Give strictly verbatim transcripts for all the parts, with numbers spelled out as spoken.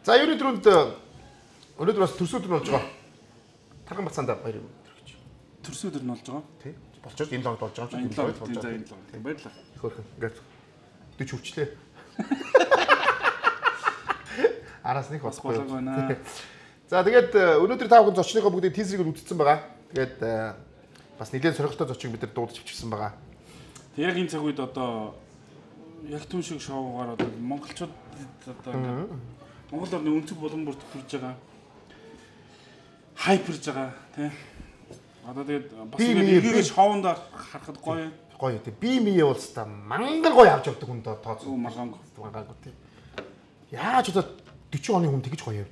За ерөөд түрүүнд өнөөдөр бас төрсөд нь болж байгаа. Тарган бацаанда баяр гэж. Төрсөд нь болж байгаа. Тий. Болж байгаа. Энэ логд болж байгаа юм чинь. Энэ логд болж байгаа. Энэ логд. Баярлалаа. Хөөрхөн. Ингээд дэвч хөвчлээ. Араас нэг болохгүй байна. За тэгээд өнөөдөр та бүхэн зочныхоо бүгдийн тийзрийг үзсэн байгаа. Тэгээд бас нэлээд сонирхолтой зочийг бид нар дуудаж авчихсан байгаа. Тэг яг энэ цаг үед одоо яг түн шиг шоугаар одоо монголчууд одоо ингээд Монгол орны өнцөг булан бүрт хүрж байгаа. Хайп ирж байгаа тий. Одоо тэгээд бас ингээд шоунд харахад гоё. Гоё тий. Би мие уулста мангар гоё авч явдаг хүн тооцоо. Малганг малганг тий. Яаж одоо дөрвөн оны хүн тэгж гоё явж.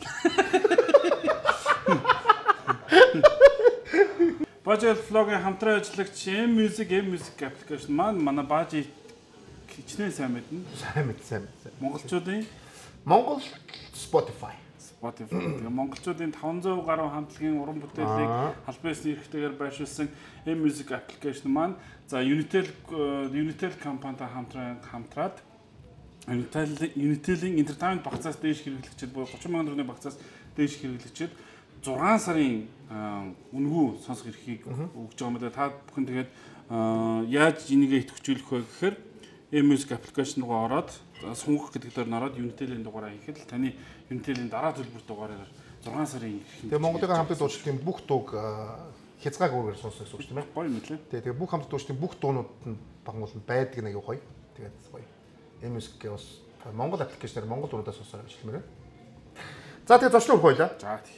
Бажи влогийн хамтран ажиллагч M Music M Music application маань манай Бажи хичнээн сайн мэднэ. Сайн мэд сайн мэд. Монголчуудын Монгол Spotify. Spotify. Тэгээ монголчуудын таван зуун гаруй хамтлагийн уран бүтээлийг албан ёсны эрхтэйгээр байршуулсан M Music application маань за Unitel Unitel компанитай хамтран хамтраад Unitel Unitel-ийн entertainment багцаас дээш хэрэглэгчид буюу гурван мянган төгрөгийн багцаас дээш хэрэглэгчид зургаан сарын үнэгүй сонсох эрхийг өгж байгаа юм даа. Та бүхэн тэгээд яаж энийгээ идэвхжүүлэх вэ гэхээр M Music application руу ороод сунгах гэдэг дээр нараад Unitel-ийн дугаараа хийхэд таны Unitel-ийн дараа төлбөр дугаараар зургаан сарын эрхийг. Тэгээ Монголын хамтд дуучдын бүх дууг хязгааргүйгээр сонсох гэсэн үг тийм ээ. Гоё юм лээ. Тэгээ бүх хамтд дуучдын бүх дуунууд нь багуулсан байдаг нэг гоё. Тэгээд гоё. M Music-гээ бас Монгол аппликейшнээр Монгол дуунуудаас сонсоод ажилламаар байна. За тэгээ зочлоо өгөх байлаа. За тий.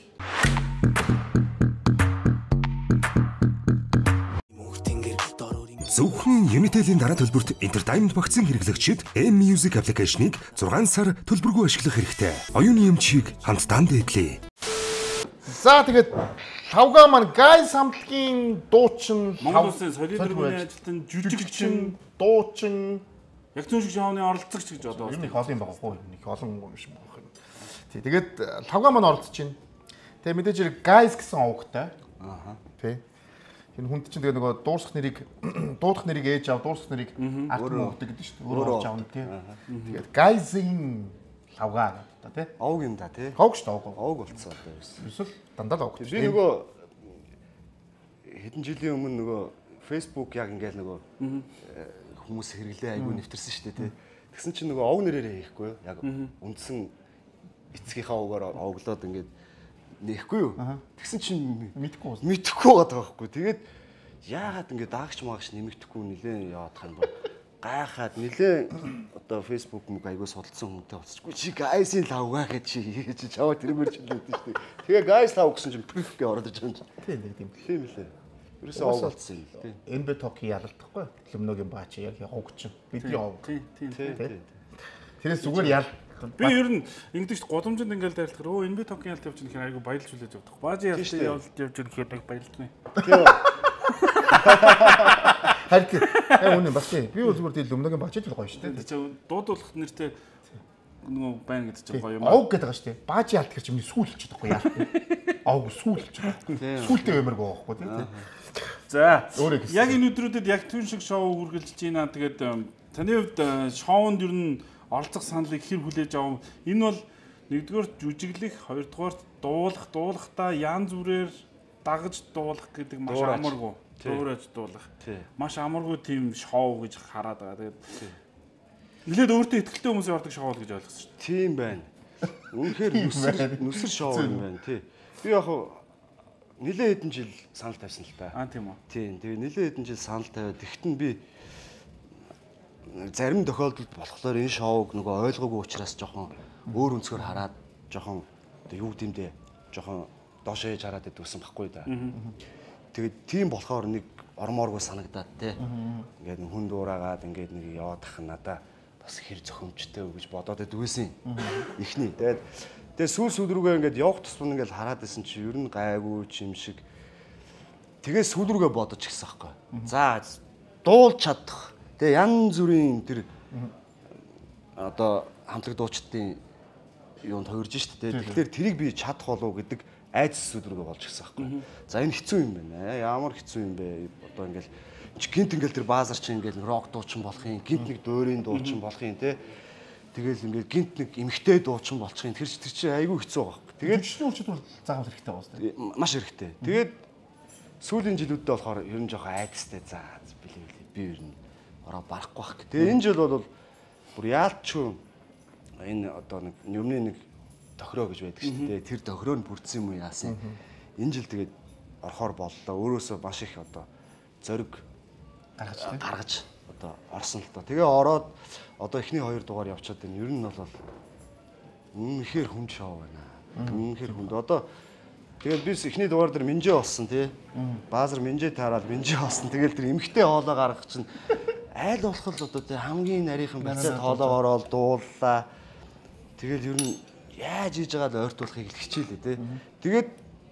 Зөвхөн Unitel-ийн дараа төлбөрт entertainment багцын хэрэглэгчид M Music application-ыг зургаан сар төлбөргүй ашиглах хэрэгтэй. Оюуны эмчийг хамтдаа дээдлээ. За тэгээд тавгаа маань Guys хамтлагийн дуучин Монгол улсын солид дөрвийн ажилтан жүжигчин дуучин яг түн шиг шоуны оролцогч гэж одоо бас нэг олон байгаа хөө нэг олон юм шиг байгаа юм. Тий тэгээд тавгаа маань оролцож байна. Тэгээ мэдээж хэрэг Guys гэсэн овогтой. Аа. Тий. Энэ хүнд чинь тэгээ нөгөө дуурсах нэрийг дуудах нэрийг ээж ав дуурсах нэрийг арт муудаг гэдэг шүү дээ. Өөрөө авч авна тий. Тэгээд Guys-ийн лавгаа гэдэг та тий. Овг юм да тий. Овг шүү дээ овг. Овг болцсон одоо ерөөс. Эсвэл дандаа овг. Би нөгөө хэдэн жилийн өмнө нөгөө Facebook яг ингээл нөгөө хүмүүс хэрэглээ айгүй нэвтэрсэн шүү дээ тий. Тэгсэн чинь нөгөө овг нэрээрээ хийхгүй юу? Яг үндсэн эцгийнхаа овгоор овглоод ингээд нэхгүй юу? Тэгсэн чинь мэдхгүй мэдхгүй байгаа байхгүй. Тэгээд яагаад ингэ даагч маагч нэмэгдэхгүй нилээн яваадах юм бол гайхаад нилээн одоо Facebook мөг айгуу судалсан хүнтэй болчихгүй. Чи Guys-ийн лавгаа гэж чи хийж чаваа тэрмэр ч хэлээд шүү дээ. Тэгээ Guys лав гэсэн чинь приф гэ ороод иж байгаа юм. Тийм тийм. Тийм лээ. Ерөөсөө овг болсон юм. Тийм. Эн бэ токи ялалтахгүй. Лөмнөгийн баачи яг овг чинь. Бидний овг. Тийм тийм. Тэрээс зүгээр ял би ер нь ингэдэж голомжинд ингээл дайрлахаар өө энэ би токен ялт явж байгаа хэрэг айгу баялж хүлээж авдаг. Баажи ялт явуулж явж байгаа хэрэг баярлна. Тийм. Харин яг үнэн бас тийм. Би зүгээр тийм лөмнөгийн баачи л гоё шүү дээ. Тийм дуудуулах нэртэй нөгөө байна гэдэг чинь гоё юм. Овг гэдэг байгаа шүү дээ. Баажи ялт гэр чинь сүүл болчиход байхгүй яа. Овг сүүл болчиход. Сүүлтэй баймар байгаа байхгүй тийм. За яг энэ өдрүүдэд яг түн шиг шоу үргэлжилж байна. Тэгээд таны хувьд шоунд ер нь оролцох саналыг хэр хүлээж авав? Энэ бол нэгдүгээр жүжиглэх, хоёрдугаар дуулах, дуулахдаа янз бүрээр дагаж дуулах гэдэг маш амаргүй. Дуурайж дуулах. Маш амаргүй тийм шоу гэж хараад байгаа. Тэгээд нэлээд өөртөө ихтэй хүмүүсийн ордог шоу гэж ойлгосон шүү дээ. Тийм байна. Үнэхээр нүсэр нүсэр шоу юм байна тий. Би яг нэлээд хэдэн жил санал тавьсан л та. Аа тийм үү. Тийм. Тэгээ нэлээд хэдэн жил санал тавиад тэгтэн би зарим тохиолдолд болохоор энэ шоуг нөгөө ойлгоогүй учраас жоохон өөр өнцгөр хараад жоохон юу гэмдэ жоохон доошоо хийж хараад идвсэн байхгүй да. Тэгээд тийм болохоор нэг ормооргүй санагдаад те. Ингээд хүн дуурайгаад ингээд нэг яваад ах надаа бас хэр зохимжтой гэж бодоод идвсэн. Эхний. Тэгээд тэгээд сүүл сүүл рүүгээ ингээд явах тусмын ингээд хараад исэн чи ер нь гайгүй юм шиг. Тэгээд сүүл рүүгээ бодож гисэн байхгүй. За дуулж чадах. Тэгээ янз бүрийн тэр одоо хамтлаг дуучдын юунд хувирж штэ тэ. Тэгэхээр тэрийг би чадах болов гэдэг айдас сүдрүүгээ болж гисэн байхгүй. За энэ хэцүү юм байна. Ямар хэцүү юм бэ? Одоо ингээл гинт ингээл тэр баазар чинь ингээл рок дуучин болох юм, гинт нэг дуурийн дуучин болох юм те. Тэгэл ингээд гинт нэг эмхтэй дуучин болчих юм. Тэр тэр чинь айгүй хэцүү байгаа. Тэгээд жишээ нь бол заавал хэрэгтэй байгаа шүү. Маш хэрэгтэй. Тэгээд сүүлийн жилүүдэд болохоор ер нь жоохон айдастай за билээ билээ би ер нь ороо барахгүй бах. Тэгээ энэ жил бол бүр яалчгүй энэ одоо нэг юмны нэг тохироо гэж байдаг шүү дээ. Тэр тохироо нь бүрдсэн юм уу яасан. Энэ жил тэгээд орохоор боллоо. Өөрөөсөө маш их одоо зориг гаргаж гаргаж одоо орсон л доо. Тэгээ ороод одоо эхний хоёр дугаар явчаад байна. Ер нь бол үнэхээр хүнд шоу байна. Үнэхээр хүнд. Одоо тэгэл би эхний дугаар дээр Минжээ болсон тий. Баазар Минжээ таараад Минжээ болсон. Тэгэл тэр эмхтэй хоолоо гаргах чинь айл болох л одоо тий хамгийн нарийнхан бацаад хоолоо ороод дууллаа. Тэгэл ер нь яаж хийж байгаа л ойртуулахыг хичээлээ тий. Тэгээд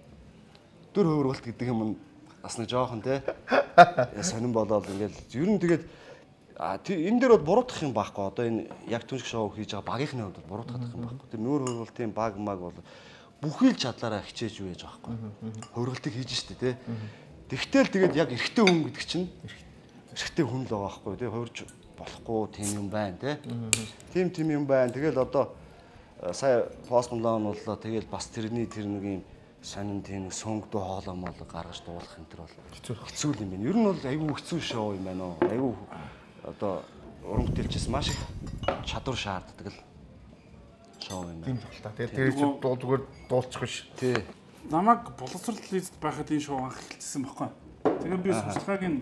дөр хөврөлт гэдэг юм бас нэг жоохон тий. Сонирн болоод ингээл ер нь тэгээд а энэ дээр бол буруудах юм байхгүй. Одоо энэ яг түншиг шоу хийж байгаа багийнхны хувьд буруудах юм байхгүй. Тэр нүүр хөрвөлтийн баг маг бол бүхий л чадлаараа хичээж юу яаж байгаа байхгүй. Хөрвөлтийг хийж штэ тий. Тэгтэл тэгээд яг эрэгтэй хүн гэдэг чинь эрэгтэй хүн л байгаа байхгүй тий. Хувирж болохгүй тийм юм байна тий. Тийм тийм юм байна. Тэгэл одоо сая постмолон боллоо. Тэгэл бас тэрний тэр нэг юм сонин тийм сөнгөдөө хоолоо мол гаргаж дуулах энэ төр бол хэцүү юм байна. Ер нь бол айгүй хэцүү шоу юм байна уу. Айгүй одоо уран бүтээлчээс маш их чадвар шаарддаг л шоу юм байна. Тийм л та. Тэгээд тэр чинь дуулзүгээр дуулчих биш. Тий. Намайг боловсрол лист байхад энэ шоу анх эхэлсэн байхгүй. Тэгээд би сурталчаагийн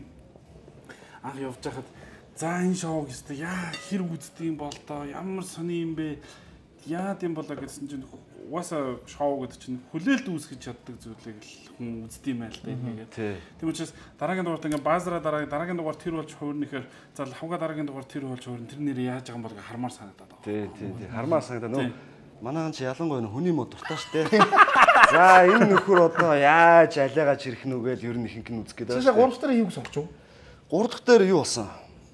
анх явж байхад за энэ шоуг өстө яа хэр үздэг юм бол тоо ямар сони юм бэ? Яа тийм болоо гэсэн чинь угаасаа шоу гэдэг чинь хүлээлт үүсгэж чаддаг зүйлийг л хүн үздэг юм байл та ингээд. Тийм учраас дараагийн дугаарт ингээд баазраа дараагийн дараагийн дугаар тэр болж хуурныхээр за лавга дараагийн дугаар тэр болж хуурн тэр нэр яаж байгаа юм бол хармаар санагдаад байна. Тий, тий, тий. Хармаар санагдаад нөө манайхан ч ялангуяа хүний мод дуртай штэ. За энэ нөхөр одоо яаж алиагач ирэх нү гэж ер нь ихэнх нь үзэх гээд байна. Цаашаа гурав дахь дээр юу сонгоч юу? гурав дахь дээр юу болсон?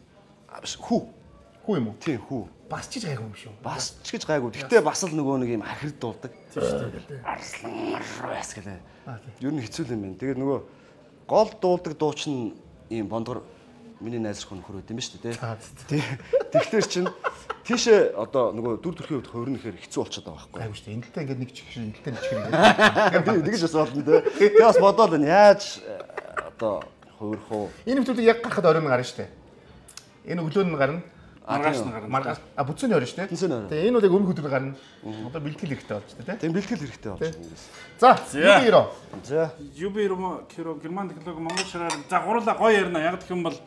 Хүү. Хүү юм уу? Тийм хүү. Бас ч гайгүй юм шүү. Бас ч гэж гайгүй. Гэтэ бас л нөгөө нэг юм ахирд дуулдаг. Тийм шүү дээ. Арслан бас гэлээ. Ер нь хэцүү юм байна. Тэгээд нөгөө гол дуулдаг дуучин ийм бондгор миний найз хүн нөхөр байт юм ба шүү дээ. Тэгэхээр чин тийшээ одоо нөгөө дүр төрхийн хувьд хувирнэхээр хэцүү болчиход байгаа байхгүй. Гайгүй шүү дээ. Эндтэй ингээд нэг чих шиг эндтэй нэг чих шиг. Тэгэж бас болно дээ. Тэгээ бас бодоод байна. Яаж одоо хувирах уу? Энэ хүмүүсийг яг гарахад оройн гарна шүү дээ. Энэ өглөө нь гарна. Маргааш нь гарна. Маргааш. А бүцэн орно шүү дээ. Тэгээ энэ бол яг өмнөх өдөр гарна. Одоо бэлтгэл хэрэгтэй болж дээ, тий? Тийм бэлтгэл хэрэгтэй болж байна. За, юу гэрөө? За. Юби Киро Герман технологи Монгол шираар за гурлаа гоё ярина. Яг гэх юм бол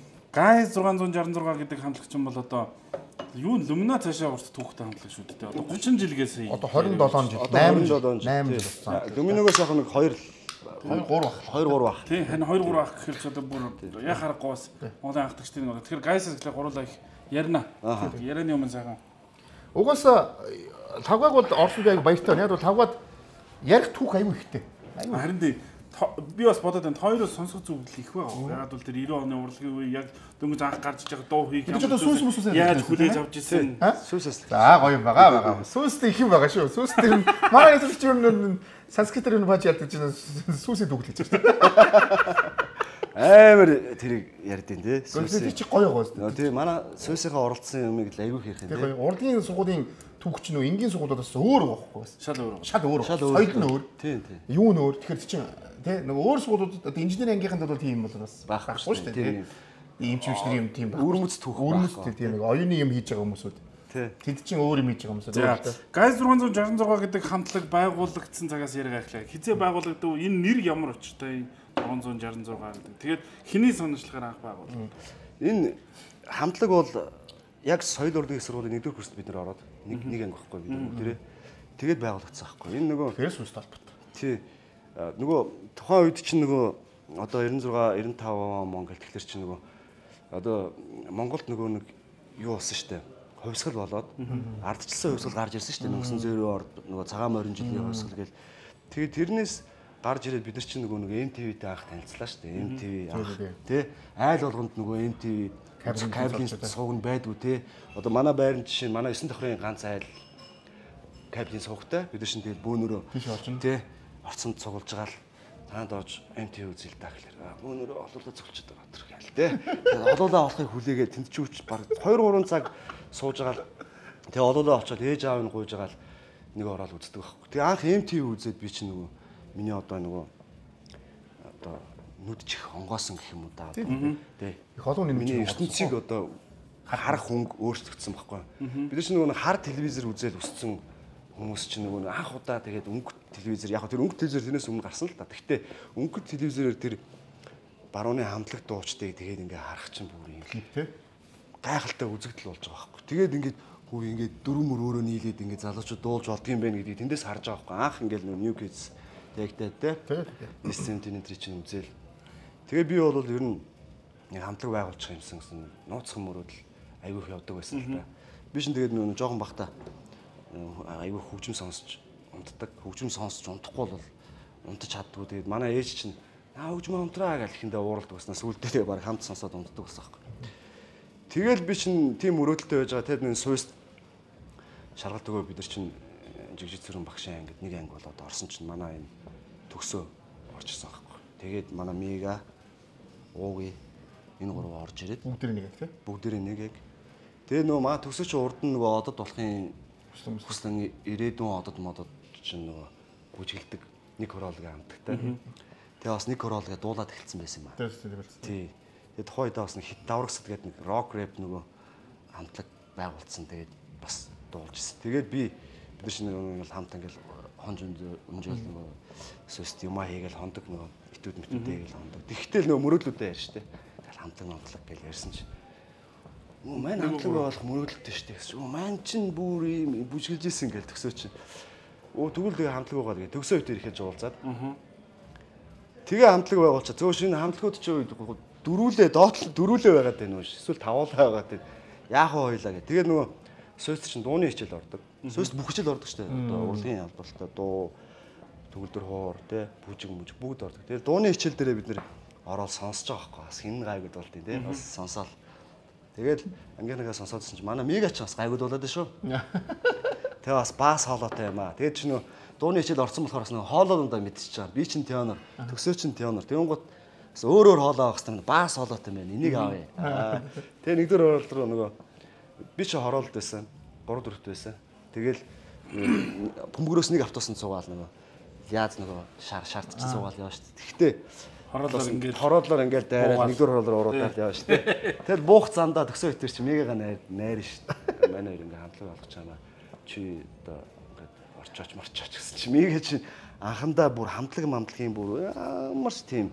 гай шесть шесть шесть гэдэг хамтлагч юм бол одоо юу лумна цаашаа урт түүхтэй хамтлаг шүү дээ. Одоо тридцать жилгээс одоо тwenty seven жил. eighty seven жил. eight жил болсон. Доминогоос яг нэг хоёр two three баг. two three баг. Тийм хань two three ах гэхэл ч одоо бүр яг харахгүй бас Монголын анхдагчдын одоо тэгэхээр гайсаас гэлээ гурлаа их ярина. Ярианы өмнө сайхан. Угаасаа тавгааг бол Оросд яг баяртай. Яг бол тавгаад ярих түүх аюу ихтэй. Харин тий би бас бодоод байна. Хоёроос сонсох зүйлэл их байгаа. Яг бол тэр ninety оны урлагийн үе яг дөнгөж анх гарч иж байгаа дуу хийх юм. Тэр сүүс мүсээс яаж хүлээж авч ирсэн. Сүүсээс. За гоё юм байгаа байгаа. Сүүстэй их юм байгаа шүү. Сүүстэй манай хэлч юм санскритээр нь бааж яддаг чинь сүүсээ дүглэж байна. Амар тэрийг ярьдیں۔ Тий. Сүүсээ чи гоё гоё. Тий манай сүүсийнхаа оролцсон юмыг л аягүй хийх юм. Тий. Урлагийн сургуулийн түүх чинь нөө энгийн сургуулиудаас өөр байхгүй бас. Шал өөр. Шал өөр. Соёл нь өөр. Тий, тий. Юу нь өөр. Тэгэхээр чинь тий нөгөө өөр сургуулиудад одоо инженерийн ангийнханд бол тийм бол бас байхгүй шүү дээ. Ийм ч юмшны юм тийм байх. Өрмөц түүх байхгүй. Тийм нэг оюуны юм хийж байгаа хүмүүсүүд. Тий. Тэд чинь өөр юм хийж байгаа хүмүүсүүд. гай six six six гэдэг хамтлаг байгуулагдсан цагаас яриа эхлэе. Хизээ байгуулагдав энэ нэр ямар очтой six six six гэдэг. Тэгээд хэний санаачлахаар анх байгуулсан. Энэ хамтлаг бол яг соёл урлагийн сургуулийн нэгдүгээр курст бид нар ороод нэг нэг анги байхгүй бид нар тэрэ тэгээд байгуулагдсан байхгүй. Энэ нөгөө Хэрс ус талбарт. Тий. Нөгөө тухайн үед чинь нөгөө одоо ninety six ninety five Монгол тэгэхээр чинь нөгөө одоо Монголд нөгөө нэг юу болсон штэ. Хувьсгал болоод ардчилсан хувьсгал гарч ирсэн штэ. Нөхсөн зөөрөө орд нөгөө цагаан морин жилийн хувьсгал гээл. Тэгээд тэрнээс гарч ирээд бид нар чинь нөгөө нэг эм ти ви-тэй анх танилцлаа штэ. эм ти ви анх тий. Айл болгонд нөгөө эм ти ви кабель сууг нь байдгүй те. Одоо манай байрны жишээ манай nine давхрын ганц айл кабелийн суугтай. Бид нар шин тэгэл бөөнөрөө те орцонд цугулж байгаа л таанд орж эм ти ви үзэл та гэхэлэр бөөнөрөө олоолаа цугулж байгаа тэр гээл те. Тэгээд олоолаа олохыг хүлээгээд тэнд ч үүч баг two three цаг сууж байгаа л Тэгээ олоолаа очоод ээж аав нь гуйж байгаа л нэг ороод үздэг байхгүй. Тэгээ анх эм ти ви үзээд би чинь нөгөө миний одоо нөгөө одоо нүдчих онгоосон гэх юм уу да. Тэ. Их олон миний ертөнцийг одоо харах хөнгө өөрчлөгдсөн байхгүй. Бид чинь нөгөө хар телевизээр үзэл өссөн хүмүүс чинь нөгөө анх удаа тэгээд өнгөт телевизээр яг тэр өнгөт телевизээр тэрнээс өмнө гарсан л да. Гэхдээ өнгөт телевизээр тэр барууны хамтлаг дуучдыг тэгээд ингээ харах чинь бүр юм тий. Гайхалтай үзэгдэл болж байгаа байхгүй. Тэгээд ингээд хүү ингээд дөрөв мөр өөрөө нийлээд ингээд залуучууд дуулж болдго юм байна гэдгийг тэндээс харж байгаа байхгүй. Анх ингээд нөгөө New Kids тэгтэй тий. Дисцентин энэ чинь үзэл. Тэгээ би бол ер нь хамтлаг байгуулчих юмсан гэсэн нууцхан мөрөөдөл айгүйх явдаг байсан л та. Би шин тэгээд нөгөө жоохон бахта айгүй хөгжим сонсож унтдаг. Хөгжим сонсож унтахгүй бол унтаж чаддгүй. Тэгээд манай ээж чинь аа хөгжим унтраа гэх ихэндээ ууралдаг баснаас үлдээ баг хамт сонсоод унтдаг байсан байхгүй. Тэгэл би чинь тийм мөрөөдөлтэй байж байгаа. Тэгээд нэг суйст шаргалт өгөө бид нар чинь жигжиг цэрэн багшаа ангид нэг анги болоод орсон чинь манай энэ төгсөө орж ирсэн байхгүй. Тэгээд манай Мига ууги энэ гурав орж ирээд бүгдээр нэг тий. Бүгдээр нэг яг. Тэгээ нөгөө маа төгсөө чи урд нь нөгөө одод болохын хүслэн ирээдүйн одод модод чинь нөгөө гүйжгэлдэг нэг хороолгийн хамтагтай. Тэгээ бас нэг хороолгээ дуулаад эхэлсэн байсан юм аа. Тий. Тэгээ тухайн үедээ бас нэг хит даврагсад гэдэг нэг рок рэп нөгөө хамтлаг байгуулсан. Тэгээд бас дуулж ирсэн. Тэгээд би бид чинь нөгөө хамт ингээл хонж өнжөөл нөгөө сүст юмаа хийгээл хондог нөгөө итүүд мэтүүдээ хийгээл хондог. Тэгтэл нөгөө мөрөөдлүүдээ ярьж штэ. Тэгэл хамтлаг хамтлаг гэж ярьсан чинь оо маань хамтлаг болох мөрөөдөлтэй штэ гэсэн. Оо маань чинь бүр юм бүжгэлж исэн гэл төгсөө чинь. Оо тэгвэл тэгээ хамтлаг байгаа тэгээ төгсөө үтер ихэд жуулзаад. Аа. Тэгээ хамтлаг байгуулчаа. Зөө шинэ хамтлагууд ч дөрүүлээ доотлол дөрүүлээ байгаад байна уу? Эсвэл тавуулаа байгаад байна. Яах вэ хоёлаа гэ. Тэгээ нөгөө суйст чинь дууны хичээл ордог. Суйст бүх хичээл ордог штэ. Одоо урлагийн албалтай дуу төгөлдөр хоор те бүжиг мүжиг бүгд ордог. Тэгээ дууны хичээл дээрээ бид нэр ороод сонсож байгаа байхгүй. Бас хин гайгууд болд юм те. Бас сонсоол. Тэгэл ангийнхаа сонсоодсэн чинь манай Мега ч бас гайгууд болоод шүү. Тэгээ бас бас хоолойтой юм аа. Тэгээд чи нөө дууны хичээл орсон болохоор бас нөө хоолойдоо мэдчихэж байгаа. Би чинь тенор, төгсөө чинь тенор. Тэнгууд бас өөр өөр хоолой авах хэрэгтэй. Бас хоолойтой юм байна. Энийг авъя. Тэгээ нэгдүгээр хороолт руу нөгөө би чи хороолт байсан. гурав дөрөвт байсан. Тэгэл бөмбөрөөс нэг автобусанд суугаал нөгөө яаж нөгөө шар шаардчихсан суугаал яваа шүү дээ. Тэгтээ хороолоор ингээд хороолоор ингээд дайраад нэгдүгээр хороолоор уруудаад яваа шүү дээ. Тэгэл буух зандаа төгсөө хитэр чи Мегагаа найр найр шүү дээ. Манай хоёр ингээд хамтлаг болгож чамаа. Чи одоо ингээд орчооч марчооч гэсэн чи Мега чи анхандаа бүр хамтлаг мамтлагийн бүр марс тийм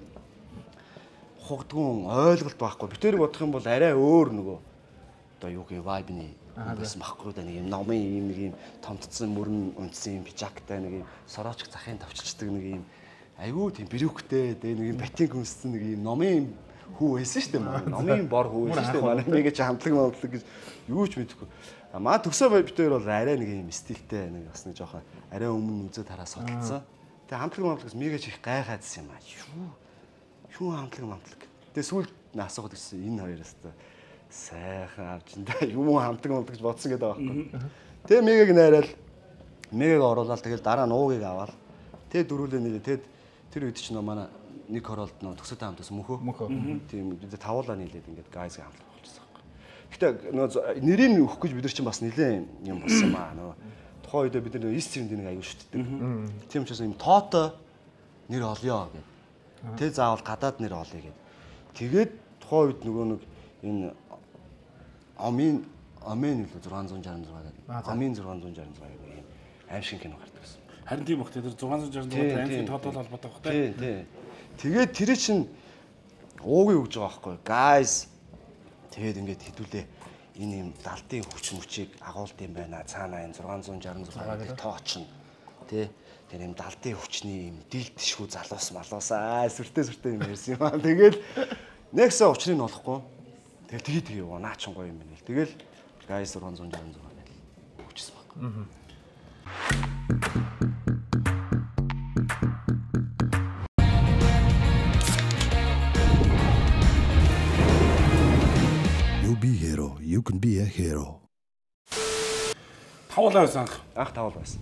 хугдгүн ойлголт байхгүй. Битэрийг бодох юм бол арай өөр нөгөө одоо юу гэх вайбны бас махгүй да нэг юм номын юм нэг юм томтцсон мөрөн унтсан юм пижактай нэг юм сороочг захын тавччихдаг нэг юм айгүй тийм брюктэй дээ нэг юм батин хүнссэн нэг юм номын хүү байсан шүү дээ. Номын бор хүү байсан шүү дээ. Манай нэг ч хамтлаг мамтлаг гэж юу ч мэдэхгүй. Маа төгсөө битээр бол арай нэг юм стилтэй нэг бас нэг жоохон арай өмнө үзээд хараа судалсан. Тэгээ хамтлаг мамтлагс мегаж их гайхаадсэн юм аа. Юу юу хамтлаг мамтлаг. Тэгээ сүүл асуугаад ирсэн энэ хоёроос та сайхан авч энэ юм хамтлаг мамтлаг гэж бодсон гэдэг байхгүй. Тэгээ мегаг найраал мегаг оруулаад тэгэл дараа нь уугийг аваад тэгээ дөрүүлээ нэлээ тэгээд тэр үед чинь манай нэг хороолт нөө төгсөөтэй хамтаас мөхөө. Тийм бид тавуулаа нийлээд ингээд гайз хамтлаг болчихсон байхгүй. Гэтэ нөө нэрийг өгөх гэж бид нар чинь бас нэлээ юм болсон юм аа. Нөө тухайн үедээ бид нар эс цэвэнд нэг аягүй шүтдэг. Тийм учраас юм тоотой нэр олё гэдэг. Тэ заавал гадаад нэр олё гэдэг. Тэгээд тухайн үед нөгөө нэг энэ Амин Амин л зургаан зуун шарсан зураг. Амин зургаан зуун шарсан зураг юм аимшиг кино гардаг байсан. Харин тийм бах тэр зургаан зуун шарсан зураг аимшиг тоотол холбоотой бах тэ. Тий, тий. Тэгээд тэр чинь уугийн өгж байгаа байхгүй. Guys. Тэгээд ингээд хідүүлээ энэ юм далдын хүч мөчийг агуулт юм байна. Цаана энэ зургаан зуун шарсан зураг тоочно. Тэ. Тэр юм далдын хүчний юм дилдшгүй залуус малуусаа сүртэй сүртэй юм ярьсан юм аа. Тэгээд нэгсээ учрыг нь олохгүй. Тэгэл тгий тгий яваа наа чин гоё юм байна л. Тэгэл guys зургаан зуун шарсан зураг гэл өгчсөн баг. You be hero, you can be a hero. Тавуулаа байсан анх. Анх тавуул байсан.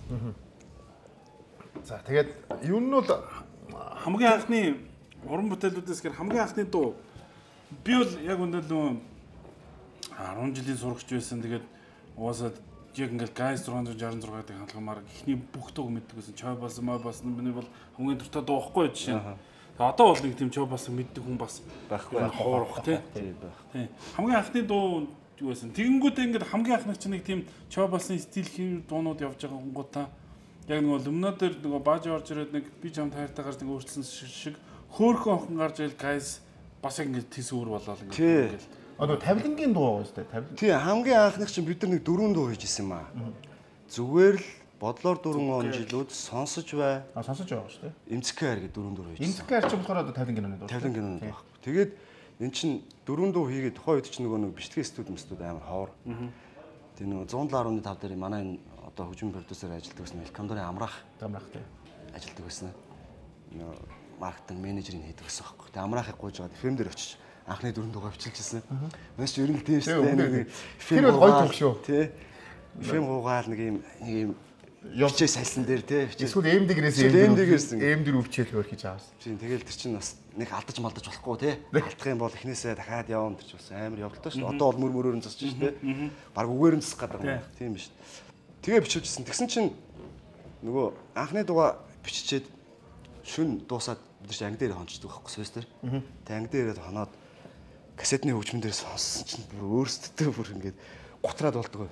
За тэгээд юу нь бол хамгийн анхны уран бүтээлүүдээс гэр хамгийн анхны дуу би бол яг үндэ нөө арван жилийн сурагч байсан. Тэгээд угаасаа яг ингээд Guys сix six six-ыг хангамаар ихний бүх дуу мэддэг гэсэн Choi бас мой бас миний бол хамгийн дуртай дуу байхгүй жишээ. Одоо бол нэг тийм Choi бас мэддэг хүн бас байхгүй хоорох тий. Тий. Хамгийн анхны дуу юу байсан? Тэгэнгүүтээ ингээд хамгийн анхны чинь нэг тийм Choi бас-ын стил хин дуунууд явж байгаа гунгуудаа яг нэг лумноо дээр нөгөө бааж орж ирээд нэг би жам тайртаа гарч нэг өөрчлөсөн шиг хөөхөн охин гарч ирэл Guys бас яг ингээд тийс өөр болоо ингээд. Одоо тавилангийн дуу байгаа шүү дээ. Тий, хамгийн анхных чинь бид нар нэг дөрвөн дуу хийж исэн юм аа. Зүгээр л бодлоор дөрвөн он жилүүд сонсож бай. А сонсож байгаа шүү дээ. Эмцкэр гэдэг дөрвөн дуу хийж. Эмцкэр ч болохоор одоо тавилангийн дуу. Тавилангийн дуу баг. Тэгээд эн чинь дөрвөн дуу хийгээд тухайн үед чинь нөгөө нэг бичлэгийн студи мстуд амар ховор. Тэгээ нөгөө one seven five дээр манай энэ одоо хөгжим продюсер ажилладаг гэсэн Элкамдорын амраах амраах тий. Ажилладаг гэсэн. Нөгөө маркетинг менежерийг хийдэг гэсэн байхгүй. Тэгээ амраахыг гуйж байгаа эф эм дээр очиж анхны дөрөв дугаар бичилжсэн. Маш ер нь тийм шүү дээ. Тэр бол гоё тог шүү. Тий. Фильм гуугаал нэг юм нэг юм явчээ салсан дээр тий. Эсвэл эм дэгрээс эм дэгрээс эм дэр өвчөөл өөр хийж авсан. Тийм тэгэл тэр чинь бас нэг алдаж малдаж болохгүй тий. Алдах юм бол эхнээсээ дахиад явам тэр чинь бас амар явдалтай шүү. Одоо бол мөр мөрөөр нь засч шүү дээ. Бараг үгээр нь засах гэдэг юм. Тийм биш. Тэгээ бичүүлжсэн. Тэгсэн чинь нөгөө анхны дугаа биччихээд шүн дуусаад бид нар анги дээр хончдөг байхгүй суус дээр. Тэг анги дээр хоноод кассетны хөгжмөн дээр сонссон чинь бүр өөрсдөө бүр ингээд гутраад болдгоо.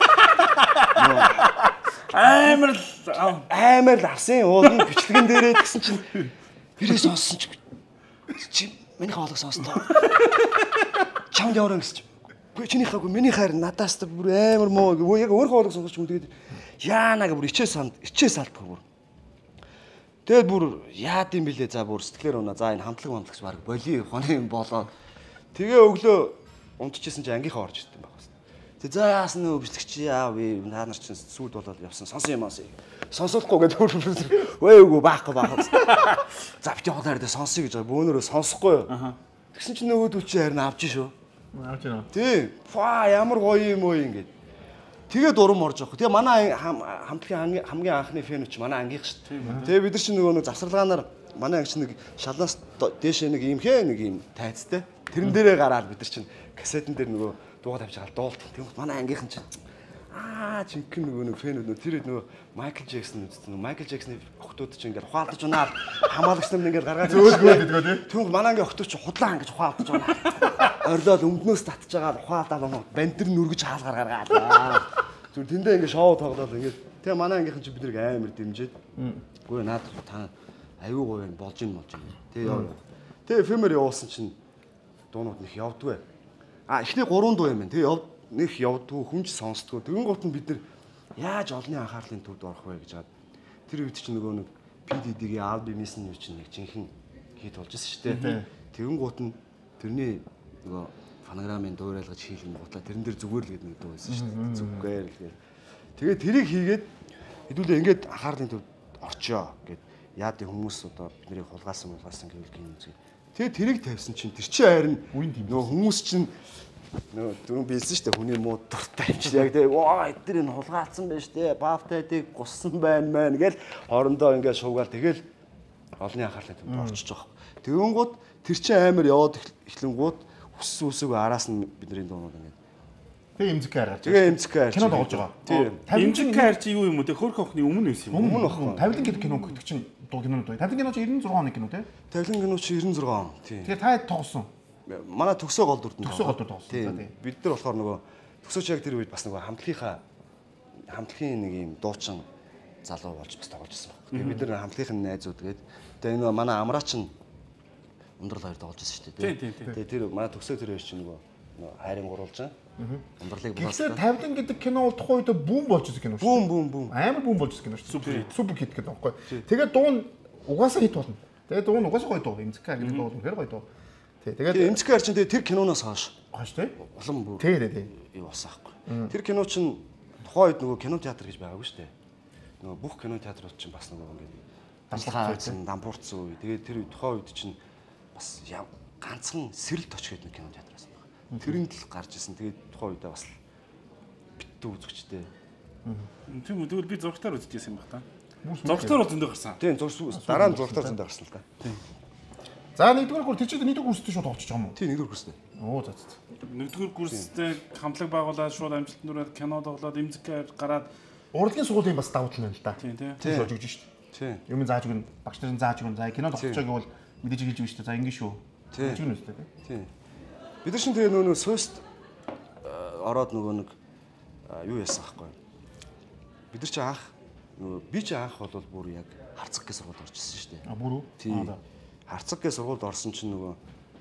Амар л амар л авсан уулын бичлэгэн дээрээ тэгсэн чинь бирээ сонссон ч чи миний хоолыг сонсноо. Чамд яваараа гэсэн чинь. Үгүй чиний хаагүй миний хайр надаас бүр амар муу яг өөр хоолыг сонсож юм тэгээд яанаа бүр ичээ санд ичээ салтдаг бүр. Тэгээд бүр яад юм бэлээ за бүр сэтгэлээр унаа за энэ хамтлаг хамтлагч баг боли хоны юм болоо. Тэгээ өглөө унтчихсэн чи ангийнхаа орж ирсэн байх байна. Тэгээ за яасан нөө бичлэгч яав вэ? Та нар чинь сүйд болоод явсан. Сонсон юм аасаа. Сонсохгүй гэдэг өө үгүй баахгүй баахгүй. За бити хоолоор дэ сонсъё гэж бөөнөрөө сонсохгүй юу? Тэгсэн чинь нөгөөдөл чи харин авч шүү. Авч байна. Тий. Фа ямар гоё юм уу ингэж. Тэгээ дурам орж явах. Тэгээ манай хамтлагийн хамгийн анхны фэн ч манай ангийнх шүү. Тэгээ бид нар чинь нөгөө завсарлагаанаар манай анги чинь нэг шалнаас дээшээ нэг юм хээ нэг юм тайцтай. Тэрэн дээрээ гараад бид нар чинь кассетэн дээр нөгөө дуугаа тавьж байгаа дуулт. Тэгвэл манай ангийнхан чинь аа жинхэнэ нөгөө нэг фэнүүд нөгөө тэр нөгөө Майкл Джексон үзсэн. Майкл Джексны охтууд чинь ингээд ухаалдаж унаад хамаалагч нар ингээд гаргаад зөөлгөө гэдгөө тий. Тэгвэл манай ангийн охтууд чинь худлаа ингэж ухаалдаж унаад. Орилол өмднөөс татж байгаа ухаалдаад унаа. Бандэр нүргэж хаалгаар гаргаад. Зүр тэндээ ингээд шоу тоглоод ингээд тэгээ манай ангийнхан чинь биднийг амар дэмжиж. Үгүй наад та аюу гоё болж ин болж ин. Тэгээ яа. Тэгээ фэмээр явуулсан чинь дуунууд нэх явдгүй. А эхний гурван дуу юм байна. Тэгээ яв нэх явдгүй, хүнч сонсдгүй. Тэгэн гут нь бид нар яаж олонний анхаарлын төвд орох вэ гэж хаад. Тэр үед чинь нөгөө нэг пи ди ди-гийн альбомис нь чинь нэг жинхэнэ хит болж ирсэн шүү дээ. Тэгэн гут нь тэрний нөгөө фонограмын дуурайлгаж хийлгэн гутлаа тэрэн дээр зүгээр л гэдэг нэг дуу байсан шүү дээ. Зүгээр л гээ. Тэгээ тэрийг хийгээд хэдүүлээ ингээд анхаарлын төвд орчоо гэд яад хүмүүс одоо биднийг хулгаасан мулгаасан гэвэл гин үзье. Тэгээ тэрийг тавьсан чинь тэр чинь харин нөгөө хүмүүс чинь нөгөө дөрөв биелсэн шүү дээ хүний муу дуртай юм чи яг тэгээ ваа эдгээр энэ хулгаацсан байна шүү дээ бафтайдыг гуссан байна мэн гээл хоорондоо ингээд шуугаал тэгэл олонний анхаарлын төвд орчиж байгаа. Тэгэнгүүт тэр чинь амар яваад эхлэнгүүт хүссэн үсэгүй араас нь бидний дуунууд ингээд тэгээ эмзэкээр харж. Тэгээ эмзэкээр кино тоглож байгаа. Тийм. Эмзэкээр чи юу юм уу те хөрх охны өмнө байсан юм. Өмнө охин. Тавилан гэдэг кино гэдэг чинь дуу кинонууд бай. Тавилан кино чи ninety six оны кино те. Тавилан кино чи ninety six он. Тийм. Тэгээ та тоглосон. Манай төгсөө гол дүрдэн. Төгсөө гол дүр тоглосон. Тийм. Бид нар болохоор нөгөө төгсөөч яг тэр үед бас нөгөө хамтлагийнхаа хамтлагийн нэг юм дуучин залуу болж бас тоглож байсан баг. Тэгээ бид нар хамтлагийн найзууд гээд тэгээ энэ манай амраач нь ундрал хоёр тоглож байсан шүү дээ. Тэгээ тэр манай төгсөө тэр хоёр чинь нөгөө хайрын гурвалжаа. Ундралыг болоосаа. Тэгэхээр тавилан гэдэг кино бол тухайн үед бүүм болж ирсэн кино шүү. Бүүм бүүм бүүм. Амар бүүм болж ирсэн кино шүү. Супер супер хит гэдэг байхгүй. Тэгээд дуу нь угаасаа хит болно. Тэгээд дуу нь угаасаа гоё дуу. Эмзэкээр гэдэг дуу нь хэр гоё дуу. Тэгээд эмзэкээр чинь тэр киноноос хойш хойш тий. Улам бүр. Тий тий. Юу болсон аахгүй. Тэр кино чинь тухайн үед нөгөө кино театр гэж байгаагүй шүү дээ. Нөгөө бүх кино театрууд чинь бас нөгөө ингээд дампуурцсан, дампуурцсан үе. Тэгээд тэр тухайн үед чинь бас ганцхан Сэрэлт оч гэдэг кино театр байсан байна. Тэрэнд л гарч исэн. Тэгээд тухайн үедээ бас битүү үзэгчтэй. Тийм үү. Тэгвэл би зургатаар үзчихсэн юм байна та. Зургатаар зөндөө гарсан. Тийм зурс дараа нь зургатаар зөндөө гарсан л та. Тийм. За нэгдүгээр курс тэр чинь нэгдүгээр курстэй шууд очиж байгаа юм уу? Тийм нэгдүгээр курстэй. Оо за за. Нэгдүгээр курстэй хамтлаг байгуулаад шууд амжилтанд хүрээд кино тоглоод эмзэг гараад Урлагийн сургуулийн бас давуу тал байна л да. Тийм тийм. Шууд өгж шүү дээ. Тийм. Юм зааж өгнө. Багш нарын зааж өгнө. За кино тоглож байгааг бол мэдээж хэлж өгнө шүү дээ. За ингэ шүү. Тэгж өгнө шүү дээ. Тийм. Бид нар шин тэгээ нөө сөөст ороод нөгөө нэг юу яасан байхгүй. Бид нар чи анх нөгөө би чи анх бол бүр яг харцаг гээ сургуульд орчихсон шүү дээ. А бүр үү? Тийм. Харцаг гээ сургуульд орсон чинь нөгөө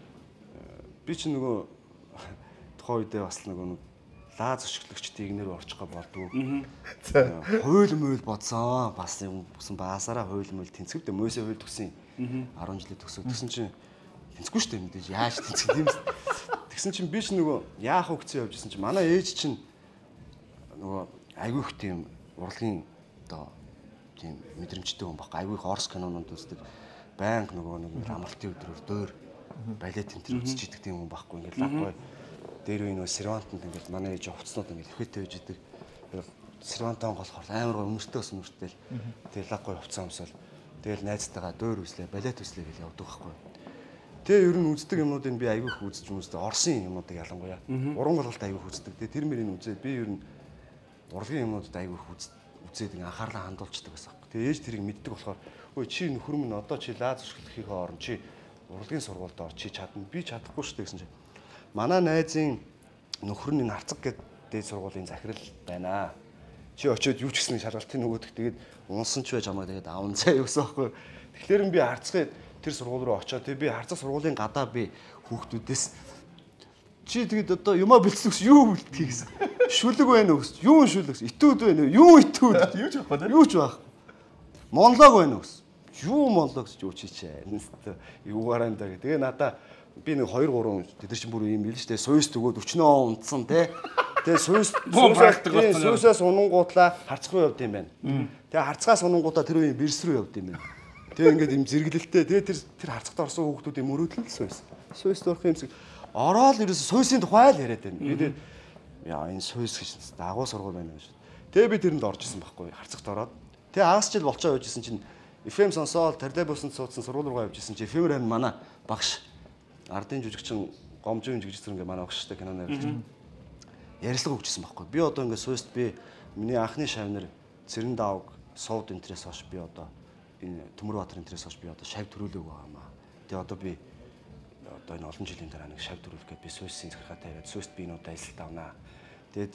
би чи нөгөө тухайн үедээ бас нөгөө нэг лаз өшгөлөгчтэй игнэр орчих гоо болдгоо. За хууль мөөл бодсон. Бас юм бүсэн баасаараа хууль мөөл тэнцвэдэ мөөсөө хууль төгсөн. арван жилийн төгсөө. Тэгсэн чинь тэнцгүй шүү дээ мэдээж яаж тэнцэх юм бэ? Тэгсэн чинь би ч нөгөө яах вэ гэсэн явжсэн чинь манай ээж чинь нөгөө айгүй их тийм урлагийн одоо тийм мэдрэмжтэй хүн баг. Айгүй их орс кинонууд үздэг. Баян нөгөө нэг амралтын өдрөөр дөөр балет энэ үзэж идэг тийм хүн баггүй ингээд лавгүй. Дээр үе нөгөө сервантанд ингээд манай ээж хувцснууд ингээд хөвөтэй байж идэг. Сервантан болохоор амар гоо өмөртэй ус өмөртэй л тэгээ лавгүй хувцсан юмсаал. Тэгэл найзтайгаа дөөр үзлээ, балет үзлээ гэж явдаг байхгүй. Тэгээ ер нь үздэг юмнуудыг би айгүй их үзэж юмстай Орсын юмнуудыг ялангуяа уран гололт айгүй их үздэг. Тэгээ тэр мөрийг үзээд би ер нь урлагийн юмнуудад айгүй их үзээд ингээ анхаарлаа хандуулцдаг байсан. Тэгээ ээж тэрийг мэддэг болохоор өө чи нөхөр минь одоо чи лаз өшгөлөхийнхээ орон чи урлагийн сургуульд ор чи чадна. Би чадахгүй шүү дээ гэсэн чинь манай найзын нөхөр нь харцаг гэдэг сургуулийн захирал байна. Чи очиод юу ч гэсэн шалгалтын нөгөөдөх тэгээд унсан ч байж хамаа тэгээд аавн цаа юу гэсэн байхгүй. Тэгэхээр би харцагын тэр сургууль руу очиод тэгээд би харцаг сургуулийн гадаа би хүүхдүүдээс чи тэгээд одоо юмаа бэлтгэх юу бэлтгэх гэсэн. Шүлэг байна уу гэсэн. Юу шүлэг гэсэн. Итүүд байна уу? Юу итүүд? Юу ч байхгүй. Юу ч байх. Монолог байна уу гэсэн. Юу монолог гэж юу чи чээ. Юугаараа энэ тэгээд тэгээ надаа би нэг хоёр гурван тэд нар чинь бүр юм бил штэ суйс төгөөд өчнөө унтсан те. Тэгээ суйс суйсаас унангуутлаа харцах руу явд юм байна. Тэгээ харцгаас унангуудаа тэр үеийн бэрс рүү явд юм байна. Тэгээ ингээд юм зэрэглэлтэй тэгээ тэр тэр харцагт орсон хүүхдүүдийн мөрөөдөл суйс. Суйс дөрөх юмсэг ороод ерөөс суйсын тухай л яриад байна. Би тэгээ яа энэ суйс гэж дагуу сургууль байна гэж. Тэгээ би тэрэнд орж исэн байхгүй харцагт ороод. Тэгээ агас жил болцоо явж исэн чинь эф эм сонсоод троллейбусанд суудсан сургууль руугаа явж исэн чинь эф эм-ээр манай багш ардын жүжигчин гомжийн жүжигчдэр ингээ манай багштай киноны ярьж ярилцлага өгчсэн байхгүй. Би одоо ингээ суйст би миний анхны шавнар Цэрэн давг сууд энтрээс хойш би одоо энэ Төмөрбаатар энтрээс хойш би одоо шав төрүүлээг байгаамаа. Тэгээ одоо би одоо энэ олон жилийн дараа нэг шав төрүүлэх гэж би суйсын захиргаатай яриад суйст би энэ удаа эсэлт авнаа. Тэгээд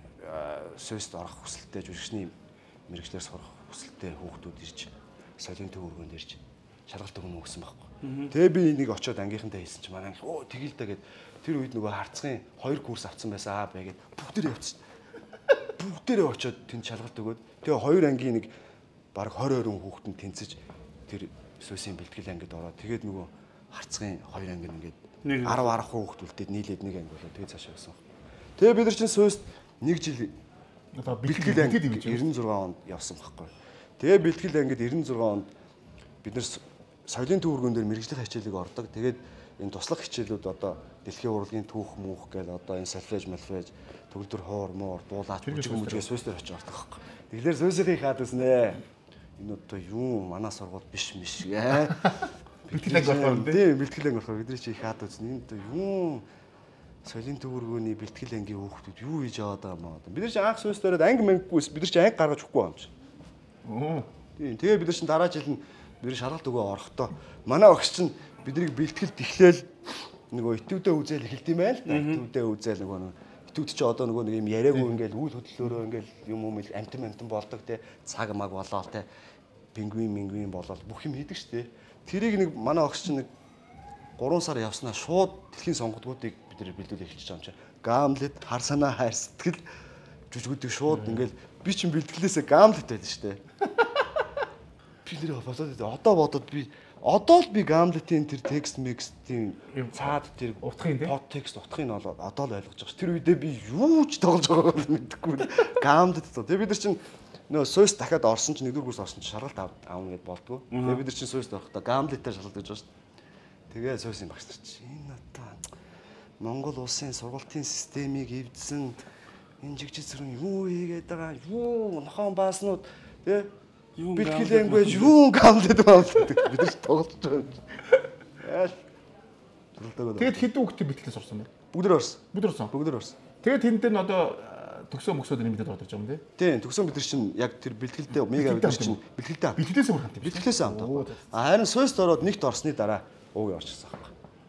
суйст орох хүсэлтэй жүжигчний мэрэгчлэр сурах хүсэлтэй хүүхдүүд ирж солин төвөргөнд ирж шалгалт өгнө гэсэн байхгүй. Тэгээ би нэг очиод ангийнхантай хэлсэн чинь манай анги оо тэгэл да гэд тэр үед нөгөө харцгийн хоёр курс авсан байсан аа бэ гэд бүгдээрээ явчихсан. Бүгдээрээ очиод тэнд шалгалт өгөөд тэгээ хоёр ангийн нэг баг двадцать орон хүүхэнд тэнцэж тэр суйсын бэлтгэл ангид ороод тэгээд нөгөө харцгийн хоёр анги ингээд десять десять хүүхдүүлдээд нийлээд нэг анги болоо тэгээ цаашаа явсан. Тэгээ бид нар чинь суйст нэг жил одоо бэлтгэл ангид девяносто шесть онд явсан байхгүй. Тэгээ бэлтгэл ангид девяносто шесть онд бид нар соёлын төвөргөн дээр мэрэгжлийн хичээлийг ордог. Тэгээд энэ туслах хичээлүүд одоо дэлхийн урлагийн түүх мөнх гэдэг одоо энэ салфеж малфеж төгөлдөр хоор муур дуулаач бүжиг мүжгээс суйс дээр очиж ордог байхгүй. Тэгэхээр суйсхийн хаад үснэ. Энэ одоо юу манай сургууль биш миш гээ. Бэлтгэл анги болохоор тийм бэлтгэл анги болохоор бидний чи их хаад үзнэ. Энэ одоо юу соёлын төвөргөний бэлтгэл ангийн хүүхдүүд юу хийж яваад байгаа юм аа. Бид нар чи анх суйс дээрээ анги мангүйс бид нар чи анги гаргаж өгөхгүй юм чи. Оо. Тийм тэгээ бид нар чи дараа жил нь бидний шалгалт өгөө орохдоо манай багш чинь биднийг бэлтгэлд эхлээл нөгөө итүүдээ үзэл эхэлт юм байл та итүүдээ үзэл нөгөө итүүд чи одоо нөгөө нэг юм яриаггүй ингээл үйл хөдлөлөөрөө ингээл юм юм амтан амтан болдог те цаг маг болоо те пингвин мингвин болоод бүх юм хийдэг штэ тэрийг нэг манай багш чинь нэг гурван сар явснаа шууд дэлхийн сонгодгуудыг бид нэр бэлдүүлэх эхэлж байгаа юм чи Гамлет хар санаа хайр сэтгэл жүжигүүдийг шууд ингээл би чинь бэлтгэлээсээ Гамлет байдаг штэ би нэр бодоод одоо бодоод би одоо л би Гамлетийн тэр текст микстийн цаад тэр утгын тийм под текст утгыг нь одоо л ойлгож байгаа ш. Тэр үедээ би юу ч тоглож байгааг мэдэхгүй. Гамлет тоо. Тэгээ бид нар чинь нөө суйс дахиад орсон чинь нэгдүгээр курс орсон чинь шалгалт аавна гэд болдгоо. Тэгээ бид нар чинь суйс орохдоо Гамлетээр шалгалт гэж байгаа ш. Тэгээ суйсын багш нар чинь энэ одоо Монгол улсын сургалтын системийг эвдсэн энэ жигжиг зэрэг юу хийгээд байгаа юу нохон бааснууд тий бэлтгэл ангиж юу Гамлет Гамлет бид нар тоглож байгаа. Яа. Зуралдаагаа. Тэгээд хэдэн хүүхдээ бэлтгэлээс орсон бэ? Бүгд орсон. Бүгд орсон. Бүгд орсон. Тэгээд тэнд дээр нь одоо төгсөө мөксөд нэмэгдээд ордог юм тий. Тийм, төгсөө бид нар чинь яг тэр бэлтгэлдээ мега бид нар чинь бэлтгэлдээ авдаг. Бэлтгэлээс өөр хамт юм. Бэлтгэлээс авдаг. Харин Суйст ороод нэгт орсны дараа ууг орчихсон байна.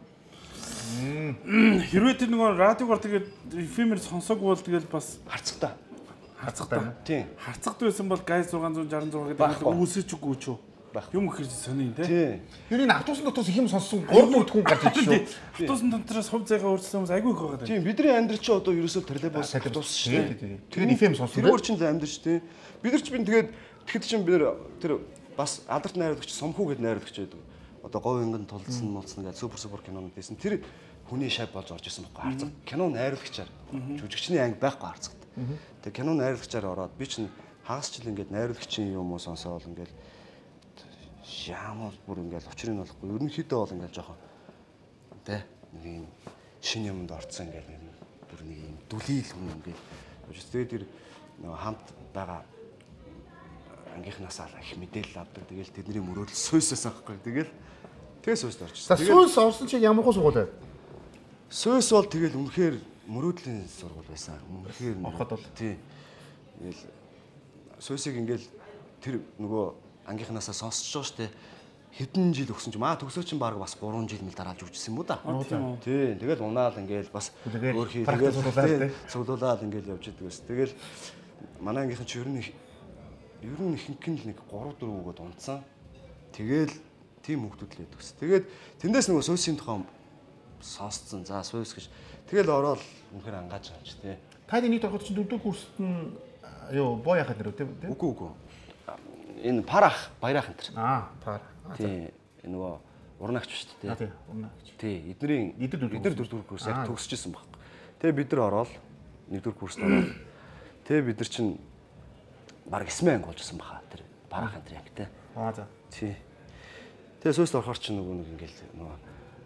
Хэрвээ тэр нөгөө радиогоор тэгээд эфемээр сонсоогүй бол тэгээд бас Харцагтай. харцагтай. Тийм. Харцагт байсан бол гай шесть шесть шесть гэдэг үүсэж үгүй ч юу. Юм ихэр сони тий. Тийм. Тэр энэ автобусны дотроос их юм сонссон гурван дөрвөн хүн гарч ирж шүү. Автобусны дотроос хувь зайгаа өөрчлөсөн хүмүүс айгүй их байгаа. Тийм, бидний амьдрал чи одоо ерөөсөө троллейбус автобус шүү дээ. Тэгээд эф эм сонссон. Тэр өөр чинь амьдрал шүү дээ. Бид нар ч би тэгээд тэгэхэд чинь бид нар тэр бас алдарт найруулагч Сомхүү гэдэг найруулагч байдаг. Одоо говь ингэн тулдсан мулцсан гэдэг супер супер кинонууд байсан. Тэр хүний шав болж орж исэн байхгүй харцаг. Кино найруулагчаар жүжигчний анги байхгүй харцагт. Тэгээ кино найруулагчаар ороод би чинь хагас жил ингээд найруулагчийн юм уу сонсоол ингээд шаамал бүр ингээд учрыг болохгүй. Ерөнхийдөө бол ингээд жоохон тэ нэг юм шин юмд орцсон ингээд бүр нэг юм дүлийл хүн ингээд. Тэгээд тэр хамт байгаа ангийнхнаас их мэдээлэл авдаг. Тэгэл тэдний мөрөөдөл Суйсээс авахгүй. Тэгэл тэгээ Суйст орчихсон. За Суйс орсон чи ямар хөө сургууль вэ? Суйс бол тэгэл үнэхээр мөрөөдлийн сургууль байсан. Үнэхээр ороход бол тий. Тэгэл Суйсыг ингээл тэр нөгөө ангийнхнаасаа сонсож байгаа штэ. Хэдэн жил өгсөн ч маа төгсөө чинь баг бас гурван жил мэл дараалж үжсэн юм уу да. Тий. Тэгэл унаал ингээл бас өөр хий тэгэл цуглуулаад ингээл явж идэг ус. Тэгэл манай ангийнхан ч ер нь ер нь ихэнх нь л нэг три four өгөөд унтсан. Тэгэл тийм хүмүүсд л байдаг ус. Тэгээд тэндээс нөгөө Суйсийн тухайн сонсцсон. За Суйс гэж. Тэгэл ороод үнэхээр ангааж байгаа ч тий. Та нэг ороход чинь дөрөвдүгээр курст нь юу боо яхад нэр үү тий? Үгүй үгүй. Энэ парах баярах энэ. Аа, пар. Тий. Энэ нөгөө урнагч шүү дээ. Аа тий, урнагч. Тий, эднэрийн эдгээр дөрөвдүгээр курс яг төгсөжсэн баг. Тэгээ бид нар ороод нэгдүгээр курст ороод тэгээ бид нар чинь баг эсмэн анги болжсэн баха тэр парах энэ яг тий. Аа за. Тий. Тэгээ Суйст орохоор чинь нөгөө нэг ингээл нөгөө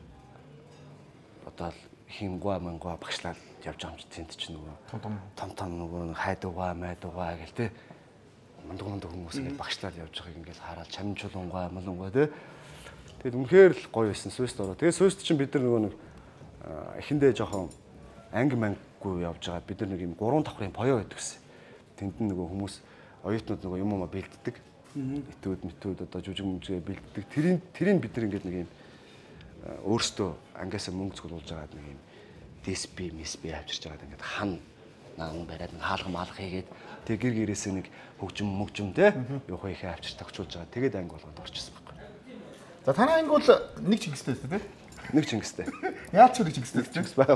одоо хингуа мангуа багшлал явж байгаа юм чи тэнд чинь нөгөө том том том том нөгөө хайдуугаа майдуугаа гэл те мундаг мундаг хүмүүс ингээл багшлал явж байгааг ингээл хараад чамчулунгуа малунгуа те тэгээд үнэхээр л гоё байсан Суйст ороо. Тэгээд Суйст чинь бид нар нөгөө нэг эхэндээ жоохон анги манггүй явж байгаа бид нар нэг юм гурван давхрын поё байдаг гэсэн. Тэнд нөгөө хүмүүс оюутнууд нөгөө юм уу бэлддэг. Этүүд мэтүүд одоо жүжиг мүжгээ бэлддэг. Тэрийн тэрийг бид нар ингээд нэг юм өөртөө ангиасаа мөнгө цуглуулж байгаа нэг юм диспи мисби авчирч байгаа ингээд хан наан бариад нэг хаалга маалга хийгээд тэг гэр гэрээсээ нэг хөгжим мөгжим те юу хөө ихэ авчирч тогтчулж байгаа. Тэгээд анги болгоод орчихсон байхгүй. За танаа анги бол нэг Чингистэй шүү дээ. Нэг Чингистэй. Яаж ч нэг Чингистэй Чингис байв.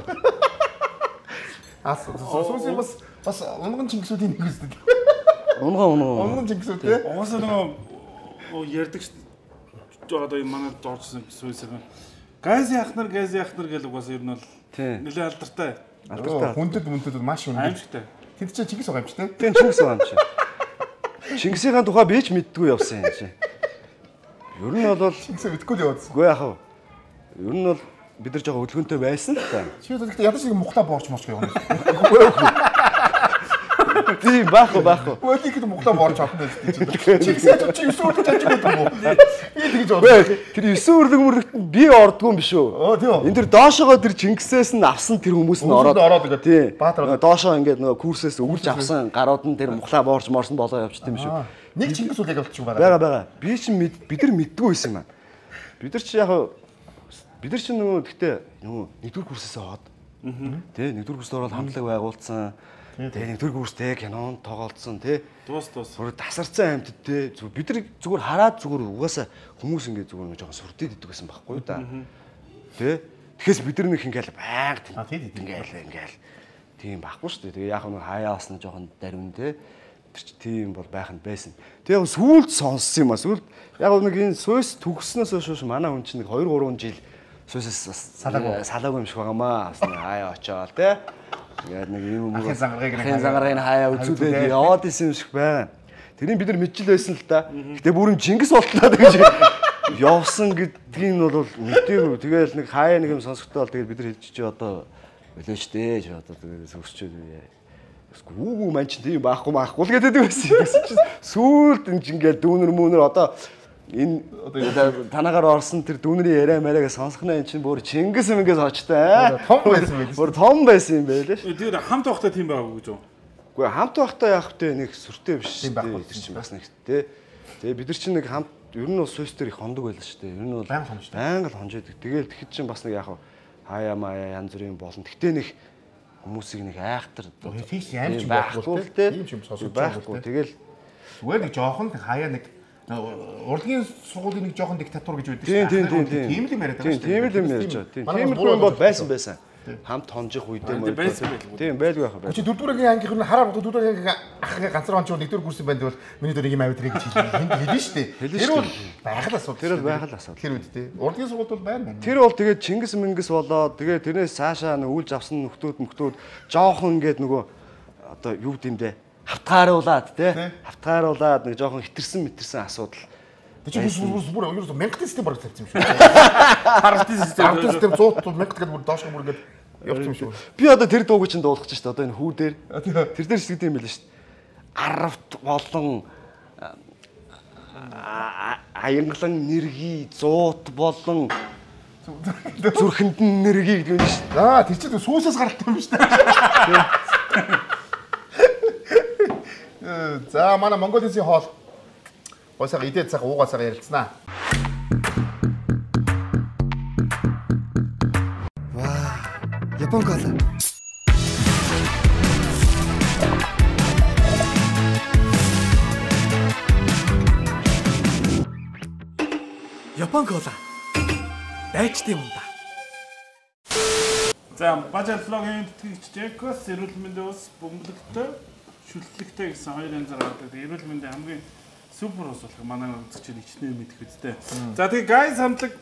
Ас Суйсийн бас бас унган Чингисүүдийн нэг үстэй. Унган унган. Унган Чингисүүд те. Угаасаа нөгөө ярддаг одоо энэ манай доорчсон Суйсийн Гази ахнар гази ахнар гэл угаасаа ер нь бол нэлээд алдартай. Алдартай. Хүндэд мүндэд маш хүндэд. Аимшигтай. Тэнд чинь Чингис байгаа юм чи те. Тийм Чингис байгаа юм чи. Чингисийн тухай би ч мэддэггүй явсан юм чи. Ер нь бол Чингис мэдгүй л явуулсан. Үгүй яах вэ? Ер нь бол бид нар жоохон хөдөлгөөнтэй байсан л та. Чи гэхдээ ядаж нэг мухта боорч морч гэх юм. Тийм баах баах. Үгүй ихэд мухта боорч авах нь тийм. Чингисээ чи юусоор чаж гэдэг юм уу? Би тэгж бодсон. Тэр есөн өрлөг мөрлөгт би ордгүй юм биш үү? Оо тийм. Энд тэр доошоогоо тэр Чингисээс нь авсан тэр хүмүүс нь ороод ороод байгаа. Тийм. Баатар доошоо ингээд нөгөө курсээс өгүүлж авсан гарууд нь тэр мухлаа боорч морсон болоо явчихсан юм шүү. Нэг Чингис үл яг болчих байгаа. Бага бага. Би чинь бид нар мэддгүй байсан юм аа. Бид нар чи яг бид нар чи нөгөө гэхдээ нөгөө нэгдүгээр курсээс аваад тий нэгдүгээр курст ороод хамтлаг байгуулсан. Тэгээ нэгдүгээр курстэй кинонд тоглолцсон тий. Дуус дуус. Зүгээр тасарсан амьтад тий. Бид нар зүгээр хараад зүгээр угаасаа хүмүүс ингээд зүгээр нэг жоохон сүрдээд идэг гэсэн байхгүй юу да. Тий. Тэгэхээс бид нар нэг ингээл байнга ингээл ингээл тийм байхгүй шүү дээ. Тэгээ яг нэг хаяас нь жоохон дарвин тий. Тэр чи тийм бол байх нь байсан. Тэгээ сүүлд сонссон юм а. Сүүлд яг нэг энэ Суйс төгснөөс хойш манай хүн чинь нэг two three жил Суйсээс салаагүй салаагүй юм шиг байгаамаа. Хаяа очоод тий. Яа нэг юм ахын зангаргыг ахын зангаргыг хаяа үзүүлээд яваад исэн юм шиг байна. Тэрийг бид нар мэдчил байсан л да. Гэтэ бүрэн Чингис болтлоо гэж явсан гэдгийг нь бол мэдээгүй. Тэгээл нэг хаяа нэг юм сонсогдоод тэгэл бид нар хэлж чи одоо өлөө штэ чи одоо тэгээ өсчөөд үгүй маань ч тийм байхгүй маахгүй л гэдэг байсан. Сүүлд энэ ингээл дүүнэр мүүнэр одоо энэ танаагаар орсон тэр дүүнрийн яриа мариаг сонсохноо эн чинь бүр Чингис Мингээс очтой. Том байсан байх. Бүр том байсан юм байлээ ш. Тэр хамт байхдаа тийм байгаагүй гэж юу? Үгүй хамт байхдаа яах вэ нэг сүртэй биш тийм байхгүй тэр чинь бас нэг тий. Тэгээ бид нар чинь нэг хамт ер нь бол сүйс дээр их хондог байлаа шүү дээ. Ер нь бол байнга хонжтой. Байнга л хонжойдаг. Тэгэл тэгэхэд чинь бас нэг яах вэ? Хаяа маяа янз бүрийн болон. Гэтэ нэг хүмүүсийг нэг айхтар фикс ямч байхгүй л тий. Тийм ч юм сонсож байхгүй. Тэгэл зүгээр нэг жоохон хаяа нэг урлагийн сургуулийн нэг жоохон диктатур гэж байдаг шүү дээ. Тийм тийм тийм. Тийм л юм яриад байгаа шүү дээ. Тийм л юм ярьж байгаа. Тийм. Тийм л юм бол байсан байсан. Хамт хонжих үедээ мөн байсан байлгүй. Тийм байлгүй яах вэ? Чи дөрөвдүгээр ангийнх нь хараа дөрөвдүгээр ангийн ах ганцхан онч нэгдүгээр курсын байнд бол миний дөр нэг юм авид тэрийг хэлнэ шүү дээ. Тэр бол байх л асуудал. Тэр бол байх л асуудал. Тэр үед тий. Урлагийн сургууль бол байна. Тэр бол тэгээд Чингис Мингис болоод тэгээд тэрнээс цаашаа нүүлж авсан нөхдүүд нөхдүүд жоохон ингээд нөгөө одоо юу гэмдэ хавтгааруулаад тий. Хавтгааруулаад нэг жоохон хитэрсэн мэтэрсэн асуудал. Тэг чи бүр бүр бүр юу мянган систем бараг тавьсан юм шүү. Хартын систем. Хартын систем сто мянга гэдэг бүр доош бүр ингээд явсан юм шүү. Би одоо тэр дууг чинь дуулах гэж шүү дээ. Одоо энэ хүү дээр. Тэр дээр шиг юм байл шүү дээ. Аравт болон аянгалан нэргий зуут болон зүрхэнд нэргий гэдэг юм шүү дээ. Аа тэр чинь сүүсээс гаралтай юм шүү дээ. За манай Монгол хэлний хоол Гойсаа идээд цаг уугаасаа ярилцсанаа. Ваа, Япон кола. Япон кола. Дайчдын юм да. За, бажар флогийн тэтгэгч Жекос эрүүл мэндийн ус бөмбөлөгтэй, шүлтлэгтэй гэсэн хоёр янзаар гардаг. Эрүүл мэндийн хамгийн супер ус болох манай үзэгчид ичнээ мэдэх үстэй. За тэгээ гайз хамтлаг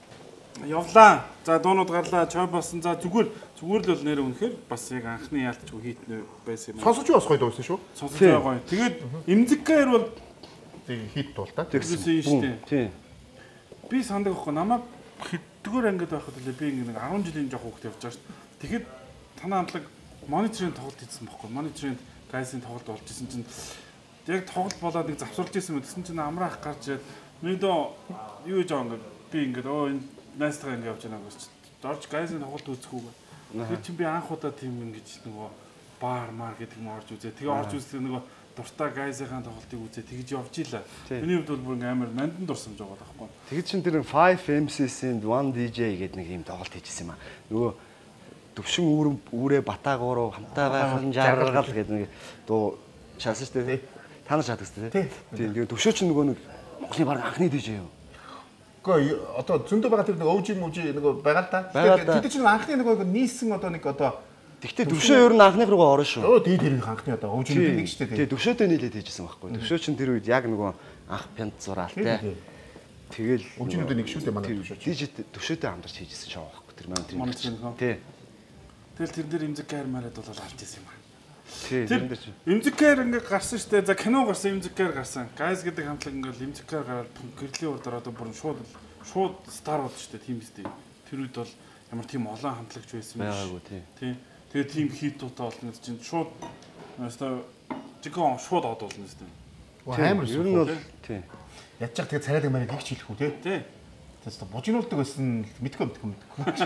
явлаа. За дуунууд гарлаа, чой болсон. За зүгээр зүгээр л бол нэр үнэхээр бас яг анхны яалтчгүй хийтнэ байсан юм. Сонсож бас гоё дуусан шүү. Сонсож байгаа гоё. Тэгээд эмзэггээр бол тэг хит туул та. Тэгсэн шүү дээ. Тийм. Би сандаг байхгүй намайг хэддүгээр ангид байхад л би нэг арван жилийн жоох хүүхэд явж байгаа шүү. Тэгэхэд танаа хамтлаг мониторын тоглолт хийсэн байхгүй. Мониторын гайзын тоглолт болж исэн чинь яг тоглолт болоод нэг завсарлаж исэн мэт гэсэн чинь амраах гарч ирээд мэдээ юу гэж байгаа ингээд би ингээд өө энэ найстайгаа ингээд явж байгаа гэж дорж гайзын тоглолт үзэхүүгээ. Тэр чинь би анх удаа тийм ингэж нөгөө баар маар гэдэг юм орж үзээ. Тэгээ орж үзсэн нөгөө дуртай гайзынхаа тоглолтыг үзээ тэгж явж ийлаа. Миний хувьд бол бүр ингээд амар нандин дурсамж байгаа байхгүй. Тэгэд чин тэр five M C-ийн one D J гэдэг нэг юм тоглолт хийжсэн юм аа. Нөгөө төвшин үүрэн үүрээ батаагууруу хамтаа байх нь жаргал гэдэг нэг дуу шалсан шүү дээ. Та нар шатдаг шүү дээ. Тийм. Тэгээ төвшөө чинь нөгөө нэг Монголын баг анхны дижей юу? Үгүй одоо зөндөө байгаа тэр нэг өвжи мүжи нөгөө байгаа л та. Тэр чинь анхны нөгөө нийсэн одоо нэг одоо тэгтээ төвшөө ер нь анхных руугаа орно шүү. Өө дээд хэрэг анхны одоо өвжи мүжи нэг шүү дээ. Тэгээ төвшөөтэй нийлээд хийжсэн байхгүй. Төвшөө чинь тэр үед яг нөгөө анх пянт зураалтай. Тэгэл өвжинүүд нэг шүү дээ манай төвшөө. Дижит төвшөөтэй хамтарч хийжсэн шоу байхгүй. Тэр маань тэр. Тий. Тэгэл тэр дээр эмзэг гайр мараад бол алж исэн юм аа. Тий, тэр дээр чинь. Эмзэгээр ингээ гарсан штэ. За кино гарсан, эмзэгээр гарсан. Гайз гэдэг хамтлаг ингээл эмзэгээр гараад гэрлийн урдаар одоо бүр шууд шууд стар болд штэ. Тийм үстэй. Тэр үед бол ямар тийм олон хамтлагч байсан юм байгаагүй тий. Тий. Тэгээ тийм хитуудаа болно гэж чинь шууд өстой жигэн шууд од болно штэ. Амар ер нь бол тий. Ядчих тэгээ царайдаг марыг их ч хэлэхгүй тий. Тий. Тэст бужинуулдаг байсан мэдгүй мэдгүй мэдгүй.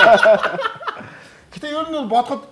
Гэтэ ер нь бол бодоход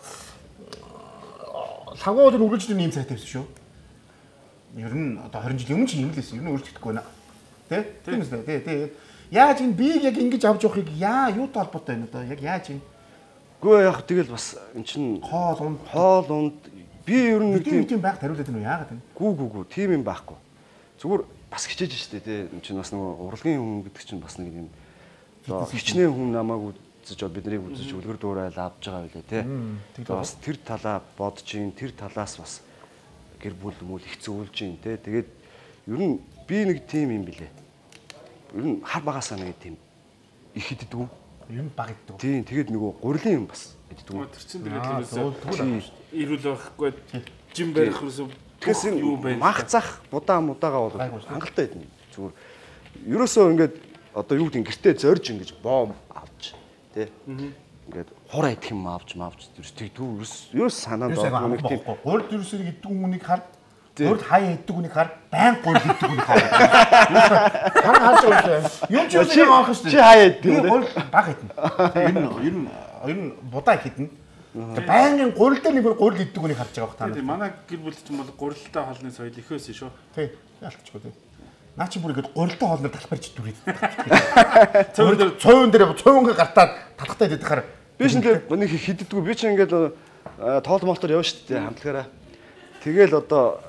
лагууд нь үргэлжлэн ийм цайтай байсан шүү. Ер нь одоо хорин жилийн өмнө ч ийм л байсан. Ер нь өөрчлөгдөхгүй байна. Тэ? Тийм үстэй. Тэ тэ. Яаж энэ бийг яг ингэж авч явахыг яа юутай холбоотой байна одоо? Яг яаж юм? Гөө яг тэгэл бас эн чин хоол унд хоол унд би ер нь нэг тийм байх тариулаад байна уу? Яагаад вэ? Гүү гүү гүү тийм юм байхгүй. Зүгээр бас хичээж штэ тэ. Эн чин бас нөгөө урлагийн хүн гэдэг чинь бас нэг юм хичнээн хүн намайг үзэж биднийг үзэж үлгэр дуурайл авч байгаа байлээ тий. Бас тэр талаа бодож ин тэр талаас бас гэр бүл мөл хэцүүлж ин тий. Тэгээд ер нь би нэг тим юм билээ. Ер нь хар багасаа нэг тим их иддэг. Ер нь баг иддэг. Тийм тэгээд нөгөө гурилын юм бас иддэг. Тэр чинь тэгээд ирүүл байхгүй жим барих гэсэн тэгээс юу байна? Мах зах будаа мудаага бол хангалттай байдна. Зүгээр ерөөсөө ингээд одоо юу гэдэг гэртээ зорж ингэж боо авч тий. Ингээд хураа идэх юм авч мавч зүрс тэгдүү ерөөс ерөөс санаанд орох нэг тийм гурил зүрсийг иддэг хүнийг хар Өөр хаяа иддэг үнийг хар баян гурил иддэг үнийг хар. Хараа харж байгаа юм. Юм ч үнийг авах шүү дээ. Чи хаяа иддэг үү? Гурил баг идэнэ. Ер нь ер нь ер нь будаа идэнэ. Баянгийн гурил дээр нэг гурил иддэг үнийг харж байгаа байна. Тийм манай гэр бүл ч юм бол гурилтай хоолны соёл ихөөс шүү. Тий. Яалтчгүй тий. Наа чи бүр ингэж гурилтай хоолноор талбарч дүрээд. Цөөн дээр цөөн дээр цөөнгээ гартаад талхтай идэх хаар би ч нэг нэг хиддэггүй би ч ингээд тоол молтоор явна шүү дээ хамтлагаараа. Тэгэл одоо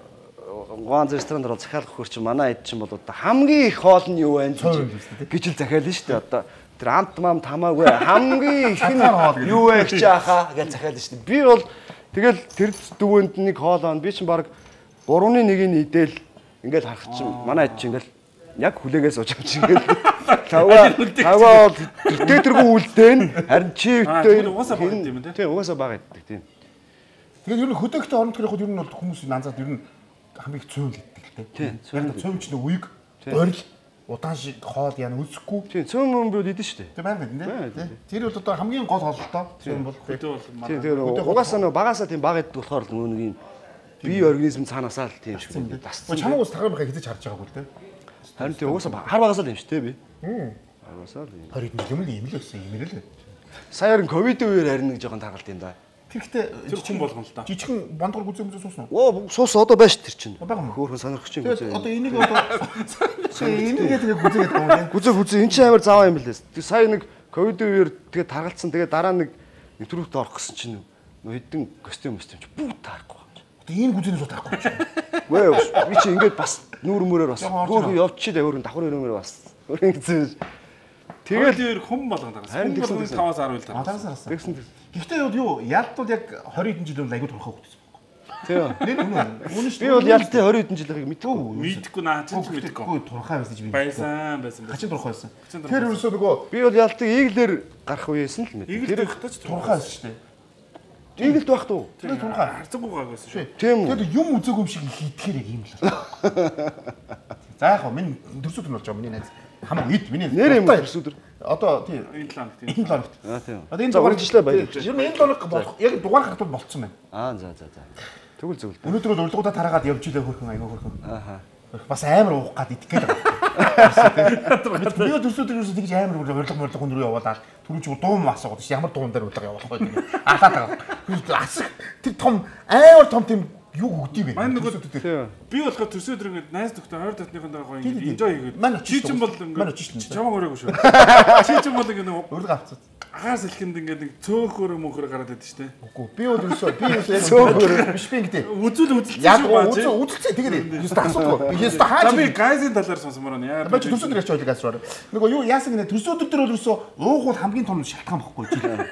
Ганц ресторанд руу захиалах хөр чи манай эд чинь бол одоо хамгийн их хоол нь юу вэ гэж л захиална шүү дээ. Одоо тэр амт мам тамаагүй хамгийн их нь юу вэ гэж яхаа гэж захиална шүү дээ. Би бол тэгэл тэр дөвөнд нэг хоол аа би чинь баг гурваны нэгийг идэл ингээд харах чинь манай эд чинь ингээд яг хүлээгээс ууж авчих ингээд таваа таваа тэр тэргүй үлдээн харин чи тэр угаасаа баг юм тий. Тийм угаасаа баг иддэг тийм. Тэгээд ер нь хөдөөгтэй орон төрөхөд ер нь бол хүмүүс нанзаад ер нь хамгийн их цөөн гэдэг л тий. Тийм цөөн цөөн ч нэг үеиг горил удаан шиг хоол яна үзэхгүй. Тийм цөөн мөн бод идэж штэ. Тийм байна тий. Тэр бол одоо хамгийн гол хоолтой цөөн бол тий. Тийм тэр угаасаа нөө багасаа тийм баг иддэг болохоор л нөгөө нэг бие организм цаанаасаа л тийм шиг дасцсан. Чамаг ус таграмхаа хизэж харж байгаагүй л тий. Харин тийм угаасаа хар багасаа л юм шүү дээ би. Багасаа л юм. Харин юм л юм л өссөн юм л. Саяар нь ковид үеэр харин нэг жоохон таргалт юм да. Тэгэхдээ жижигхэн болгоно л да. Жижигхэн бандгар гүзээ мүзээ суусан уу? Оо суус одоо байж тэр чинь. Хөөхөн сонирхож чинь гүзээ. Одоо энийг одоо энийг тэгээ гүзээгээд байгаа юм. Гүзээ гүзээ эн чинь амар заваа юм билээс. Тэг сая нэг ковид үеэр тэгээ таргалцсан тэгээ дараа нэг нэвтрүүлэгт орох гэсэн чинь нөө хэдэн костюм костюм чи бүгд таарахгүй байна. Одоо энэ гүзээнээс уу таахгүй чинь. Вэ би чи ингээд бас нүүр мөрөөр бас хөөхөн явчихлаа өөрөнд давхар өрөмөр бас. Өөрийн гэсэн. Тэгээд тэр хүм болгоно дагаас. Хүм болгоно таваас ар үйл дагаас. Тэгсэн. Гэхдээ юу ялт бол яг двадцать хэдэн жил аягүй турхаа хөтсөн. Тийм. Нэг үнэн. Үнэн шүү. Би бол ялтын двадцать хэдэн жилийг мэдгүй. Мэдхгүй наа ч мэдхгүй. Турхаа байсан чи би. Байсан байсан. Хачин турхаа байсан. Тэр ерөөсөө нөгөө би бол ялтыг иглэр гарах үеэсэн л мэд. Тэр ихтэй ч турхаа байсан шүү дээ. Игэлт байх туу. Тэр турхаа харцаггүй гаагаас шүү. Тийм үү. Тэр юм үзээгүй юм шиг хийдгээр яг юм л. За яг хоо минь дөрсөд нь болж байгаа миний найз. Хамаг ид миний нэр юм дөрсөд. энэ Одоо тийм талаа тийм. Энэ талаа. Аа тийм. Одоо энэ дугаар жишлээ баяр. Ер нь энэ дугаар болох яг дугаар хатууд болцсон байна. Аа за за за. Тэгвэл зөвлөд. Өнөөдөр бол урилгуудаа тараагаад явж илээ хөрхөн аяга хөрхөн. Ааха. Бас амар уух гад идэх гээд байгаа. Би дөрсөд дөрсөд тэгж амар урилга мөрлөг хүн рүү явуулаад түрүүч дуум асуугаад чи ямар дуун дээр урилга явуулах вэ гэдэг. Алаад байгаа. Асах тэр том амар том тийм юу өгдөг юм бэ? Манай нөгөө би болохоор төсөө өдөр ингээд найз нөхдөд хоёр татныхаа гоё ингээд enjoy хийгээд. Манай чи ч юм бол манай ч шүү. чамаг өрөөгүй шүү. Чи ч юм бол ингээд урилга авцаад. Агаас хэлхэнд ингээд нэг цөөхөр мөнхөр гараад байдаг шүү дээ. Үгүй би бол ерөөсөө би ерөөсөө цөөхөр биш би ингээд үзүүл үзэлцээ яг үзэлцээ тэгээд ерөөсөө асуухгүй. Би ерөөсөө хаач. Би гайзын талаар сонсомоор байна. Яа. Бач төсөө дээр яч ойлыг асууаар. Нөгөө юу яасан гэнэ төсөө өдөр дээр ерөөсөө уух бол хамгийн том шалтгаан багхгүй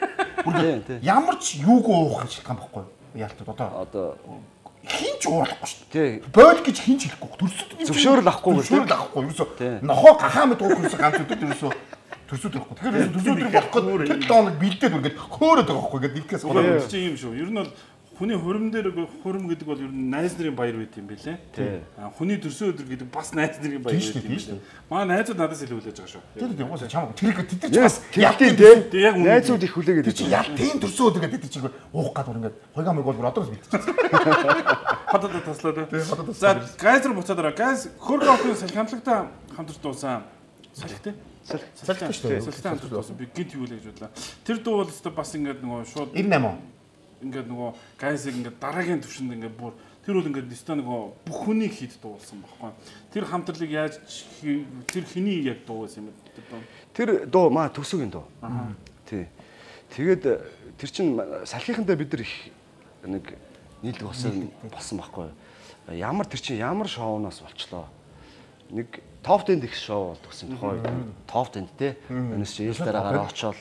чи. Ямар ч юуг уух шалтгаан багхгүй. Яалтад одоо Одоо хинч уурлахгүй шүү дээ. Бойл гэж хинч хэлэхгүй. Төрсөд зөвшөөрөл авахгүй гэж. Зөвшөөрөл авахгүй. Ерөөсөө нохоо гахаа мэд уух ерөөсөө ганц өдөр ерөөсөө төрсөд байхгүй. Тэгэхээр төрсөд өдөр болох гэдэг тооног бэлдээд үргээд хөөрөд байгаа байхгүй гэдэг итгэс. Одоо чи юм шүү. Ер нь бол хүний хурим дээр хурим гэдэг бол ер нь найз нарын баяр байт юм байлээ. Аа хүний төрсөн өдөр гэдэг бас найз нарын баяр байт юм шүү. Манай найзууд надаас илүү хүлээж байгаа шүү. Тэр тийм уусаа чамаг тэр их тэр ч бас ялтын дээ. Яг найзууд их хүлээгээд тэр чи ялтын төрсөн өдөр гэдэг чи уух гад бүр ингээд хойгоо мөргөл бүр одоо л мэдчихсэн. Хатад таслаа дээ. За гайзер буцаад ороо. Гайз хөргө автын салхиамлагтай хамтарч дуусан. Салхитай. Салхитай шүү дээ. Салхитай хамтарч дуусан. Би гинт юу л гэж бодлоо. Тэр дуу бол өстой бас ингээд нөгөө шууд девяносто восемь ингээд нөгөө гайзыг ингээд дараагийн төвшөнд ингээд бүр тэр бол ингээд өстой нөгөө бүх хүнийг хийд дуулсан байхгүй. Тэр хамтрлыг яаж тэр хэний яг дуу байсан юм бэ? Тэр дуу маа төсөгийн дуу. Тий. Тэгээд тэр чин салхийнхантай бид нар их нэг нийлдэг болсон болсон байхгүй. Ямар тэр чин ямар шоунаас болчлоо. Нэг топ дент их шоу болдгосон тухай. Топ дент те. Өнөөс чи ил дараагаар очоод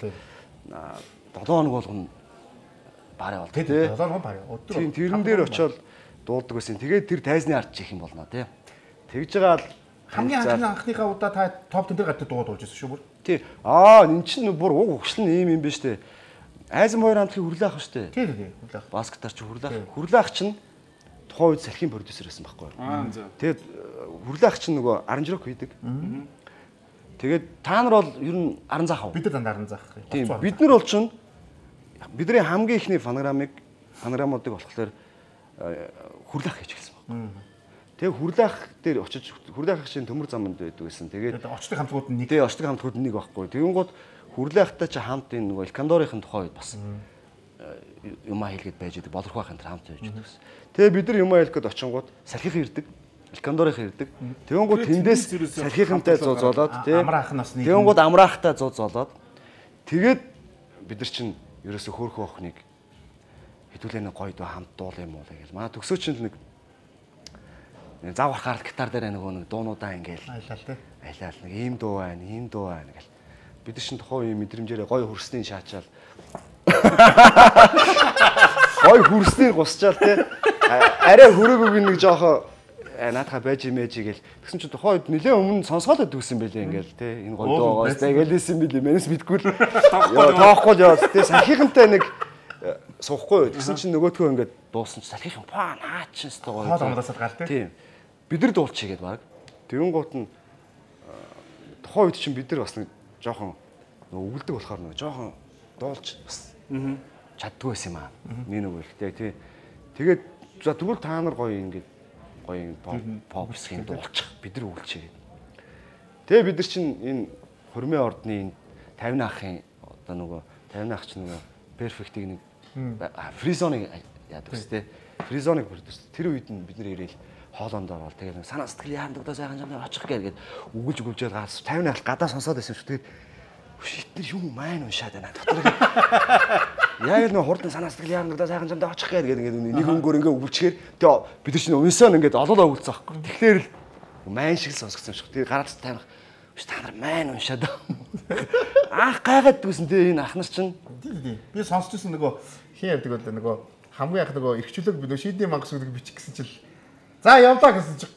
долоо хоног болгоно бараа болдог тий. долоо хоног бараа. Тийм тэрэн дээр очоод дуулдаг байсан. Тэгээд тэр тайзны ард чих юм болно тий. Тэгж байгаа л хамгийн анхны анхныхаа удаа та топ дент дээр гадтай дуу дуулж байсан шүү бүр. Тий. Аа эн чинь бүр уг өгшлэн ийм юм биш үү? Айзен хоёр хамтлагийн хүрлээх шүү дээ. Тий тий хүрлээх. Баскетаар чи хүрлээх. Хүрлээх чинь тухайн үед салхийн продюсер байсан байхгүй юу? Аа зөв. Тэгээд хүрлээх чинь нөгөө аранжрок хийдэг. Тэгээд та нар бол ер нь аран заах уу? Бид нар дандаа аран заах. Тийм. Бид нар бол чинь бидний хамгийн ихний фонограмыг фонограмуудыг болохоор хүрлэх хийж эхэлсэн байна. Тэгээ хүрлэх дээр очиж хүрлэх чинь төмөр замд байдаг гэсэн. Тэгээд очдог хамтгууд нь нэг. Тэгээ очдог хамтгууд нь нэг байхгүй. Тэгэнгүүт хүрлэхтэй чи хамт энэ нөгөө Элкандорын тухай бас юмаа хэлгээд байж идэг. Болорхойхын тэр хамт байж идэг. Тэгээ бид нар юмаа хэлгээд очингууд салхихан ирдэг. Элкандорын ирдэг. Тэгэнгүүт тэндээс салхихантай зузуулаад тий. Амраахнаас нэг. Тэгэнгүүт амраахтай зузуулаад тэгээд бид нар чинь ерөөсө хөөрхөн охиныг хэдүүлээ нэг гоё дөө хамт дуул юм уу гэл. Манай төгсөө чинь нэг зав харахаар гитар дээр нөгөө нэг дуунуудаа ингээл айлал тий. Айлал нэг ийм дуу байна, ийм дуу байна гэл. Бид нар чинь тухайн үеийн мэдрэмжээрээ гоё хөрсний шаачаал. Гоё хөрсний гусчаал тий. Арай хөрөөгөө нэг жоохоо наадхаа байж имэж гээл. Тэгсэн чинь тухайн үед нэлээ өмнө сонсоолоод дүүсэн байлээ ингээл тий. Энэ гоё дуу гоос тэгэлээсэн билээ. Манайс мэдгүй л. Тоохгүй л яа тий. Сахихантай нэг суухгүй. Тэгсэн чинь нөгөөдхөө ингээд дуусан чинь салхихан паа наачин сте гоё. Хоол амдасаад гал тий. Тийм. Бид нар дуулчихгээд баг. Тэгэн гут нь тухайн үед чинь бид нар бас нэг жоохон өгөлдөг болохоор нэг жоохон дуулж бас чаддгүй байсан юм аа. Нэг нэг ихтэй тий. Тэгээд за тэгвэл та нар гоё ингээд гоё pop хэсгийн дуулчих. Бид нар өгүүлчихээ. Тэгээ бид нар чинь энэ хөрмийн ордны энэ тавин ахын одоо нөгөө тавин ах чинь нөгөө perfect-ийг нэг фризоныг яадаг үстэй. Фризоныг продюс. Тэр үед нь бид нар ирээл хоолонд ороод тэгээд нэг санаа сэтгэл яандагдаа сайхан жамдаа очих гээл гээд үгэлж үгэлжээд гаас тавин ах гадаа сонсоод байсан шүү. Тэгээд шитэр юм маань уншаад байна. Дотор яг л нэг хурдан санаа сэтгэл яандагдаа сайхан жамдаа очих гээл гээд ингээд нэг өнгөөр ингээд өвлчгээр тэгээд бид нар чинь унсаан ингээд олоолаа өвлцсөн аахгүй. Тэгэхээр л маань шиг сонсгосон юм шиг. Тэгээд гараад таймах та нар маань уншаад аах гайгаад дүүсэн дээ энэ ах нар чинь. Би сонсчихсон нөгөө хин ярьдаг бол нөгөө хамгийн анх нөгөө эрхчлөг би нөгөө шийдний мангас гэдэг бичих гэсэн чил. За явлаа гэсэн чи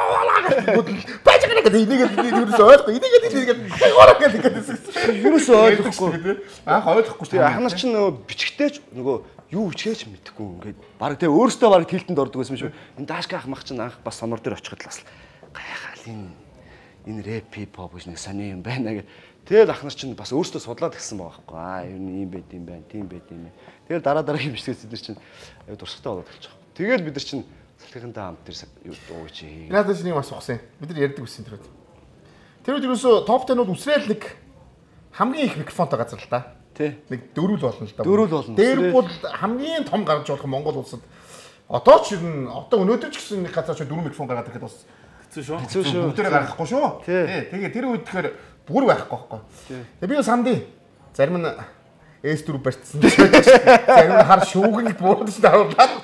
байж гэнэ гэдэг энийг ерөөсөө ойлгохгүй. Энийг энийг хаагаараа гэдэг гэсэн. Ерөөсөө ойлгохгүй. Анх ойлгохгүй. Тэгээ ах нар чинь нөгөө бичгтээч нөгөө юу бичгээч мэдэхгүй ингээд баг тэгээ өөрөөсөө баг тэлтэнд ордог байсан шүү. Энэ даашка ах мах чинь анх бас сонор дээр очиход л бас гайхаал энэ энэ рэп хип-хоп гэж нэг сони юм байна гэх. Тэгээд ах нар чинь бас өөрсдөө судлаад гисэн байгаа байхгүй. Аа ер нь ийм байд юм байна, тийм байд юм. Тэгээд дараа дараагийн бичгээс бид нар чинь аюу дурсагтай болоод эхэлж байгаа. Тэгээд бид нар чинь салхихантай хамт тэр дуу чи. Надад чинь юм асуусан. Бид нар ярьдаг үсэн тэр үед. Тэр үед ерөөсөө топ десять-ууд үсрээл нэг хамгийн их микрофонтой газар л та. Тий. Нэг дөрвөл болно л да. Дөрвөл болно. Дээр бол хамгийн том гарч болох Монгол улсад одоо ч ер нь одоо өнөөдөр ч гэсэн нэг газар ч дөрвөн микрофон гаргаад ирэхэд бас хэцүү шүү. Хэцүү шүү. Бүгдээрээ гаргахгүй шүү. Тий. Тэгээ тэр үед тэгэхээр бүр байхгүй байхгүй. Тэгээ би сандий зарим нь эс дөрөв барьцсан. Зарим нь хар шүүгэн буудаж даруулаад.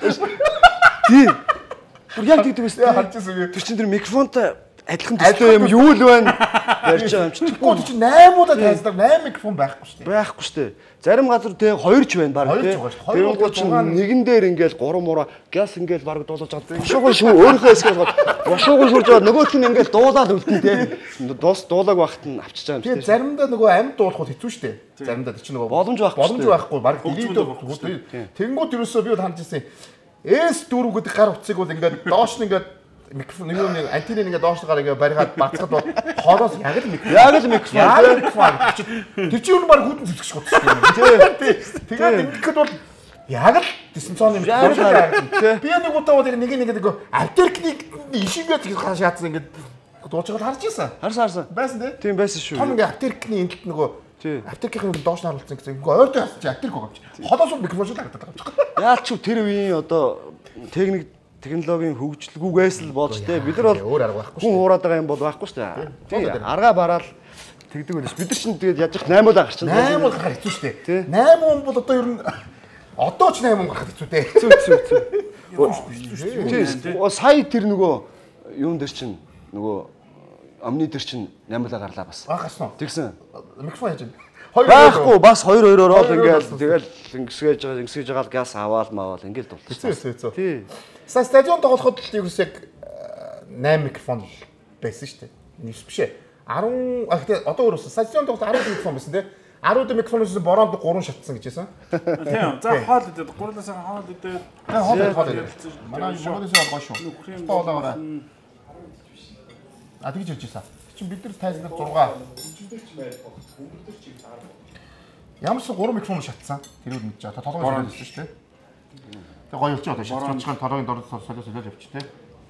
Тий. Бүр яг тэгдэг байсан. Харж ирсэн. Тэр чинь тэр микрофонтой адилхан төстэй юм юу л байна. Ярьж байгаа юм чи. Тэгвэл чи наймуудаа тайлдаг восемь микрофон байхгүй шүү дээ. Байхгүй шүү дээ. Зарим газар тэгээ хоёр ч байна баг тий. Тэгэнгүүт чинь нэгэн дээр ингээл гурван мураа газ ингээл баг дуулаж байгаа. Бошуугын шүү өөрийнхөө хэсгээс гол бошуугын шүрж байгаа нөгөөх нь ингээл дуулаад үлдэн тий. Дуус дуулаг багт нь авчиж байгаа юм тий. Заримдаа нөгөө амьд дуулахуд хэцүү шүү дээ. Заримдаа чи нөгөө боломж байхгүй. Боломж байхгүй. Баг дэлийд тэнгууд ерөөсөө би хандж ирсэн. эс дөрөв гэдэг гар утсыг бол ингээд доош нь ингээд микрофон юу нэг антенны ингээд доош гараа ингээд бариад бацхад бол хоороос яг л микрофон. Яг л микрофон. Яг л микрофон. Тэр чинь юу баг хүдэн зүсгэж шууд тий. Тэгээд ингээд бол яг л дистанцооны микрофон. Би нэг удаа бол нэг нэг нэг альтеркник ишигээд шаацсан ингээд дууж байгаа харж ирсэн. Харсан харсан. Байсан тий. Тийм байсан шүү. Том ингээд альтеркний эндэлт нөгөө аптекийн доош наруулсан гэсэн. Ингээ ойртой хасчих аптек байгаа юм чи. Холоос микрофон шиг харагдаад байгаа юм. Яалч тэр үеийн одоо техник технологийн хөгжлгүйгээс л болж те бид нар бол өөр арга байхгүй шүү. Хүн хуураад байгаа юм бол байхгүй шүү дээ. Тий аргаа бараал тэгдэг байлш. Бид нар чинь тэгээд яаж их восемь удаа гарчихсан. восемь удаа гарах хэцүү шүү дээ. восемь он бол одоо ер нь одоо ч восемь он гарах хэцүү дээ. Хэцүү хэцүү хэцүү. Сая тэр нөгөө юун дээр чинь нөгөө амны дээр чинь восемь удаа гарлаа бас. Аа гарсан уу? Тэгсэн. Микрофон яаж вэ? Байхгүй бас хоёр хоёроор ол ингээл тэгэл ингэсгэж байгаа ингэсгэж байгаа газ аваал маавал ингээл дулчих. Хэцүү хэцүү. Тий. Са стадион тоглоход л юу яг восемь микрофон байсан шүү дээ. Нийс биш ээ. десять а гэхдээ одоо өөрөөс стадион тоглоход десять микрофон байсан тий. десять микрофоноос бороонд три шатсан гэж байсан. Тийм. За хоол идээд гурлаас хоол идээд хоол хоол идээд. Манай Монголын гоё шүү. Хоолоогоо. А тэгж хэлж байсан. Чин бид нар тайлбар зураг. Ямар ч гурван микрофон шатсан. Тэр үл мэдж байгаа. Толгой шатсан шүү дээ. Тэгээ гоё болчих одоо шатчихсан тороогийн дор солио солио явчих тий.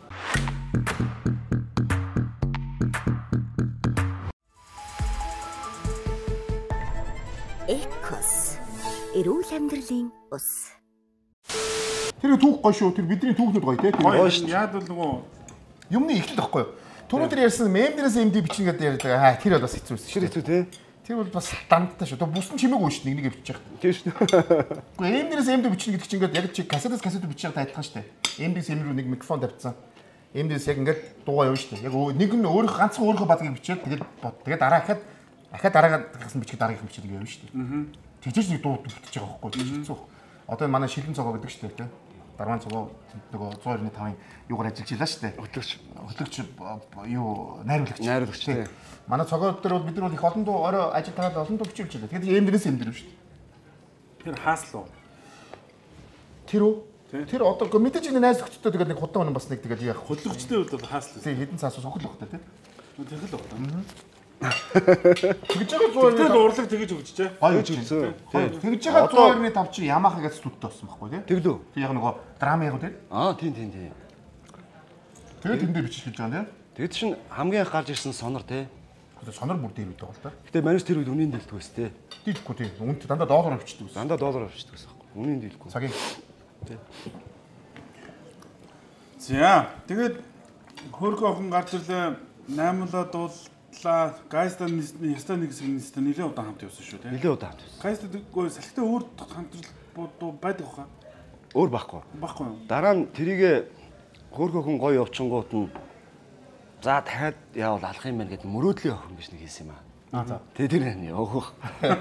Экос эрүүл амьдралын ус. Тэр түүх гоё шүү. Тэр бидний түүхнүүд гоё тий. Гоё шүү. Яад бол нөгөө юмны ихлэл байхгүй юу? Түрүүдөр ярьсан мемдэрээс эм ди бичнэ гэдэг ярьдаг. Аа тэр бол бас хэцүү шүү. Тэр хэцүү тий. Тэр бол бас дандтай шүү. Тэгээ бүсэн чимээгүй шүү. Нэг нэг бичиж байгаа. Тийм шүү. Гэхдээ мемдэрээс эм ди бичнэ гэдэг чинь ингээд яг чи кассетаас кассет бичиж байгаа адилхан шүү дээ. эм ди-с эм рүү нэг микрофон тавьчихсан. эм ди-с яг ингээд дуугаа явна шүү дээ. Яг нэг нь өөрийнхөө ганцхан өөрийнхөө бадгийг бичээд тэгээд тэгээд дараа хахад ахаад дараагаар гасан бичиг дараагийн бичиг явна шүү дээ. Аа. Тэгжээж нэг дуу бүтэж байгаа байхгүй хэцүү. Одоо манай шилэн цогоо гэдэг шүү дээ. Дарван цогоо нөгөө one oh nine five-ын юугаар ажиллаж илаа шүү дээ. Хөтлөгч хөтлөгч юу найруулагч. Найруулагч тий. Манай цогоо дээр бол бид нар бол их олон дуу орой ажил тараад олон дуу бичиж илаа. Тэгээд эм дэрээс эм дэр шүү дээ. тэр хааслуу. Тэр үү? Тэр одоо мэдээж энэ найз өгчтэй тэгээд нэг худаан өнөн бас нэг тэгээд яах Хөдлөгчтэй үед бол хааслуу. тий хэдэн цаас сохол багтаа тий. Тэгэл баг. Тэгж байгаа зур Тэгэл урлаг тэгэж өгчжээ. гоё өгсөн. Тэгж байгаа one oh five чи Yamaha гэж студид болсон байхгүй тий. Тэр лөө. Тэг яг нөгөө драма яг тий. Аа тийм тийм тийм. Тэгээд тэн дээр бичих гэж байгаа тий. Тэгэд чинь хамгийн анх гарч ирсэн сонор тий. Сонор бүр дээр үйдэг бол та. Гэтэ манайс тэр үед үнийн дэлдэг байсан тий. Дийлэхгүй тий. Үнд дандаа доллар авчдаг байсан. Дандаа доллар авчдаг байсан байхгүй. Үнийн дийлэхгүй. Цагийн. Тий. За тэгээд хөргө охин гарч ирлээ наймлаа дууллаа. Гайста яста нэг хэсэг нэстэ нэлээд удаан хамт явсан шүү тий. Нэлээд удаан хамт явсан. Гайста тэггүй салхитай өөр хамтрал байдаг хаа. Өөр байхгүй. Баггүй юу? Дараа нь тэрийгэ хөргө охин гоё явчингууд нь за дахиад яавал алах юм байна гэд мөрөөдлийн охин гэж нэг хэлсэн юм аа. Аа за. Тэ тэр нь явах.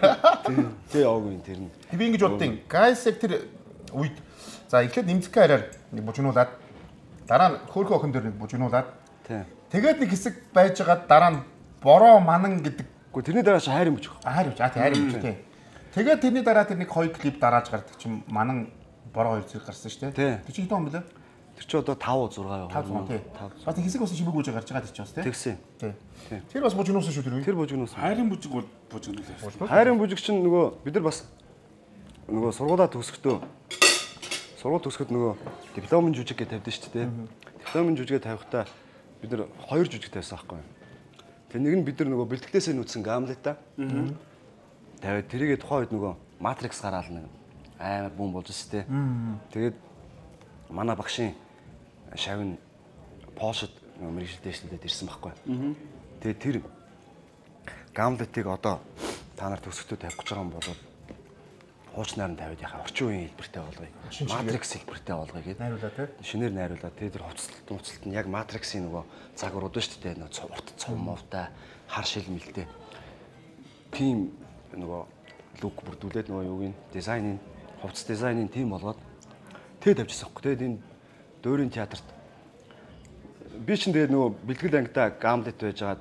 Тэ яваагүй тэр нь. Би ингэж боддیں۔ Гайсыг тэр үед за эхлээд нэмцэх хараар нэг бужигнуулаад дараа нь хөөрхөн охин дээр нэг бужигнуулаад тий. Тэгээд нэг хэсэг байж байгаа дараа нь бороо манан гэдэг. Гэхдээ тэрний дараа чи хайрын бүжиг. Хайр бүж. Аа тий хайр бүж тий. Тэгээд тэрний дараа тэр нэг хоёр клип дарааж гардаг чинь манан бороо хоёр зэрэг гарсан шүү дээ. Тэр чинь хэдэн он бэлээ? Тэр чи одоо five six яваа. five тий. Бас нэг хэсэг бас шимэг үүж гарч байгаа тийч бас тий. Тэгсэн. Тий. Тэр бас бужигнуусан шүү тэр үе. Тэр бужигнуусан. Хайрын бүжиг бол бужигнуулсан. Хайрын бүжиг чинь нөгөө бид нар бас нөгөө сургуулаа төгсөхдөө сургууль төгсөхөд нөгөө дипломын жүжиг гэж тавьдсан шүү дээ. Дипломын жүжигээ тавихтаа бид нар хоёр жүжиг тавьсан байхгүй. Тэр нэг нь бид нар нөгөө бэлтгэдээсээ нүдсэн Гамлета. Тавиад тэрийгээ тухайн үед нөгөө Матрикс гараал нэг амар бүүн болж өстэй. Тэгээд манай багшийн шавн Полшд мэрэгжилдээшлээд ирсэн байхгүй. Тэгээд тэр Гамлетыг одоо та нар төгсөхдөө тавих гэж байгаа юм бол хуучнаар нь тавиад яхаа орчин үеийн хэлбэртэй болгоё. Матрикс хэлбэртэй болгоё гэдэг. Найруулаа тий. Шинээр найруулаад тэгээд тэр хувцалт хувцалт нь яг Матриксийн нөгөө загварууд байна шүү дээ. Нөгөө урт цом мовтай хар шилмэлтэй. Тим нөгөө лук бүрдүүлээд нөгөө юуг нь дизайнын хувцас дизайнын тим болгоод тэгээд тавьчихсан хөөх. Тэгээд энэ дөөрийн театрт би чинь тэгээд нөгөө бэлтгэл ангитай Гамлет байжгаад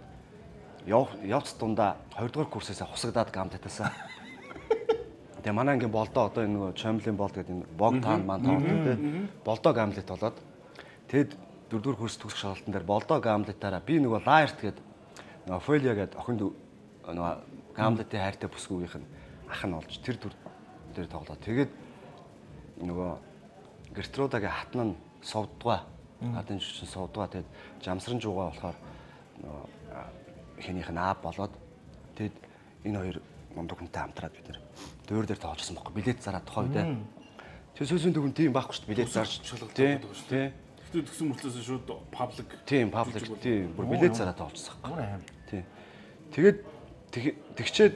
явц дундаа two дугаар курсээс хусагдаад Гамлетаасаа. Тэгээ манай ангийн болдоо одоо энэ нөгөө Чомлын болд гэдэг энэ бог таан маань тоолдог тий. Болдоо Гамлет болоод тэгэд four дугаар курс төгсөх шалгалтын дээр болдоо Гамлетаараа би нөгөө Лайерт гэдэг нөгөө Фолиа гэдэг охин нөгөө Гамлетийн хайртай бүсгүйгийнх нь ах нь олж тэр төр дээр тоглоод тэгээд нөгөө Гертрудагийн хатан нь сувдгаа хатын жишээ сувдгаа тэгээд жамсран жуугаа болохоор нөгөө хинийх нь аав болоод тэгэд энэ хоёр мундаг хүнтэй хамтраад бид нэр дөөр дээр тоолжсон байхгүй билет зараад тухай үедээ. Тэр сүүсийн төгөн тийм байхгүй шүү дээ билет зарж шалгалт тий. Тий. Тэгтээ төгсөн мөртлөөс шууд паблик. Тийм паблик тийм бүр билет зараад тоолжсон Өөр аим. тий. Тэгээд тэгчээд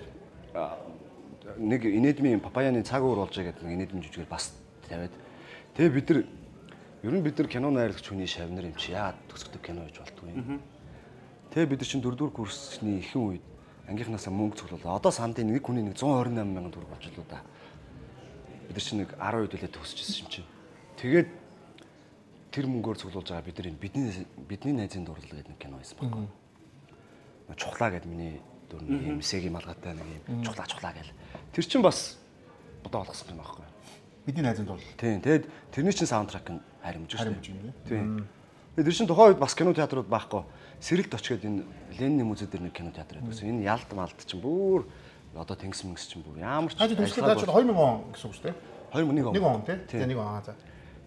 нэг инедмийн папаяны цаг өөр болж байгаа гэдэг нэг инедмийн жүжигээр бас тавиад тэгээ бид нар ер нь бид нар кино найруулагч хүний шавнар юм чи яа төгсгдөг кино гэж болтгүй юм. Тэгээ бид нар чинь four дугаар курсны ихэнх үед ангийнхнаасаа мөнгө цуглуулаа. Одоо сандын нэг хүний нэг one twenty-eight мянган төгрөг болж л уу да. Бид нар чинь нэг ten үед үлээ төгсчихсэн юм чинь. Тэгээд тэр мөнгөөр цуглуулж байгаа бид нар энэ бидний бидний найзын дурлал гэдэг нэг кино байсан байхгүй. Чухлаа гэдэг миний дүр нэг юм сэгийн малгайтай нэг юм чухлаа чухлаа гэл. Тэр чинь бас бодоо болгосон юм байхгүй. Бидний найзын дурлал. Тийм. Тэгээд тэрний чинь саундтрак нь харимж шүү Харимж юм лээ. Тийм. Тэгээд тэр чинь тухайн үед бас кино театрууд байхгүй. Сэрэлт очгээд энэ Ленинийн музей дээр нэг кино театр байдаг. Энэ ялт малт чинь бүр одоо тэнгис мэнгс чинь бүр ямар ч Хажууд төсөл даа two thousand он гэсэн үг шүү дээ. two thousand one он. Нэг он тий. Тэгээ нэг он аа за.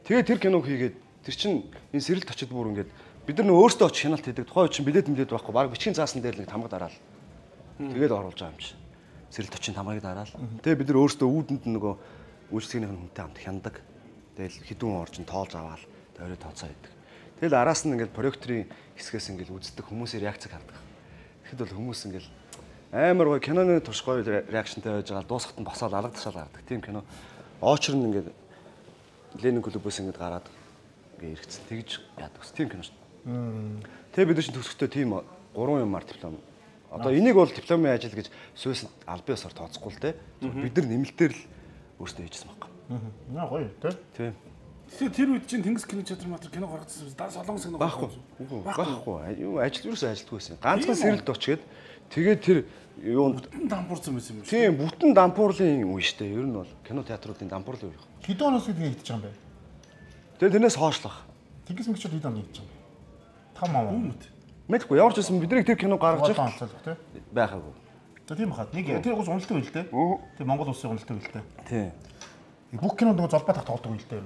Тэгээ тэр киног хийгээд тэр чин энэ сэрэлт очид бүр ингээд бид нар өөрсдөө очиж хяналт хийдэг. Тухайн үед чинь билет мэдээд байхгүй. Бараг бичгийн заасан дээр нэг тамга дараал. Тэгээд оруулж байгаа юм чи. Сэрэлт очийн тамгыг дараал. Тэгээ бид нар өөрсдөө үүдэнд нөгөө үйлчлэгнийх нь хүнтэй хамт хяндаг. Тэгэл хідүүн орчин тоолж аваал. Тэгээд тооцоо хийдэг. Тэгэл араас нь ингээд проекторын хэсгээс ингээд үздэг хүмүүсийн реакцийг хардаг. Тэгэхэд бол хүмүүс ингээд амар гоё киноны турш гоё реакшнтай байж байгаа дуусахад нь босоод алгадчихал гардаг. Тийм кино. Очор нь ингээд Ленин клубээс ингээд гараад ингээд иргэцэн тэгж яадаг ус. Тийм кино шүү дээ. Тэгээ бид нар чинь төгсөхдөө тийм гурван юмар диплом. Одоо энийг бол дипломын ажил гэж сүйс албан ёсоор тооцохгүй л дээ. Бид нар нэмэлтээр л өөрсдөө хийжсэн байхгүй. Аа гоё тий. Тийм. Тэгэхээр тэр үед чинь Тэнгис кино театр матер кино гаргацсан даа солонгос кино байхгүй. Байхгүй. Юу ажил юусаа ажилтгүй байсан. Ганцхан сэрэлт очгээд тэгээд тэр юу бүтэн дампуурсан байсан юм шүү. Тийм бүтэн дампуурлын үе шүү дээ. Ер нь бол кино театруудын дампуурлын үе. Хэдэн оноос гэдгийг хэлж байгаа юм бэ? Тэгээд тэрнээс хоошлох. Тэнгис мэгчүүд хэдэн оны хийж байгаа юм? Том аа. Мэдгүй ямар ч байсан бидний тэр кино гаргаж байгаа онцлог тий. Байгаагүй. За тийм бахад нэг тэр гус уналтын үе л дээ. Тийм Монгол улсын уналтын үе л дээ. Тийм. Бүх кинонд нөгөө золбоо тах тоглодог үе л дээ.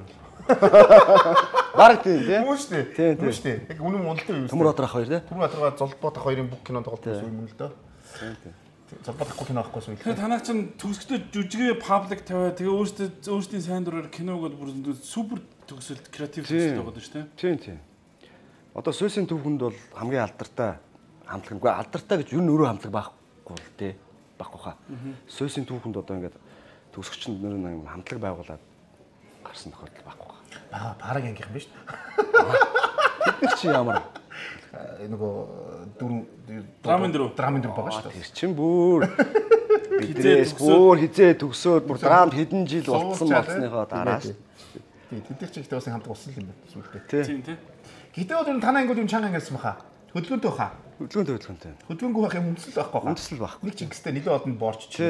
Бараг тийм тий. Мөн шүү дээ. Тийм тийм. Мөн шүү дээ. Яг үнэн уналтын үе. Төмөр Баатар ах хоёр тий. Төмөр Баатар золбоо тах хоёрын бүх кинонд тоглодог үе юм л дээ. Тийм тийм. Золбоо тахгүй кино авахгүй шүү. Тэгэхээр танаа чинь төгсгөдөө жүжигээ паблик тавиа тэгээ өөртөө өөртөө сайн дураар киногод бүр супер төгсөлт креатив төгсөлт байгаа шүү дээ. Тийм тийм. Одоо сүйсийн төвхөнд бол хамгийн алдартай хамтлаг. Үгүй алдартай гэж юу нөрөө хамтлаг байхгүй л дээ. Баггүй хаа. Сүйсийн төвхөнд одоо ингээд төгсөгч нөр нэг хамтлаг байгуулад гарсан тохиолдол байхгүй хаа. Аа параг ангийнх юм ба шүү дээ. Бид чи ямар нөгөө дөрөв драмын дөрөв драмын дөрөв байгаа шүү дээ. Тэр чин бүр бидээс бүр хизээ төгсөөд бүр драмд хэдэн жил болцсон болсныхоо дараа шүү. Тийм тэдгээр чинь ихтэй бас хамт болсон юм байна сүлдээ. Тийм тийм. Гэтэ бол энэ танаа ангууд юм чанга ангиасан баха. Хөдөлгөөнтэй баха. Хөдөлгөөнтэй хөдөлгөөнтэй. Хөдөлгөөнгүй байх юм хүнсэл байхгүй баха. Хүнсэл байхгүй. Нэг чингэстэй нэлээд одонд борч чи.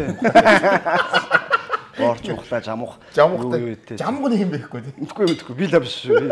Борч ухлаа жамуух. Жамуухтай. Жамгууны юм байхгүй тийм. Мэдгүй мэдгүй би л биш шүү.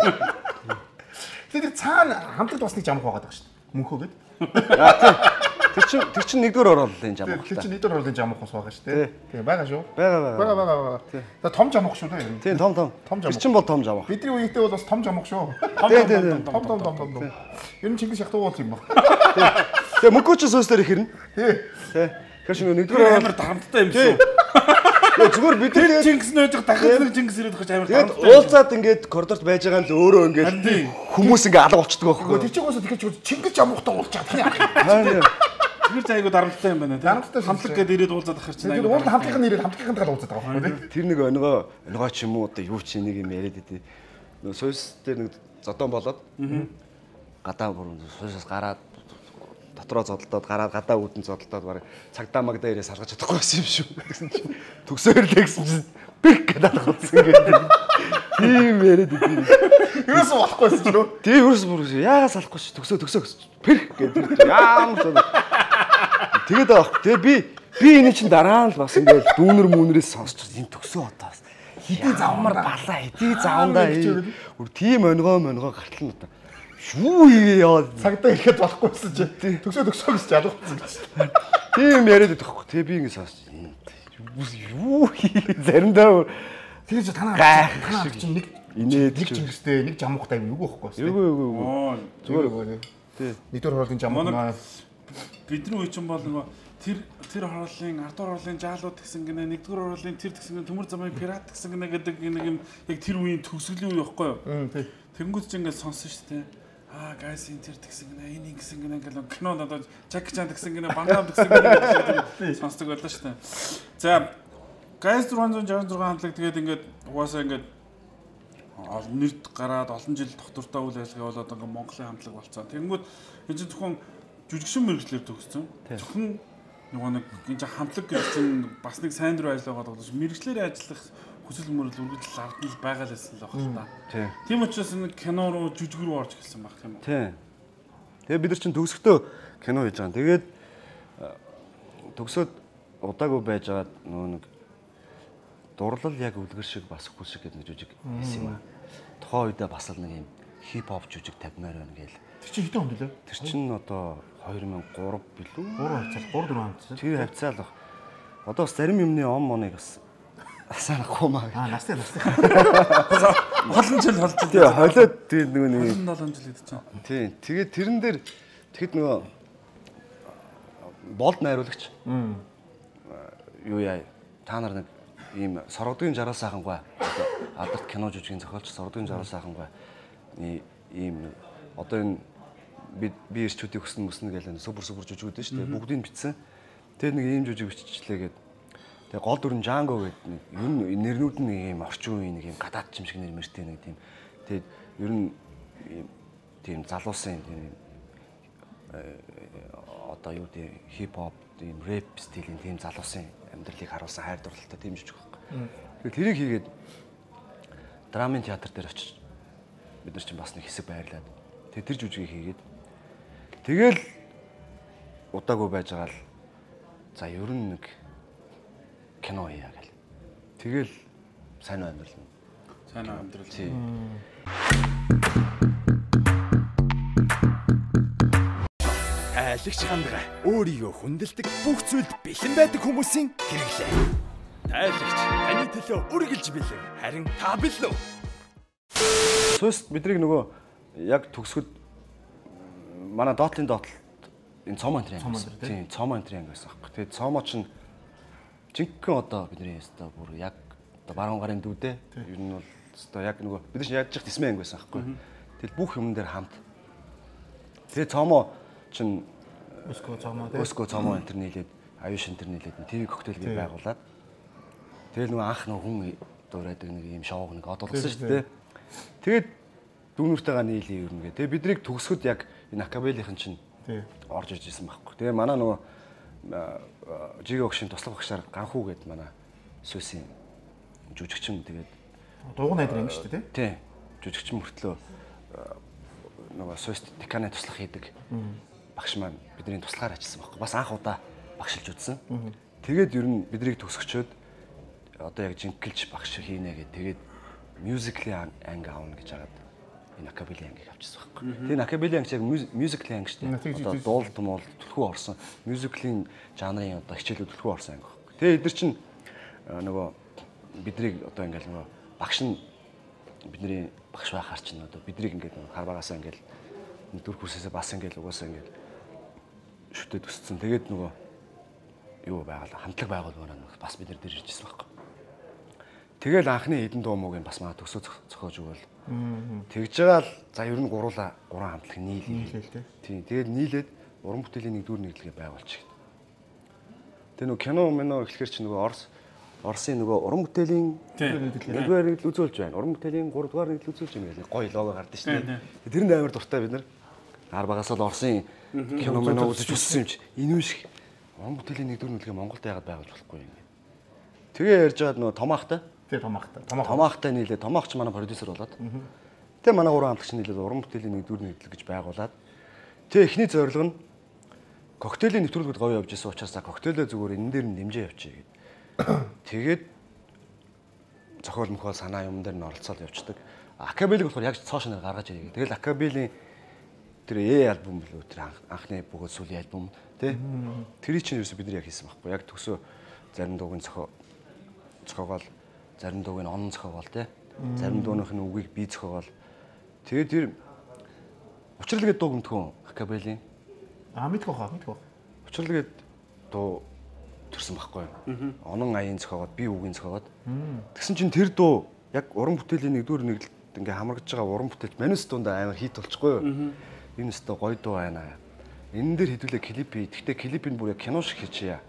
Тэр цаана хамтлагд бас нэг жамх байгаа даа шүү дээ. Мөнхөө гэд. Аа тийм. Тэр чин тэр чин нэгдүгээр оролтын жамх. Тэр чин нэгдүгээр оролтын жамх бас байгаа шүү дээ. Тийм байгаа шүү. Бага бага. Бага бага. За том жамх шүү дээ. Тийм том том. Том жамх. Тэр чин бол том жамх. Бидний үеийнхтэй бол бас том жамх шүү. Тийм тийм том том том том. Ер нь Чингис Шахтуу бол юм ба. Тэгээ мөнгөө ч сөөсдөр их хэрнэ. Тий. Тий. Тэгэхээр шинэ нэгдүгээр амар дарамттай юм шүү. Тэгээ зүгээр бид тэр Чингис нөөж дахиад нэг Чингис ирээд гэж амар дарамттай. Тэгээд уулзаад ингээд коридорт байж байгаа нь л өөрөө ингээд хүмүүс ингээд алга болчихдог байхгүй. Тэр чинь уусаа тэгэхээр Чингис жамхтай уулзаад тийм яах юм. Тэр ч айгу дарамттай юм байна. Дарамттай хамтлаг гээд ирээд уулзаад ахаар чинь айгу. Тэр хамтлагын ирээд хамтлагынтай л уулзаад байгаа байхгүй. Тэр нэг өнгөө өнгөө ч юм уу одоо юу ч нэг юм яриад идэв. Нөө сойс дээр нэг зодон болоод гадаа бүр сойсоос гараад дотроо зодолдоод гараад гадаа үүдэн зодолдоод бараг цагдаа магдаа ирээ салгаж чадахгүй байсан юм шүү. Гэсэн чинь төгсөөрлээ гэсэн чинь бик гэдэг болсон гэдэг. Тийм яриад идэв. Юус болохгүйсэн ч нөө. Тийм юус бүр яагаас салахгүй ш төгсөө төгсөө гэсэн. Пэр гэдэг. Яам шүү. Тэгээд авах. Тэгээ би би энэ чинь дараа нь л бас ингээд дүүнер mūнерээс сонсч энэ төгсөө одоо хэдий завмар балаа хэдий завандаа бүр тийм өнгөө мөнгөө гартал нь одоо юу хийе яа цагдаа ирэхэд болохгүйсэн чи төгсөө төгсөө гэж ялгуулсан гэж. Тийм яриад байдаг хөө. Тэгээ би ингэ сонсч юу хий заримдаа тэгээ танаа танаа чинь нэг инээд нэг Чингистэй нэг жамхтай юу байхгүй юу юу юу зүгээр зүгээр. Тий. Нэгдүгээр хоолны жамхнаа бидний үе чинь бол нөгөө тэр тэр хооллын ардуур хооллын жаалууд гэсэн гинэ нэгдүгээр хооллын тэр гэсэн төмөр замын пират гэсэн гинэ гэдэг нэг юм яг тэр үеийн төгсгөлийн үе байхгүй юу? Тэнгүүд ч ингээд сонсон шүү дээ. Аа гайс энэ тэр гэсэн гинэ энэ гэсэн гинэ ингээл кино надад Жаки Чан гэсэн гинэ Бангам гэсэн гинэ сонсдог байлаа шүү дээ. За гайс дөрвөн шesix шesix хамтлаг тэгээд ингээд угаасаа ингээд олон нэрд гараад олон жил доктортой үйл ажиллагаа болоод ингээд Монголын хамтлаг болцсон. Тэнгүүд энэ чинь зөвхөн жүжигчин мэргэжлэр төгссөн. Зөвхөн нөгөө нэг энэ хамтлаг гэж чинь бас нэг сайн дурын ажиллагаа болоод мэргэжлэр ажиллах хүсэл мөрөл үргэлжлэл авдаг л байгаа л байсан л байна та. Тийм учраас нэг кино руу жүжиг рүү орж гэлсэн баг тийм үү? Тийм. Тэгээ бид нар чинь төгсөхдөө кино хийж байгаа. Тэгээд төгсөөд удаагүй байжгаад нөгөө нэг дурлал яг үлгэр шиг бас хүл шиг гэдэг нэг жүжиг хийсэн юм аа. Тухайн үедээ бас л нэг юм хип хоп жүжиг тавьмаар байна гээл. Тэр чинь хэдэн онд лээ? Тэр чинь одоо two thousand three билүү? three хавцал, three four хавцал. Тэр хавцаал баг. Одоо бас зарим юмны он моныг бас Санахгүй маа. Аа настай настай. Холон жил холж тий холиод тэгээд нөгөө нэг седем жил гэдэг чинь. тий тэгээд тэрэн дээр тэгэд нөгөө болд найруулагч. Юу яа та нар нэг ийм соргодгийн жаргал сайхангүй алдарт кино жүжигийн зохиолч соргодгийн жаргал сайхангүй ийм одоо энэ би би ирчүүдийг өснө мөснө гэж супер супер жүжигүүд дээ шүү дээ бүгдийг бичсэн. Тэгээд нэг ийм жүжиг биччихлээ гэдэг. Тэгээ гол дүр нь Жанго гэдэг нэг ер нь нэрнүүд нь ийм орчин үеийн нэг ийм гадаад юм шиг нэр мэртэй нэг тийм. Тэгээд ер нь тийм залуусын тийм одоо юу гэдэг хип-хоп, тийм рэп стилийн тийм залуусын амьдралыг харуулсан хайр дурлалтай тийм жижиг байхгүй. Тэгээд тэрийг хийгээд драмын театр дээр очиж бид нар чинь бас нэг хэсэг байрлаад тэгээд тэр жүжигийг хийгээд тэгэл удаагүй байж байгаа л за ер нь нэг кино хийя гэл. Тэгэл сайн амьдрал нь. Сайн амьдрал. Тий. Тайлагч хандгаа өөрийгөө хүндэлдэг бүх зүйлд бэлэн байдаг хүмүүсийн хэрэглээ. Тайлагч таны төлөө үргэлж бэлэн. Харин та бэлэн үү? Сүүс бидний нөгөө яг төгсгөд манай доотлын доотлолт энэ цом антрийн анги. Тийм, цом антрийн анги байсан байхгүй. Тэгээд цомо ч жинхэнэ одоо бидний өстө бүр яг одоо баруун гарын дүүдээ ер нь бол өстө яг нөгөө бид чинь яаж чих тисмэн анги байсан байхгүй. Тэгэл бүх юм дээр хамт. Тэгээд цомо чин Өсгөө цомо тийм. Өсгөө цомо антер нийлээд аюу шинтер нийлээд ТV коктейл гэж байгуулад тэгэл нөгөө анх нөгөө хүн дуурайдаг нэг юм шоуг нэг одолгосон шүү дээ. Тэгээд дүүнүүртэйгээ нийлээ ер нь гэ. Тэгээ биднийг төгсгөд яг энэ акабелийнхэн чинь орж иж исэн байхгүй. Тэгээ манай нөгөө Жигэ огшийн туслах багшаар Ганхуу гээд манай Сүсийн жүжигчин тэгээд дууган найдар юм шүү дээ тий. Жүжигчин мөртлөө нөгөө Сүст деканы туслах хийдэг багш маань бидний туслахаар ажилласан байхгүй. Бас анх удаа багшилж үзсэн. Тэгээд ер нь биднийг төгсгчөөд одоо яг жинкэлж багш хийнэ гэдэг. Тэгээд мюзиклийн анги аавна гэж хагаад энэ акабели ангиг авчихсан байхгүй. Тэгээд акабели анги яг мюзиклийн анги шүү дээ. Одоо дуулт мол төлхөө орсон мюзиклийн жанрын одоо хичээлүүд төлхөө орсон анги байхгүй. Тэгээд эдгээр чинь нөгөө биднийг одоо ингээл нөгөө багш нь бидний багш байхаар чинь одоо биднийг ингээд хар багасаа ингээл дүр хүрсээсээ бас ингээл угаасаа ингээл шүтээд өссөн. Тэгээд нөгөө юу байгаал хамтлаг байгууллагаар бас бид нар дээр иржсэн байхгүй. Тэгэл анхны хэдэн дуу муугийн бас маа төсөө зохиож өгөөл. Тэгж байгаа л за ер нь гуруула гурван хамтлаг нийлээ. Тийм. Тэгээд нийлээд уран бүтээлийн нэг дүр нэглэгээ байгуулчих. Тэгээ нөгөө кино мэнэ эхлэхэр чи нөгөө Орос Оросын нөгөө уран бүтээлийн нэгдүгээр нэгдэл үзүүлж байна. Уран бүтээлийн гуравдугаар нэгдэл үзүүлж юм гэх гоё лого гардаг шүү дээ. Тэрэнд амар дуртай бид нар. Ар багасаа л Оросын кино мэнэ үзэж өссөн юм чи. Энэ юм шиг уран бүтээлийн нэгдүгээр нэглэгээ Монголд яагаад байгуулж болохгүй юм. Тэгээ ярьж байгаа нөгөө Томаахтай. Тэгээ Томаахтай. Томаахтай нийлээ. Томаахч манай продюсер болоод. Тэгээ манай гурван хамтлагч нийлээд уран бүтээлийн нэгдүгээр нэглэл гэж байгуулад. Тэгээ эхний зорилго нь коктейлийн нэвтрүүлгүүд говь явж исэн учраас коктейлээ зүгээр энэ дээр нь дэмжээ явчих гэдэг. Тэгээд зохиол мөхөөл санаа юм дээр нь оролцоод явцдаг. Акабелиг болохоор яг цоошноор гаргаж ирээ. Тэгэл акабелийн тэр Э альбом билүү тэр анхны бөгөөд сүүлийн альбом тий. Тэрийг чинь ерөөсө бид нар яг хийсэн байхгүй. Яг төгсөө зарим дуугийн зохиол зохиогоол зарим дууг нь онон зохиогоол тий. Зарим дуунийх нь үгийг бий зохиогоол. Тэгээд тэр учралгээд дуу гэмтгөн акабелийн аа мэдгүй хаа мэдгүй. Учралгээд дуу төрсөн байхгүй юу? Онон аяын зохиогоод би үгийн зохиогоод. Тэгсэн чинь тэр дуу яг уран бүтээлийн нэгдүгээр нэглэлд ингээ хамрагдж байгаа уран бүтээлч манус дундаа амар хит болчихгүй юу? Энэ өстө гоё дуу байна. Энэ дээр хэдүүлээ клип хий. Тэгтээ клипийг бүр яг кино шиг хийчихье.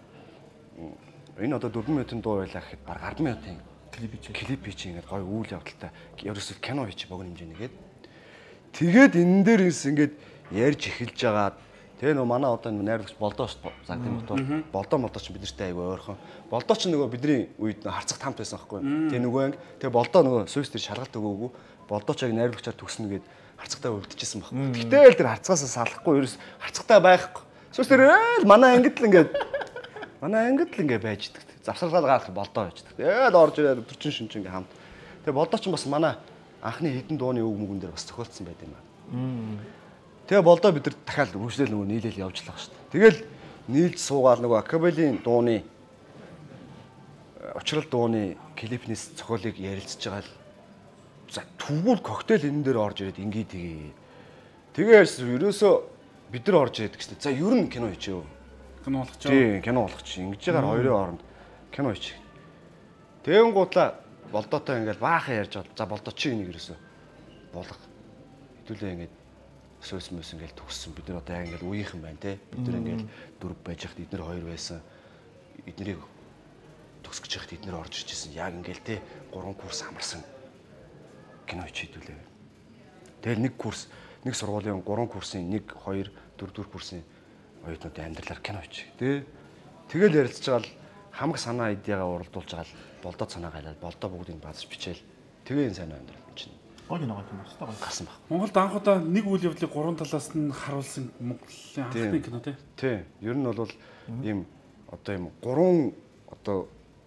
Энэ одоо дөрвөн минутын дуу байлаа гэхэд баг арван минутын клип хийж клип хийж ингээд гоё үйл явдалтай ерөөсөө кино хийчих богино хэмжээnéгээд тэгээд энэ дээр инс ингээд ярьж эхэлж байгаа. Тэгээ нөө манай одоо найруулагч болдоо шүү дээ. Заг тийм бот. Болдоо молдоо ч бид нартай айгүй ойрхон. Болдоо ч нөгөө бидний үед харцах тамт байсан байхгүй. Тэгээ нөгөө анги тэгээ болдоо нөгөө сүйс төр шалгалт өгөөгүй. Болдоо ч яг найруулагчаар төгснө гээд харцагтаа үлдчихсэн байхгүй. Гэтэл тэр харцгаасаа салахгүй ерөөс харцагтаа байхгүй. Сүйс төр ээл манай ангид л ингээд манай ангид л ингээд байж идэг. Завсарлаад гарах болдоо байж идэг. Ээл орж ирээд төрчин шинж ингээд хамт. Тэгээ болдоо ч бас манай анхны хідэн дууны үг мүгэн дээр бас зохиолцсон байт юм аа. Тэгээ болдоо бид нар дахиад үргэлжлэл нөгөө нийлээл явжлаа шүү дээ. Тэгэл нийлж суугаад нөгөө акабелийн дууны учрал дууны клипнес цохиолыг ярилцж байгаа л за тэгвэл коктейл энэ дээр орж ирээд ингээ тгий. Тэгээс ерөөсөө бид нар орж ирээд гэжтэй. За ер нь кино хийчихв. Кино болгоч. Тийм, кино болгоч. Ингэж ягаар хоёрын хооронд кино хийчих. Тэгэн гутла болдоотой ингээл баахан ярьж бол за болдоо чи энийг ерөөсөө болго. Хэдүүлээ ингээд сөс möс ингээл төгссөн. Бид нар одоо яг ингээл үеийнхэн байна те. Бид нар ингээл дөрв байж хахад эднэр хоёр байсан. Эднэрийг төгсгөж хахад эднэр орж иржсэн. Яг ингээл те гурван курс амарсан. Кино хийдүүлээ. Тэгэл нэг курс, нэг сургуулийн гурван курсын нэг хоёр дөрвдүгээр курсын оюутнуудын амьдралаар кино хийчих. Тэ. Тэгэл ярилцж байгаа л хамаг санаа идеяга уралдуулж байгаа л болдоо санаа гайлаад болдоо бүгдийг баазж бичээл. Тэгээ энэ сайн амьдрал чинь. Гой нэг юм байна. Гой Гарсан баг. Монголд анх удаа нэг үйл явдлыг гурван талаас нь харуулсан Монголын анхны кино тий. Тий. Ер нь бол ийм одоо ийм гурван одоо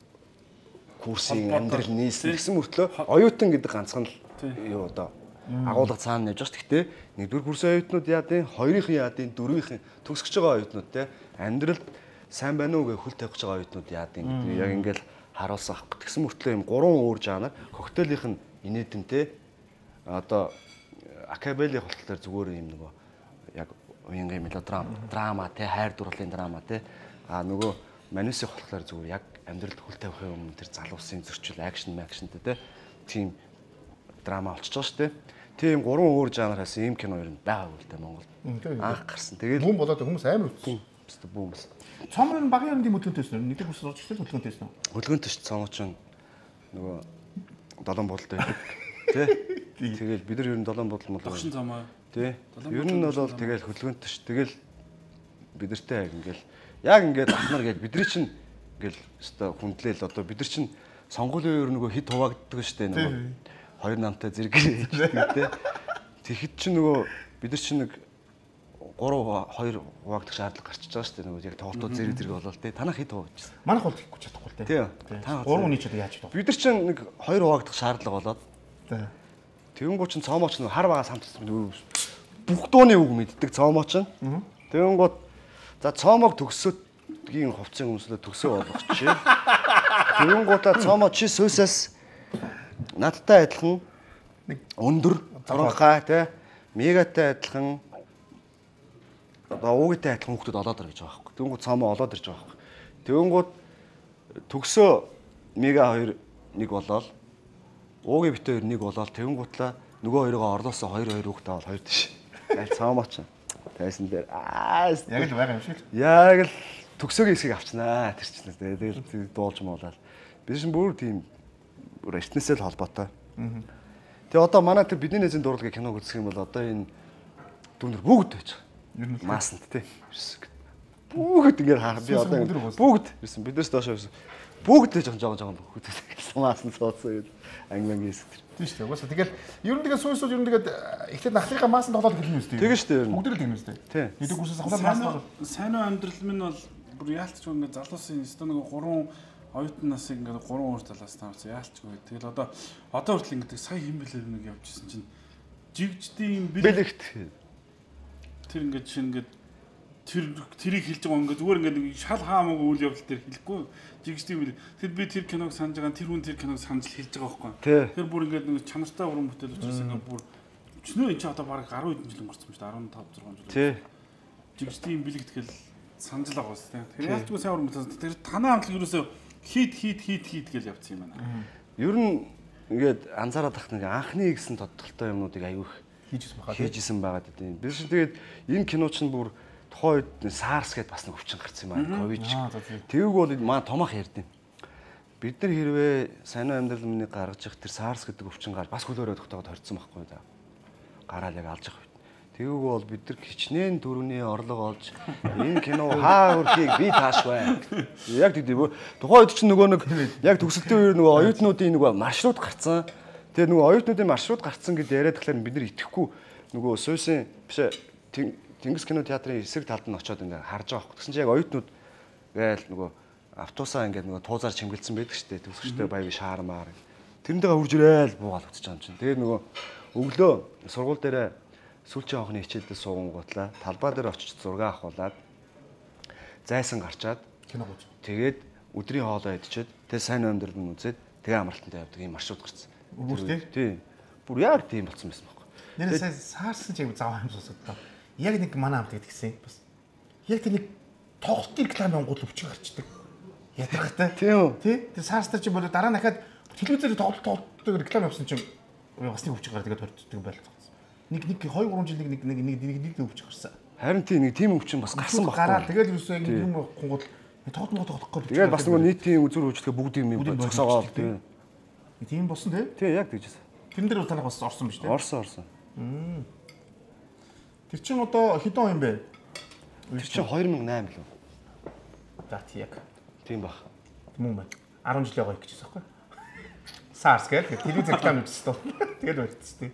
курсын амьдрал нийсэн гэсэн мөртлөө оюутан гэдэг ганцхан л юу одоо агуулга цаана нэж байгаа. Гэхдээ нэгдүгээр курсын оюутнууд яадын, хоёрынхын яадын, дөрвийнхэн төгсөж байгаа оюутнууд те амьдралд сайн байна уу гэж хөл тавьж байгаа оюутнууд яадын гэдэг яг ингээл харуулсан ах. Тэгсэн мөртлөө ийм гурван өөр жанр коктейлийнх нь инээдэнтэй одоо акабелих болохоор зүгээр юм нөгөө яг уянгийн мелодрама драма те хайр дурлалын драма те а нөгөө манисих болохоор зүгээр яг амьдралд хөл тавих юм тэр залуусын зөрчил акшн акшнтэй те тийм драма болчихж байгаа шүү дээ. Тийм гурван өөр жанраас ийм кино ер нь байгаа үл дээ Монголд. Анх гарсан. Тэгээд бүүн болоод хүмүүс амар үзсэн. Өстө бүүмс. Цомрын багын юм хөдөлгөөнтэйсэн. Нэгдүгээр курс орж ирсэн хөдөлгөөнтэйсэн. Хөдөлгөөнтэй ч цомооч нөгөө долоон бодолтой. Тэ. Тэгэл бид нар ер нь долоон бодол мол. Тогшин цомоо. Тэ. Ер нь бол тэгэл хөдөлгөөнтэй ш. Тэгэл бид нартай ингээл яг ингээд ахнар гээд бидний чинь ингээл өстө хүндлээл одоо бид нар чинь сонгуулийн өөр нөгөө хит хуваагддаг шүү дээ нөгөө хоёр намтай зэрэг хийдэг те. Тэгэхэд чи нөгөө бид нар чинь нэг гурав хоёр хуваагдах шаардлага гарчиж байгаа шүү дээ нөгөө яг тоглолтууд зэрэг зэрэг болол те. Танах хит хуваагдчихсан. Манайх бол хийхгүй чадахгүй те. Тийм. Та гурван хүний ч яаж хийдэг. Бид нар чинь нэг хоёр хуваагдах шаардлага болоод. Тийм. Тэгэнгүүт чинь цоомооч нь хар багаас хамтсан бүх дууны үг мэддэг цоомооч нь. Тэгэнгүүт за цоомог төгсөдгийн хувцсын өмслөө төгсөө болгоч. Тэгэнгүүтээ цоомоо чи сүйсээс надтай адилхан нэг өндөр зургай те мегатай адилхан одоо уугитай адилхан хүмүүс олоод ир гэж байгаа байхгүй. Тэгэнгүүт цоомоо олоод ирж байгаа байхгүй. Тэгэнгүүт төгсөө мега хоёр нэг болоод уугийн бит хоёр нэг болоод тэгэнгүүтлээ нөгөө хоёроо орлоосоо хоёр хоёр хүүхдээ бол хоёр тийш. Аль цоомооч тайсан дээр аа яг л байгаа юм шиг. Яг л төгсөөгийн хэсгийг авчнаа тэр чинь тэгэл дуулж муулаад бид чинь бүр тийм бүр эртнээсээ л холбоотой. Тэгээ одоо манай тэр бидний нэзэн дурлагын киног үзэх юм бол одоо энэ дүнэр бүгд байж байгаа. Маасанд тий. Бүгд ингээд хаа би одоо бүгд ирсэн биднээс доош ирсэн. Бүгд л жоохон жоохон жоохон үзсэн маасан цооцсон ангиангийн хэсэг тэр. Тийм шүү дээ. Угаасаа тэгэл ер нь тэгээ сүүсүүд ер нь тэгээд эхлээд нахлынхаа маасан тоглоод хэлнэ үстэй. Тэгээ шүү дээ. Бүгд л тэгнэ үстэй. Тий. Нэгдүгээр курсээс ахлаад маасан. Сайн уу амьдрал минь бол бүр яалтч ингээд залуусын өстө нэг гурван оюутан насыг ингээд гурван өөр талаас таарсан яалтчгүй. Тэгэл одоо одоо хүртэл ингээд сая хэм бэлэр нэг явжсэн чинь жигждийн бэлэгт тэр ингээд чинь ингээд тэр тэрийг хэлж байгаа ингээд зүгээр ингээд шал хаамаагүй үйл явдал дээр хэлэхгүй жигждийн бэлэг. Тэр би тэр киног санаж байгаа тэр хүн тэр киног санаж хэлж байгаа байхгүй. Тэр бүр ингээд нэг чанартай уран бүтээл учраас ингээд бүр өчнөө энэ ч одоо бараг гаруй хэдэн жил өнгөрсөн байна шүү дээ. арван таван зургаан жил. Тий. Жигждийн бэлэг тэгэл санаж л байгаа бас тийм. Тэр яалтчгүй сайн уран бүтээл. Тэр танаа хамтлаг ерөөсөө хит хит хит хит гэж явцсан юм байна. Ер нь ингээд анзаараад тахт нэг анхны гэсэн тодтолтой юмнуудыг аягүй хийжсэн байгаа. Хийжсэн байгаа гэдэг. Бид чинь тэгээд энэ кино чинь бүр тухайн үед SARS гэдээ бас нэг өвчин гарсан юм байна. ковид. Тэвэг бол маа томох ярьдیں۔ Бид нар хэрвээ сайн амьдрал миний гаргаж их тэр SARS гэдэг өвчин гар бас хөлөөрөө тогтоогод хорцсон байхгүй да. Гараал яг алж явах. Тэвэг бол бид нар хичнээн дөрөвний орлого олж энэ кино хаа хөрхийг би таашгүй. Яг тэгдэв. Тухайн үед чинь нөгөө нэг яг төгсөлтийн үеэр нөгөө оюутнуудын нөгөө маршрут гарцсан. Тэгээ нөгөө оюутнуудын маршрут гарцсан гэдээ яриад тэгэхээр бид нар итгэхгүй нөгөө суусын биш Тэнгис кино театрын эсрэг талд нь очиод ингээ харж байгаа хөөх. Тэгсэн чинь яг оюутнууд гээл нөгөө автобусаа ингээ нөгөө туузаар чимгэлсэн байдаг шүү дээ. Төгсгчтэй баяг шаармаар. Тэрнтэйгээ хурж ирээл буугаал утсаж байгаа юм чинь. Тэгээ нөгөө өглөө сургууль дээрээ сүүлчийн анхны хичээлдээ суугангуутлаа талбай дээр очиж зураг авахуулаад зайсан гарчаад кино гооч. Тэгээд өдрийн хоолоо идчихэд тэгээ сайн өндөр нь үзээд тэгээ амралтанд явдаг ийм маршрут гарсан. Бүр тий. Бүр яг тийм болсон байсан байхгүй. Нэр сайн саарсан ч юм зав юм сонсогдоо. Яг нэг манай хамт гэдгсэн бас. Яг тэр нэг тоглолтын реклам онгууд өвчг гарчдаг. Ядаргатай. Тийм. Тий. Тэр саарс тэр чинь болоо дараа нь дахиад телевизээр тоглолт тоглолтын реклам явсан чинь бас нэг өвчг гараад тэгээд хорддог юм байлаа. Нэг нэг хоёр гурван жил нэг нэг нэг нэг өвчг гарсан. Харин тийм нэг тийм өвчин бас гарсан байхгүй. Гараад тэгээд юусэн ингэ юм гонгууд тоглолт тоглохгүй. Тэгээд бас нөгөө нийтийн үзүр хөгжлөг бүгд юм зогсоогоо тийм. Тийм болсон тий. Тий яг тэгжсэн. Тэрэн дээр танах бас орсон биз дээ. Орсон орсон. Тэр чин одоо хэдэн он юм бэ? Тэр чин two thousand eight лөө. За тий яг. Тийм баг. Тийм үү? ten жил байгаа гэж хэлсэн байхгүй. SARS гэх телевиз реклам үзсэн. Тэгээд болчихсон тий.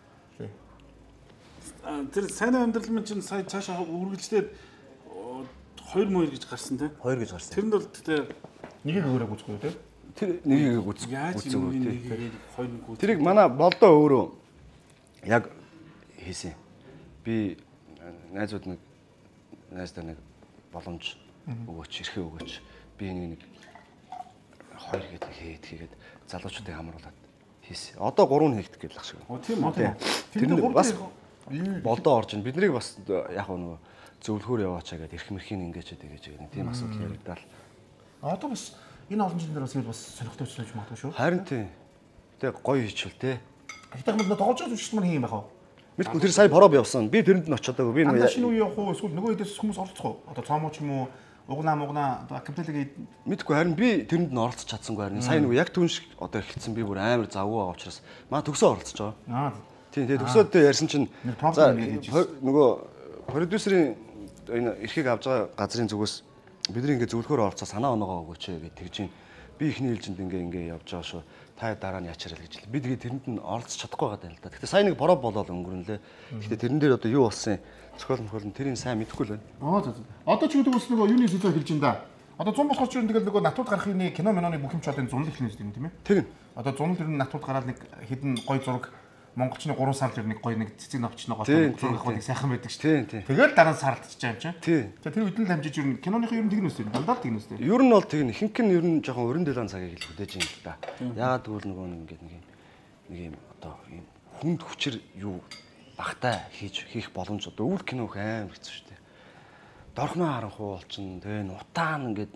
Тэр сайн амьдрал минь чинь сая цаашаа үргэлжлээд two two гэж гарсан тий. two гэж гарсан. Тэрэнд бол тэр нэгийг өөрөг үзэхгүй тий. Тэр нэгийг үзэх. Яаж юм нэгийг хоёр нэг үзэх. Тэрийг манай болдоо өөрөө яг хийсэн. Би найзууд нэг найздаа нэг боломж өгөөч, эрхээ өгөөч. Би нэг хоёр гээд хийгээд хийгээд залуучуудыг хамруулад хийсэн. Одоо three хийгдэх гэж л ах шиг. Оо тийм үү. Тэр бас болдоо орж ин биднийг бас яг нөгөө зөвлөхөр яваачаа гэдэг эрх мэрхийн ингэж тэгэж нэг тийм асуудал яригдал. Одоо бас энэ олон жилийн дараа бас сонирхолтой ч байж магадгүй шүү. Харин тийм. Тэг гоё хийчихвэл те. Гэтэ хүмүүс тоглож байгаа зүгт мань юм байх уу? Мэдгүй тэр сая бороо явсан. Би тэрэнд нь очиодаагүй. Би нэг шинэ үе явах уу? Эсвэл нөгөө хэдээс хүмүүс оролцох уу? Одоо цаамуу ч юм уу угнаа мугнаа одоо капиталыг мэдгүй харин би тэрэнд нь оролцож чадсангүй харин сая нөгөө яг түн шиг одоо эхэлсэн би бүр амар завгүй байгаа учраас маа төгсөө оролцож байгаа. Аа. Тийм тэгээ төгсөөдөө ярьсан чинь за нөгөө продюсерийн энэ эрхийг авж байгаа газрын зүгээс бидний ингээ зөвлөхөр оролцоо санаа оноогоо өгөөч гэж тэгж чинь би ихний ээлжинд ингээ ингээ явж байгаа шүү. Та дараа нь ячаарай гэж л. Би тэгээ тэрэнд нь оролцож чадахгүй байгаа юм л да. Гэхдээ сая нэг бороо болоод өнгөрнөлээ. Гэхдээ тэрэн дээр одоо юу болсон зохиол мөхөл нь тэрийг сайн мэдэхгүй л байна. Аа за. Одоо ч гэдэг үс нөгөө юуны сэдвээр хэлж ин да. Одоо зун болохоор ч тэгэл нөгөө натууд гарах юуны кино миноны бүх юм ч одоо зунл ихнэ юм тийм ээ. Тэр нь. Одоо зунл ер нь натууд гараад нэг хідэн гой зураг монголчны three сар л нэг гой нэг цэцэг навчнаа гол зураг хавыг сайхан байдаг шүү. Тэгэл дараа нь сарлтж байгаа юм чинь. Тэгээ тэр үдэн л хамжиж ер нь киноныхын ер нь тэгнэ үстэй. Дандаа тэгнэ үстэй. Ер нь бол тэгнэ. Ихэнх нь ер нь жоохон өрөн дэлгэн цагийг л хөдөөж юм л да. Яагаад гэвэл нөгөө нэг нэг юм нэг юм одоо юм хүнд хүчээр юу багтаа хийж хийх боломж одоо өвөл киног амар хэцүү шүү дээ. Дорхноо харанхуу болчихно. Тэгээ нутаан ингээд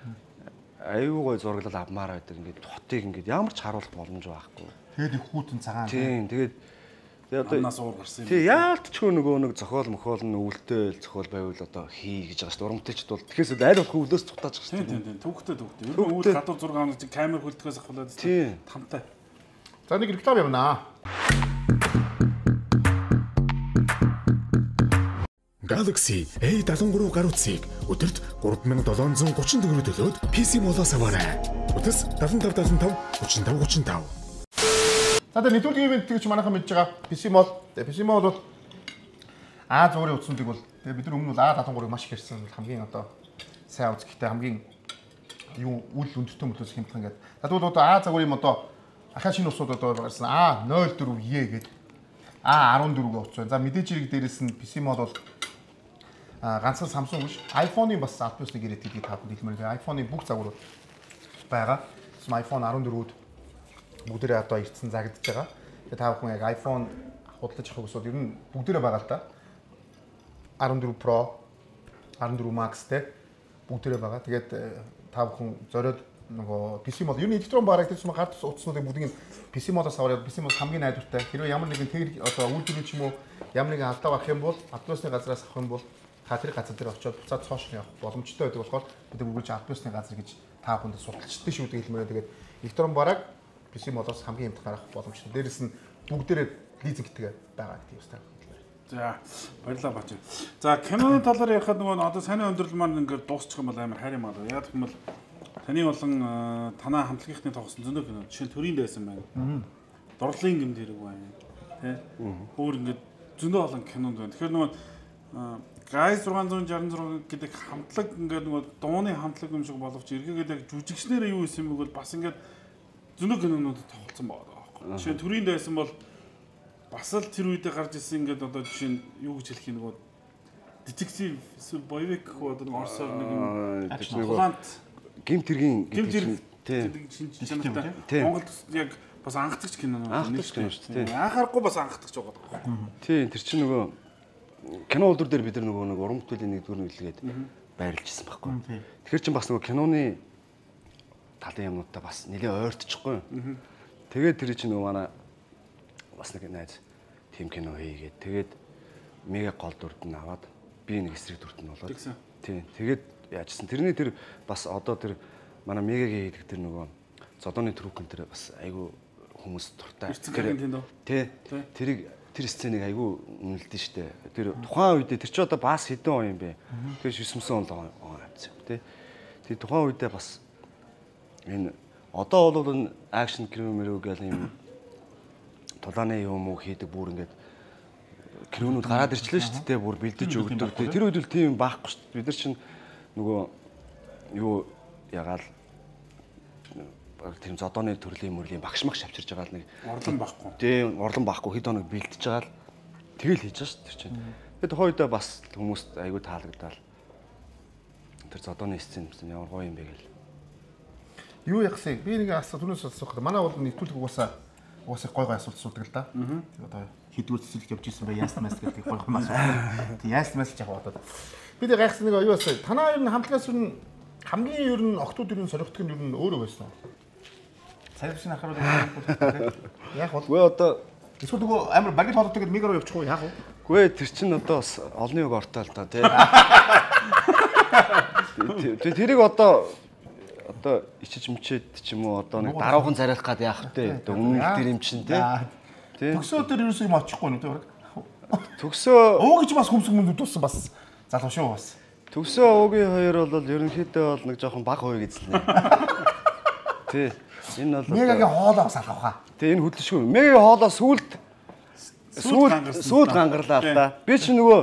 аюу гой зураглал авмаар байдаг ингээд хотыг ингээд ямар ч харуулах боломж байхгүй. Тэгээд их хүүтэн цагаан. Тийм тэгээд тэгээ одоо нас уур гарсан юм. Тий яалтчгүй нөгөө нэг зохиол мохоол нь өвөлтэй зохиол байвал одоо хий гэж байгаа шүү дээ. Урамтайчд бол тэгэхээр аль болох өвлөөс цутааж байгаа шүү дээ. Тийм тийм төвхтэй төвхтэй. Ер нь өвөл гадуур зураг авах чинь камер хөлтгөөс ахуулаад тийм тамтай. За нэг реклам явнаа. Galaxy A seventy-three гаруй цэг өдөрт three thousand seven hundred thirty төгрөг төлөөд пи си молоос аваарай. Утас seven five seven five three five three five. За тэр нэвтрүүлгийн ивент гэж манайхан мэдж байгаа пи си мол. Тэгээ пи си мол бол А зуурын утсуудыг бол тэгээ бид нар өмнө бол А seventy-three-ыг маш их ярьсан хамгийн одоо сайн үз гэхдээ хамгийн юу үл өндөртөө мөлөөс хэмтэх ингээд. За тэгвэл одоо А загварын одоо ахаа шинэ усууд одоо гарсан А zero four E гэдэг А fourteen-г утас байна. За мэдээж хэрэг дээрээс нь пи си мод бол а ганцхан Samsung биш iPhone-ийн бас албасныг ирээд гэдгийг та бүхэн хэлмээр. iPhone-ийн бүх загвар байгаа. Тэсм iPhone fourteen-д бүгдээрээ одоо ирсэн загдж байгаа. Тэгээ та бүхэн яг iPhone худалдаж авах гэсэн ер нь бүгдээрээ байгаа л да. fourteen Pro, fourteen Max те бүгдээрээ байгаа. Тэгээд та бүхэн зориод нөгөө пи си мод ер нь электрон бараг гэсэн гарт утаснуудыг бүгдийг пи си модоос аваад пи си мод хамгийн найдвартай. Хэрвээ ямар нэгэн техник одоо үйлдвэрч юм уу ямар нэгэн алдаа гарах юм бол албасны газраас авах юм бол та тэр газар дээр очиод буцаад цоошин явах боломжтой байдаг болохоор бид бүгд албасны газар гэж та бүхэнд судалчдээ шүү дээ хэлмээрээ. Тэгээд электрон бараг пи си модоос хамгийн хямд гарах боломжтой. Дээрээс нь бүгдээрээ лизингтэй байгаа гэдэг юм байна. За баярлалаа бач. За киноны талаар ярихад нөгөө одоо сайн өндөрлөл маань ингээд дуусчих юм бол амар хайр юм аа. Яг юм бол таны болон танаа хамтлагийнхны тоглосон зөндөө кино жишээ нь төрийн дайсан байна. Дурлалын гэмт хэрэг байна. Тэ? Өөр ингээд зөндөө олон кинонд байна. Тэгэхээр нөгөө Guys six six гэдэг хамтлаг ингээд нөгөө дууны хамтлаг юм шиг боловч эргээгээд яг жүжигчнэрээ юу хийсэн бэ гэвэл бас ингээд зөндөө кинонууд тоглосон байгаа байхгүй. Жишээ нь төрийн дайсан бол бас л тэр үедээ гарч ирсэн ингээд одоо жишээ нь юу гэж хэлэх юм нөгөө детектив боевик одоо нэг орсоор нэг юм гимт хэргийн гимт хэрэг тийм шинж чанартай. Монголд яг бас анхдагч кино нэг шүү дээ. Анхаарахгүй бас анхдагч байгаа. Тийм тэр чинь нөгөө кино улдур дээр бид нар нөгөө нэг уран бүтээлийн нэгдүгээр нэглгээд байрлажсэн байхгүй. Тэгэхээр чинь бас нөгөө киноны талын юмнуудаа бас нэлээд ойртчихгүй. Тэгээд тэр чинь нөгөө манай бас нэг найз тим кино хийгээд тэгээд мега гол дүрд нь аваад би нэг эсрэг дүрд нь болоод тийм тэгээд яажсан. Тэрний тэр бас одоо тэр манай мегагийн хийдэг тэр нөгөө зодооны трүүкэн тэр бас айгүй хүмүүс дуртай. Тий. Тэрийг тэр сценыг айгүй үнэлдэж штэ. Тэр тухайн үед тэр чи одоо бас хэдэн он юм бэ? Тэр шивсэмсэн он он авсан тий. Тэр тухайн үедээ бас энэ одоо бол энэ акшн кримерүү гэл юм тулааны юм уу хийдэг бүр ингээд кинонууд гараад ирчлээ шүү дээ бүр бэлдэж өгдөг. Тэр үед л тийм баахгүй шүү дээ. Бид нар чинь нөгөө юу ягаал тийм зодооны төрлийн мөрлийн багш магш авчирж байгаа л нэг орлон байхгүй. Тийм орлон байхгүй хэд хоног бэлдэж байгаа л тэгэл хийж байгаа шүү дээ тэр чинь. Тэгээд тухайдаа бас хүмүүст айгүй таалагдал. Тэр зодооны сцен ямар гоё юм бэ гэл. Юу ягсыг би нэг асуу түрүүс асуух. Манай бол нэвтрүүлэг угаасаа угаасаа гой гой асуулт асуудаг л да. Одоо хэдвэр цэцэлж явж исэн бай яасан мас гэдэг гой гой асуулт. Тийм яасан мас яг бодоод. Би нэг гайхсан нэг юу асуу. Танаа ер нь хамтлагаас ер нь хамгийн ер нь октод ер нь сонирхдаг нь ер нь өөрөө байсан. Сайвшин ахарууд яг бол гүй одоо эсвэл нөгөө амар багт холддог гэдэг мега руу явчих уу яах вэ? Гүй тэр чинь одоо бас олны үг ортой л да тий. Тэрийг одоо одоо ичиж мчээд ч юм уу одоо нэг дараахан зариалах гад яах вэ? Өмнөх тэр юм чинь тий. Төгсөө тэр ерөөсөө юм очихгүй нү тий. Төгсөө өө гэж бас хүмсэг мөнд дуусан бас залуу шүү бас. Төгсөө өөгийн хоёр бол ерөнхийдөө бол нэг жоохон баг хой гэзлээ. Тий. Энэ бол мегагийн хоолоо бас алах хаа. Тий энэ хөдлөшгүй. Мегагийн хоолоо сүулт сүулт сүулт гангарлаа л да. Би чи нөгөө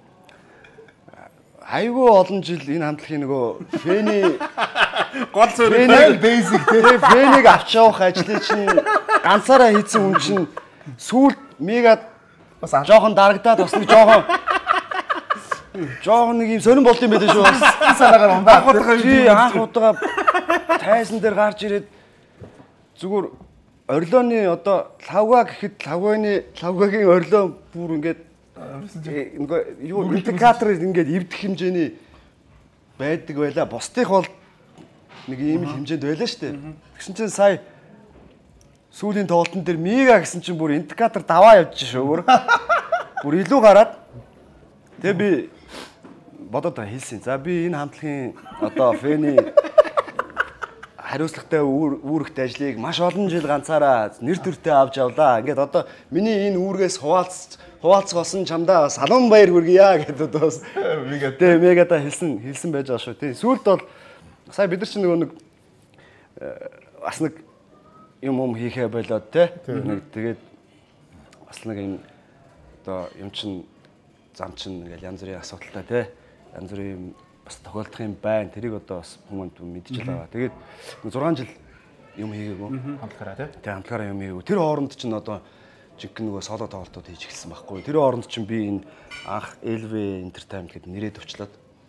айгүй олон жил энэ хамтлагийн нөгөө фэний гол зөв бейсик тий фэнийг авч явах ажлыг чинь ганцаараа хийсэн хүн чинь сүулт мега бас жоохон дарагдаад бас нэг жоохон жоохон нэг юм сонирн болт юм байдаг шүү. Санаагаар ундаа. Тий анх удаа тайзан дээр гарч ирээд зүгээр орилооны одоо лавга гэхэд лавганы лавгагийн орилоо бүр ингээд ингээ юу индикатор ингээд эвдэх хэмжээний байдаг байла. Бусдых бол нэг ийм л хэмжээнд байлаа шүү дээ. Тэгсэн чинь сая сүүлийн тоглолтын дээр мега гэсэн чинь бүр индикатор даваа явж шүү. Бүр илүү гараад тэгээ би бодоод хэлсэн. За би энэ хамтлагийн одоо фэний хариуцлагатай үүрэгт ажлыг маш олон жил ганцаараа нэр төртөө авч явлаа. Ингээд одоо миний энэ үүргээс хуваалц хуваалцах болсон чамдаа салон баяр хүргье гэдэг одоо бас мегатэй мегата хэлсэн хэлсэн байж байгаа шүү. Тийм сүүлд бол сая бид нар чинь нөгөө нэг бас нэг юм юм хийхээ болоод те нэг тэгээд бас нэг юм одоо юм чин зам чин ингээл янз бүрийн асуудалтай те янз бүрийн бас тохиолдох юм байна. Тэрийг одоо бас хүмүүнд мэдчихэл байгаа. Тэгээд зургаан жил юм хийгээгүй. Хамтлагаараа тий. Тэг хамтлагаараа юм хийгээгүй. Тэр хооронд чинь одоо жиг нөгөө соло тоглолтууд хийж эхэлсэн байхгүй. Тэр хооронд чинь би энэ анх эл ви Entertainment гэдэг нэрээд өвчлөөд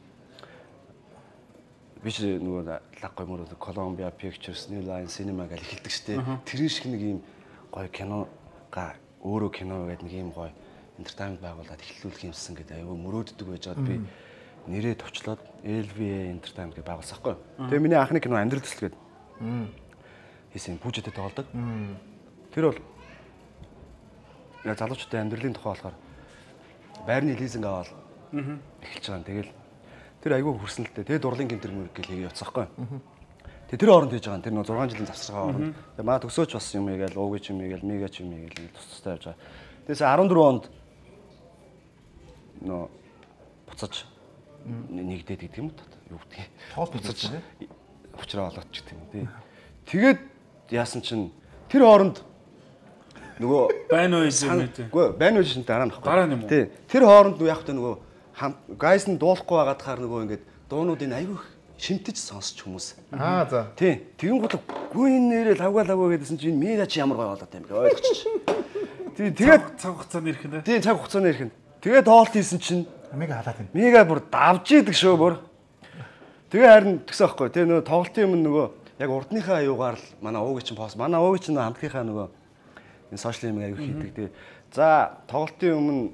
би ч нөгөө лаг гой мөр Columbia Pictures, New Line Cinema гэж хэлдэг штеп. Тэрэн шиг нэг юм гоё кинога өөрөө кино гэдэг нэг юм гоё entertainment байгууллагад эхлүүлэх юмсан гэдэг аюу мөрөөддөг байж байгаад би нэрээ товчлоод эл ви Entertainment гэж байгуулсан байхгүй. Тэгээ миний анхны кино амьдрал төсөл гэдэг. Хийсэн бүжэтэй тоглодог. Тэр бол яа залуучуудын амьдралын тухай болохоор байрны лизинг аваад эхэлж байгаа. Тэгэл тэр айгүй хөрснөлтэй. Тэгээ дурлын гэмтэр мөр гэл хийгээ явцсан байхгүй. Тэгээ тэр хооронд хийж байгаа. Тэр нөө зургаан жилийн завсаргаа хооронд. Тэгээ маа төгсөөч бас юм ийгээл ууг ч юм ийгээл мега ч юм ийгээл тус тустай явж байгаа. Тэгээс арван дөрөв онд нөө буцаж нэгдээд гэдэг юм уу? Юу гэдэг. Тоол буцаж уучраа болоод ч гэдэг юм тий. Тэгээд яасан чинь тэр хооронд нөгөө байна уу юм ээ. Үгүй байна уу шин дараа нь баггүй. Дараа нь юм уу? Тий. Тэр хооронд юу яах вэ нөгөө гайс нь дуулахгүй байгаад хаар нөгөө ингээд дуунуудыг аягүй шимтэж сонсч хүмүүс. Аа за. Тий. Тэгэн гол гүн нэрээ лавга лавга гэдсэн чинь мега чи ямар гоё болоод юм бэ ойлгочих. Тий. Тэгээд цаг хугацааны ирэх нэ. Тий цаг хугацааны ирэх. Тэгээд тоолт хийсэн чинь мега халаад байна. Мега бүр давж идэг шүү бүр. Тэгээ харин тэгсэн байхгүй. Тэгээ нөгөө тоглолтын юм нөгөө яг урдныхаа аюугаар л манай уугийн чинь пост. Манай уугийн чинь хамтгийнхаа нөгөө энэ сошиал юм аюу хийдэг. Тэгээ за тоглолтын өмнө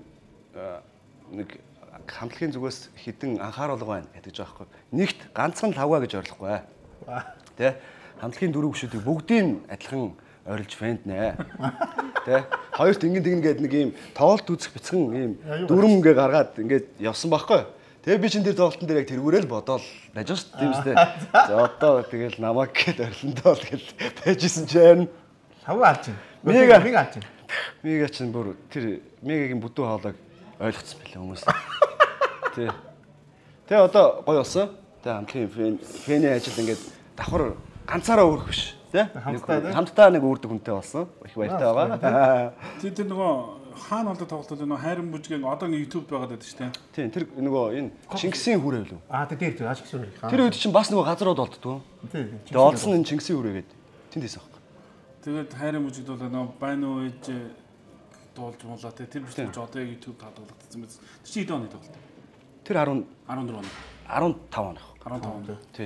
нэг хамтлагийн зүгээс хідэн анхааруулга байна гэдэг жаа байхгүй. Нэгт ганцхан лавга гэж ойлгохгүй. Тэ хамтлагийн дөрөв гүшүүдийг бүгдийг адилхан орилж фэнд нэ. Тэ хоёрт ингэн тэгнэ гээд нэг юм тоглолт үзэх бяцхан ийм дүрм ингээ гаргаад ингээд явсан байхгүй. Тэгээ би чин тэр тоглолтын дээр яг тэргүүрэл бодоол байж ш тийм үстэй. За одоо тэгэл намайг гээд орилондоо л тэгэл байжсэн чинь лавга алж байна. Мега мега алж байна. Мега чин бүр тэр мегагийн бүдүү хоолойг ойлгоцсон байлаа хүмүүс. Тэ. Тэ одоо гоё болсон. Тэ хамтлагийн фэн фэний ажил ингээд давхар ганцаараа өөрөх биш. Тэ. Хамтдаа нэг үүрдэг хүнтэй болсон. Их баяртай байгаа. Тэр тэр нөгөө хаана болдог тоглолтууд нөгөө хайрын бүжгийн одоо нэг YouTube байгаад байдаг шүү дээ. Тийм тэр нөгөө энэ Чингисийн хүрээ лөө. Аа тэр тэр Чингисийн хүрээ. Тэр үед чинь бас нөгөө газрууд болддгоо. Тийм. Тэгээ олсон энэ Чингисийн хүрээгээд тэндээс авах. Тэгээд хайрын бүжигд бол нөгөө байна уу ээж дуулж муулаа те тэр бүжиг одоо яг YouTube тоглогдсон мэт. Тэр чи хэдэн оны тоглолт? Тэр дөрвөн дөрвөн он. дөрвөн таван он. дөрвөн таван он. Тийм.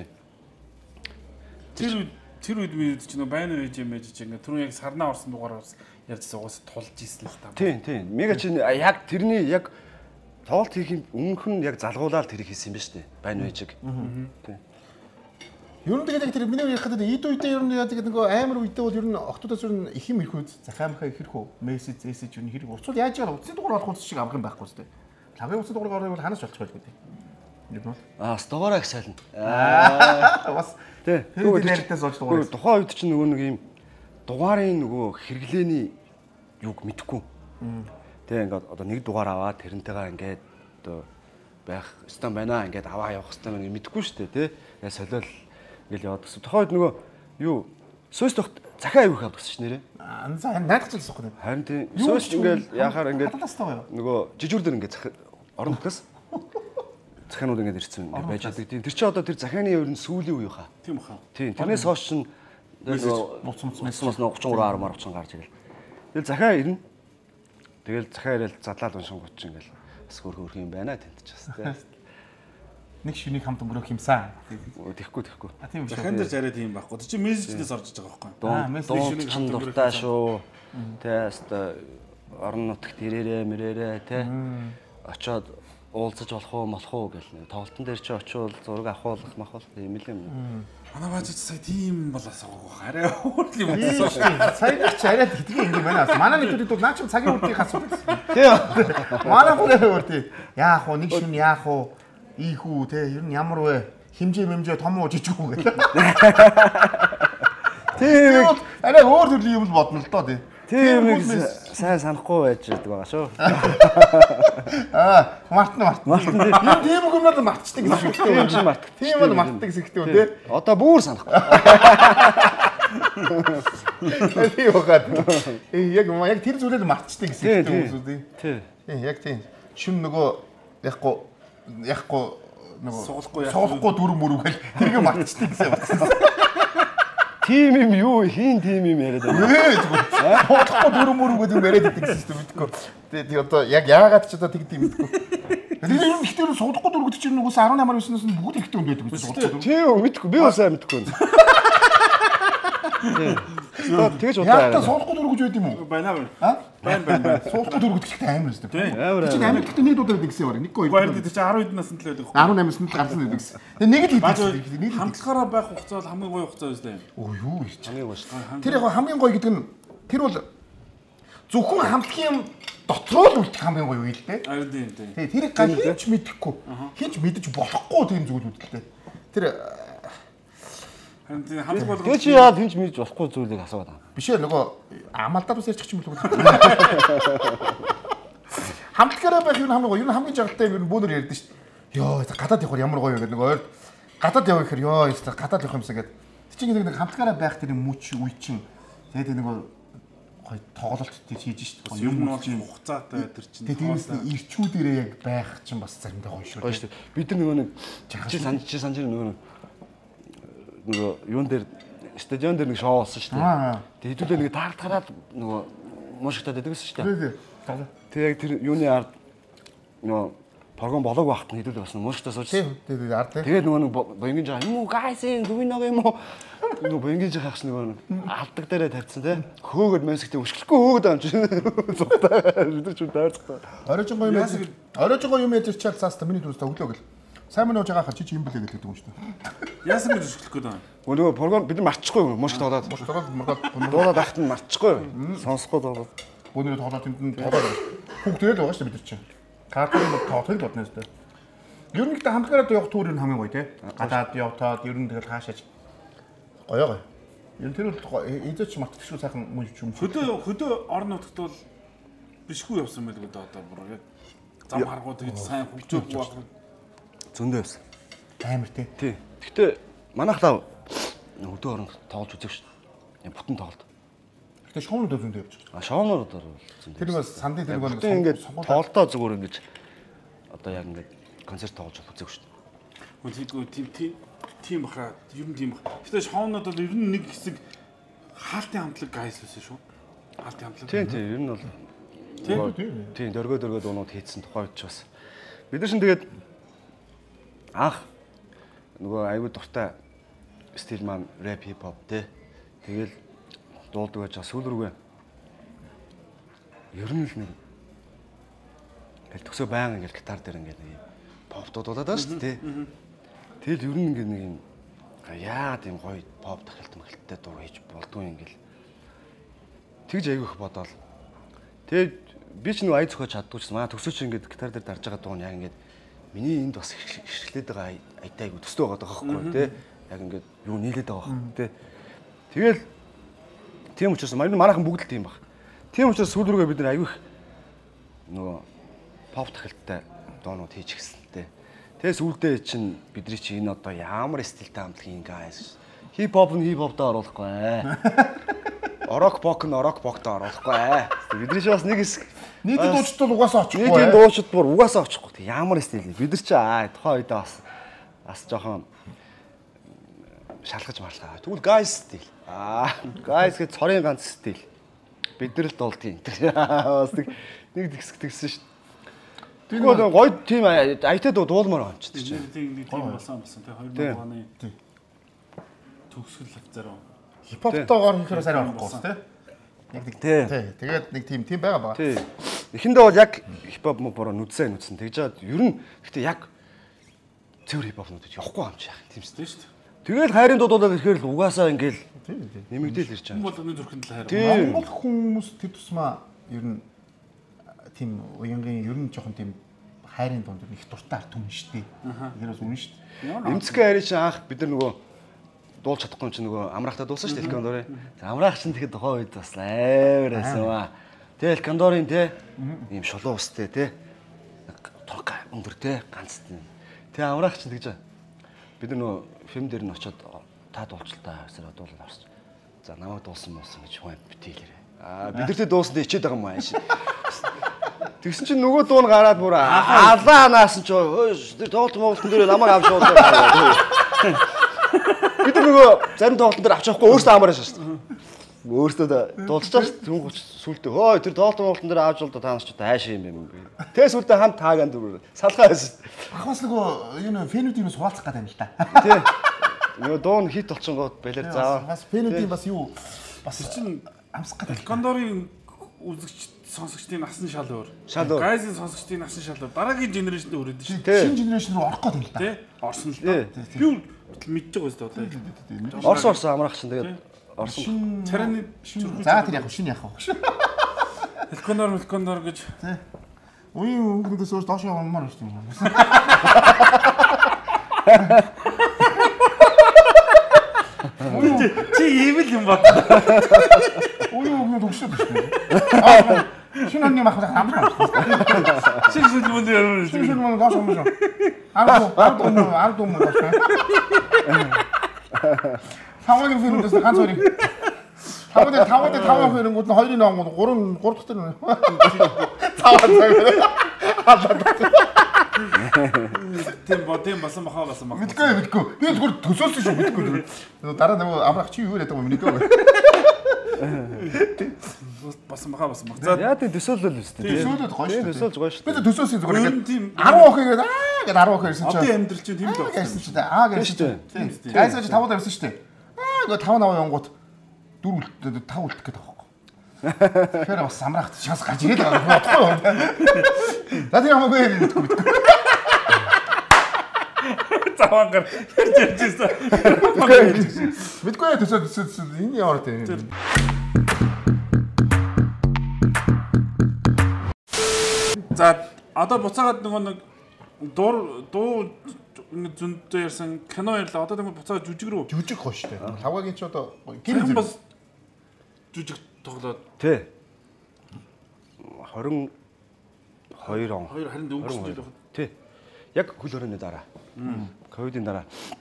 Тэр үед тэр үед бид чинь нөгөө байна уу ээж юм ээж чинь түрүүн яг сарнаа орсон дугаараа ярьжсэн угаас тулж ийсэн л та. Тийм тийм. Мега чинь яг тэрний яг тоглолт хийхин өмнөх нь яг залгуулаад тэр хийсэн юм ба штэ. Байна уу ээжиг. Тийм. Ер нь тэгээд тэр миний ярихад эд үедээ ер нь яа тэгээд нөгөө амар үедээ бол ер нь октодоос ер нь их юм ирэх үед захаамхаа ихэрх үү мессеж зэсэж ер нь хэрэг уцвал яаж яагаад утасны дугаар болох шиг авах юм байхгүй үстэй. Лагын утасны дугаар бол ханаас болчих байлгүй дээ. Ер нь аа стогоороо их сайлна. Аа бас тий. Тэгвэл ярихтаас олж дугаар. Тухайн үед чинь нөгөө нэг юм дугаарын нөгөө хэрэглээний юг мэдэхгүй. Тэ ингээд одоо нэг дугаар аваад тэрнтэйгээ ингээд одоо байх стан байна ингээд аваа явах стан мэдэхгүй шүү дээ тий. Тэгээ солиол ингээл яваад гэсэн. Тухайд нөгөө юу сөөс тогт захиа аюух авдаг шүү нэрээ. Аа за найдах ч болохгүй. Харин тийм сөөс ингээл яхаар ингээд нөгөө жижүүр дээр ингээд захи орон нутгаас захианууд ингээд ирсэн байж байгаа. Тэр чи одоо тэр захианы ер нь сүүлийн үе хаа. Тийм хаа. Тийм тэрнээс хойш чинь муц муц муц муц тридцать три армаар очин гарч ирэл. Тэгэл захиа ирнэ. Тэгэл захиа ирэл задлаад уншингууд чинь ингээл бас хөрх хөрх юм байна тэнт ч бас тий. Нэг шинийг хамт өнгөрөх юмсан. Тэхгүй тэхгүй. А тийм шүү. Захиан дээр жараад юм байхгүй. Тэр чинь мессежнээс орж иж байгаа байхгүй. Аа мессеж шинийг хамт дуртай шүү. Тэ хаста орон нутагт ирээрээ мэрээрээ тий. Очоод уулзаж болох уу молох уу гэл тоглолтын дээр чи очивол зураг авахуулах махуулах юм л юм. Манай бааж сая тийм болоос байгаа. Арай өөр юм болсон шүү. Сая ч арай хэдийн юм байна. Манай нэгдүүд бол наа чи цагийн үрдийг асуудаг. Тийм. Манай хүрээ үрдий. Яах вэ? Нэг шүн яах вэ? Ийх үү те ер нь ямар вэ? Химжээ мэмжээ том уу жижиг үү гэх. Тийм. Арай өөр төрлийн юм л бодно л доо тий. Тийм нэг сайн санахгүй байж байгаа шүү. Аа, мартна мартна. Тийм юм надад мартчихдаг гэсэн үг. Тийм ч мартдаг. Тийм бол мартдаг гэсэн үг тий. Одоо бүр санахгүй. Тийм ухаад. Яг яг тэр зүйлээр мартчихдаг гэсэн үг хүмүүс үү тий. Тийм яг тийм. Шүн нөгөө яахгүй яахгүй нөгөө суулахгүй суулахгүй дүр мөрөв гэл тэргээ мартчихдаг гэсэн байна. Тим юм юу хийн тим юм яриад байна. Ээ зүгээр. Суулахгүй дүр мөрөв гэдэг юм яриад байдаг гэсэн мэдгүй. Тэгээ одоо яг яагаад ч одоо тэгдэм мэдгүй. Тэр юм ихтэй суулахгүй дүр гэдэг чинь нүгээс арван намаар өснөөс нь бүгд ихтэй юм байдаг гэсэн суулахгүй дүр. Тийм мэдгүй би бас сайн мэдгүй. Тэгэж удаа. Яг суулахгүй дүр гэж байд юм уу? Байна байна. А? Байна байна. Суулахгүй дүр гэдэг чинь амар өстэй. Тийм. Тэр чинь амар гэхдээ нэг удаа байдаг гэсэн юм. Нэг гоо. Баяр дээр чи десять хэд наснд л байдаг. арван наймаас нь гарсан байдаг гэсэн. Тэгээ нэг л хийдэг. Нэг хамтлагаараа байх хугацаа бол хамгийн гоё хугацаа үстэй. Оо юу ирч. Хамгийн гоё шүү. Тэр яг хамгийн гоё гэдэг нь тэр бол зөвхөн хамтлагийн дотроо л үлдэх хамгийн гоё үе л дээ. Харин тийм тийм. Тий, тэрийг гал хийж мэдэхгүй. Хийж мэдэж болохгүй тийм зүйл үүдэлтэй. Тэр харин тийм хамтлаг болгох. Тэгээ чи яа хийж мэдэж болохгүй зүйлийг асууад байна. биш ээ нөгөө амалдаад ус ярьчих юм бол хамтлагаараа байх юм хамгийн гоё. Юу хамгийн жаргалтай юм бөөнөр ярьдэн шүү дээ. Йоо, гадаад явахаар ямар гоё юм гэдэг нөгөө ойр гадаад явах гэхээр ёо, гадаад явах юмсан гэдэг. Тэг чинь нэг хамтлагаараа байх тэр мөч үе чинь тэгээд нөгөө гоё тоглолт хийж шүү дээ. Юм нь бол юм хугацаатай тэр чинь. Тэгээд ирчүүдэрээ яг байх чинь бас заримдаа гоё шүү. Гоё шүү. Бид нар нөгөө нэг чи санаж чи санаж нөгөө нөгөө юун дээр стадион дээр нэг шоу болсон шүү дээ. Тэгээд хэдүүлээ нэг таард тараад нөгөө муушгтаад байдаг гэсэн шүү дээ. Тэгээ. Тэг яг тэр юуны ард нөгөө програм болоог байхад нь хэдүүл басна мууштай сууж. Тийм. Тэгээд ард тийм. Тэгээд нөгөө нэг боёнгийн жаа юм уу гайсын дүгнэг юм уу? Нөгөө боёнгийн жаа хагс нөгөө алдаг дээрээ тавьсан те. Хөөгд менсгтээ өшгөлгүй хөөгд амж. Зугтаа бид нар ч дайрцгаа. Оройжгоо юм яаж оройжгоо юм яаж ирчээл цаастаа миний дүүстэй өглөө гэл. Сайн мөн ууж байгаа хаа чи чи юм блэ гэдэг юм шүү дээ. Яасан гэж өшгөлөхгүй даа. Нөгөө програм бид нар марчихгүй юм мууш тоолоод. Мууш тоолоод мургаад дуулаад ахт нь марчихгүй. Сонсохгүй тоолоод. Бүүнээ тоолоод тэнд тоолоод. Хүүхдтэй л байгаа шүү дээ бид нар чинь. Картын тоотыг бодно шүү дээ. Ер нь ихтэй хамтгаараа явах тур нь хамгийн гоё те. Гадаад явтаад ер нь тэгэл хаашаач гоё гоё. Ер нь тэр бол эзэч мартчихгүй сайхан мөн юм. Хөдөө хөдөө орон нутагт бол бишгүй явсан байлгүй дээ одоо бүр яг зам харгуу тэгж сайн хөгжөөгүй байх. Зөндөө явсан. Амар тий. Тий. Гэхдээ манайх лав хөдөө орон тоглож үзэх шүү дээ. Бүтэн тоглолт. Гэхдээ шоунууд зөндөө явж байгаа. А шоунууд бол зөндөө. Тэр бас сандын тэр нэг ингээд тоглолтоо зүгээр ингэж одоо яг ингээд концерт тоглож үзэх шүү дээ. Үнэхээр тийм тийм тийм бахаа ер нь тийм бах. Гэхдээ шоунууд бол ер нь нэг хэсэг хаалтын хамтлаг гайс байсан шүү. Хаалтын хамтлаг. Тийм тийм ер нь бол тийм тийм дөргөө дөргөө дуунууд хийсэн тухай ч бас. Бид нар шин тэгээд анх нөгөө аюу дуртай стил маань рэп хип хоп те. Тэгэл дуулдаг байж сүүл рүүгээ ер нь л нэг ингээл төсөө баян ингээл гитар дээр ингээл нэг поп дуулаад байгаа шүү дээ. Тэгэл ер нь ингээл нэг юм яагаад юм гоё поп тахилт махилттай дуу хийж болдгүй ингээл тэгж аягүйх бодоол. Тэгээд би ч нэг ая зөхөж чаддгүй ч маа төсөө чи ингээд гитар дээр дарж байгаа дуу нь яг ингээд миний энд бас ихшлээд байгаа айтай айгу төстэй байгаа байхгүй те. Яг ингээд юу нийлээд байгаа байхгүй те. Тэгэл тийм учраас манайхан бүгд л тийм баг. Тийм учраас сүүл рүүгээ бид нар аягүй их нөгөө поп тахилттай доонууд хийж гисэн те. Тэгээ сүүлдээ чинь бидний чи энэ одоо ямар стилтэй хамтлаг юм гайс. Хип хоп нь хип хоптоо оруулахгүй аа. Орок пок нь орок поктоо оруулахгүй аа. Бидний чи бас нэг хэсэг нийтэд дуучид бол угаасаа очихгүй. Нийтэд дуучид бүр угаасаа очихгүй. Ямар стил. Бид нар чи аа тухайн үедээ бас бас жоохон шалгаж марлаа. Тэгвэл гайс стил. Аа, гайс гэж цорын ганц стил. Бид нар л дуултын. Бас нэг нэг хэсэг тэгсэн шүү дээ. Тэгвэл гоё тийм айтад дуулмаар байна ч тийм. Тийм нэг тийм болсон болсон. Тэгээ хоёр оны төгсгөл зарим хипхоптойгоор хийхээр арай орохгүй тийм. Яг нэг тий. Тэгээд нэг тийм тийм байгаа баа. Тий. Эхэндээ бол яг хипхоп мөр нүдсээ нүдсэн. Тэгж жаад ер нь гэхдээ яг цэвэр хипхопнуудад явахгүй юм чи яах юм тийм шүү дээ. Тэгэл хайрын дуудуулаад ирэхээр л угаасаа ингээл нэмэгдээл ирж байгаа. Монгол өнөө зүрхэнд л хайр. Монгол хүмүүс тэр тусмаа ер нь тийм уянгийн ер нь жоохон тийм хайрын дунд их дуртай арт хүн шүү дээ. Тэр бас үнэн шүү дээ. Эмцгэн хайрын чинь анх бид нар нөгөө дуулж чадахгүй чинь нөгөө амраахтаа дуулсан шүү дээ Элкандорын. Амраах чинь тэгэхэд тухайн үед бас амар байсан ба. Тэгээ Элкандорын те ийм шулуун устэй те турка өндөр те ганц тийм. Тэгээ амраах чинь тэгж бид нар нөгөө фильм дээр нь очиод та дуулчлаа хэсээр дуулаад авсч. За намайг дуулсан муусан гэж хүн битээлэрээ. Аа бид нартэй дуусна ичээд байгаа юм аа шин. Тэгсэн чинь нөгөө дуу нь гараад бүр алаа наасан ч тэр тоглолт моголтон дээр намайг авч явуулаад. Бид нөгөө зарим тоглолтон дээр авч явахгүй өөртөө амараа шээ. Өөртөө дуулчихсан шүү. Түн гоч сүлдээ. Хөөе тэр тоглолт моголтон дээр авч явуулаад таанаас ч хайш юм юм. Тэ сүлдээ хамт таагаан дүр салгаа байсан. Ахвас нөгөө юу фэнүүдийн суулцах гэдэг юм л та. Тий. Нөгөө дуу нь хит болчихгоод балер заа. Бас фэнүүдийн бас юу бас чинь амсах гэдэг. Элкандорын үзэгч сонсогчдын насан шал өөр. Шал өөр. Гайзын сонсогчдын насан шал өөр. Дараагийн генерашнд өрөөд шүү. Шинэ генерашн руу орох гэдэг юм л та. Тий. Орсон л та. Би мэдчихэж байгаа шүү дээ. Орс орс амраах чинь тэгээд орсон. Царайны за тэр яг шинэ яг. Элкандор Элкандор гэж. Тий. Уян хүүхдээс өөр доош явмаар шүү дээ. Чи ийм л юм бат. Уян хүүхдүүд өгшөд шүү дээ. Шинэ нэг мах хамаа. Шинэ шинэ мөн яруу. Шинэ шинэ мөн доош юмшаа. Ард ард юм ард юм доош. Тавгийн филмээс ганц хоёрыг. Тавд тавд таван хоёрынгууд нь хоёрын номгууд гурван гурав дахь нь. Таван цаг. Тийм бодсон басан бахаа басан бахаа. Мэдгүй мэдгүй. Би зүгээр төсөөлсөн шүү мэдгүй. Дараа нөгөө амрах чи юу яриад байгаа юм мэдгүй. Басан баха басан баг. За яа тий төсөөлөл өстэй. Төсөөлөд гоё шүү. Төсөөлж гоё шүү. Би төсөөсөн зүгээр Гүн ингээд тийм арван охин гэдэг аа гэдэг арван охин ирсэн чинь. одоо амьдрал чинь тийм л байна. гэсэн чинь аа гэсэн чинь. Гайсаж тавууд ирсэн шүү дээ. Аа ингээд тав наваа явгууд дөрөв үлдээ тав үлдэх гэдэг байхгүй. Тэгэхээр бас амраахт шанс гарч ирээд байгаа бодохгүй юу. За тийм хамаагүй мэдгүй мэдгүй. Завангар ярьж ирсэн. Мэдгүй төсөө төсөө энэ ямар тийм. За одоо буцаагаад нөгөө нэг дуу дуу зөндөө ярьсан кино ярьлаа. Одоо тэгвэл буцаагаад жүжиг рүү. Жүжиг хоо шүү дээ. Лавгагийн ч одоо гин бас жүжиг тоглоод тий. двадцать хоёр он. хоёр харин өнгөрсөн жил байна. Тий. Яг хөл хорионы дараа. ковидын дараа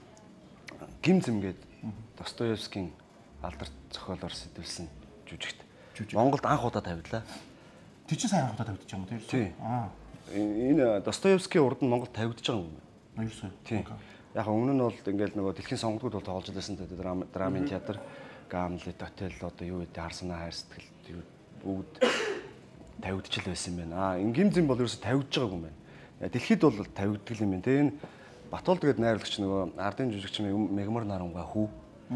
гим зэмгээд Достоевскийн алдарт зохиолоор сэтвэлсэн жүжигт Монголд анх удаа тавигдлаа. Тэг чи сайн анх удаа тавигдчих юм уу тий? Аа. Энэ Достоевскийн урд нь Монголд тавигдж байгаа юм байна. Аюулсаа. Тий. Яг өмнө нь бол ингээл нөгөө дэлхийн сонгогдууд бол тоглож байсан тэ драмын театр, Гамлет, Отелло одоо юу гэдэг Харсанаа хайр сэтгэл бүгд тавигдчихл байсан юм байна. Аа, гим зэм бол ерөөсө тавигдж байгаагүй юм байна. Дэлхийд бол тавигддаг юм байна. Тэгээ энэ Батул тэгээд найруулагч нөгөө ардын жүжигч Мегмар Наранга хүү.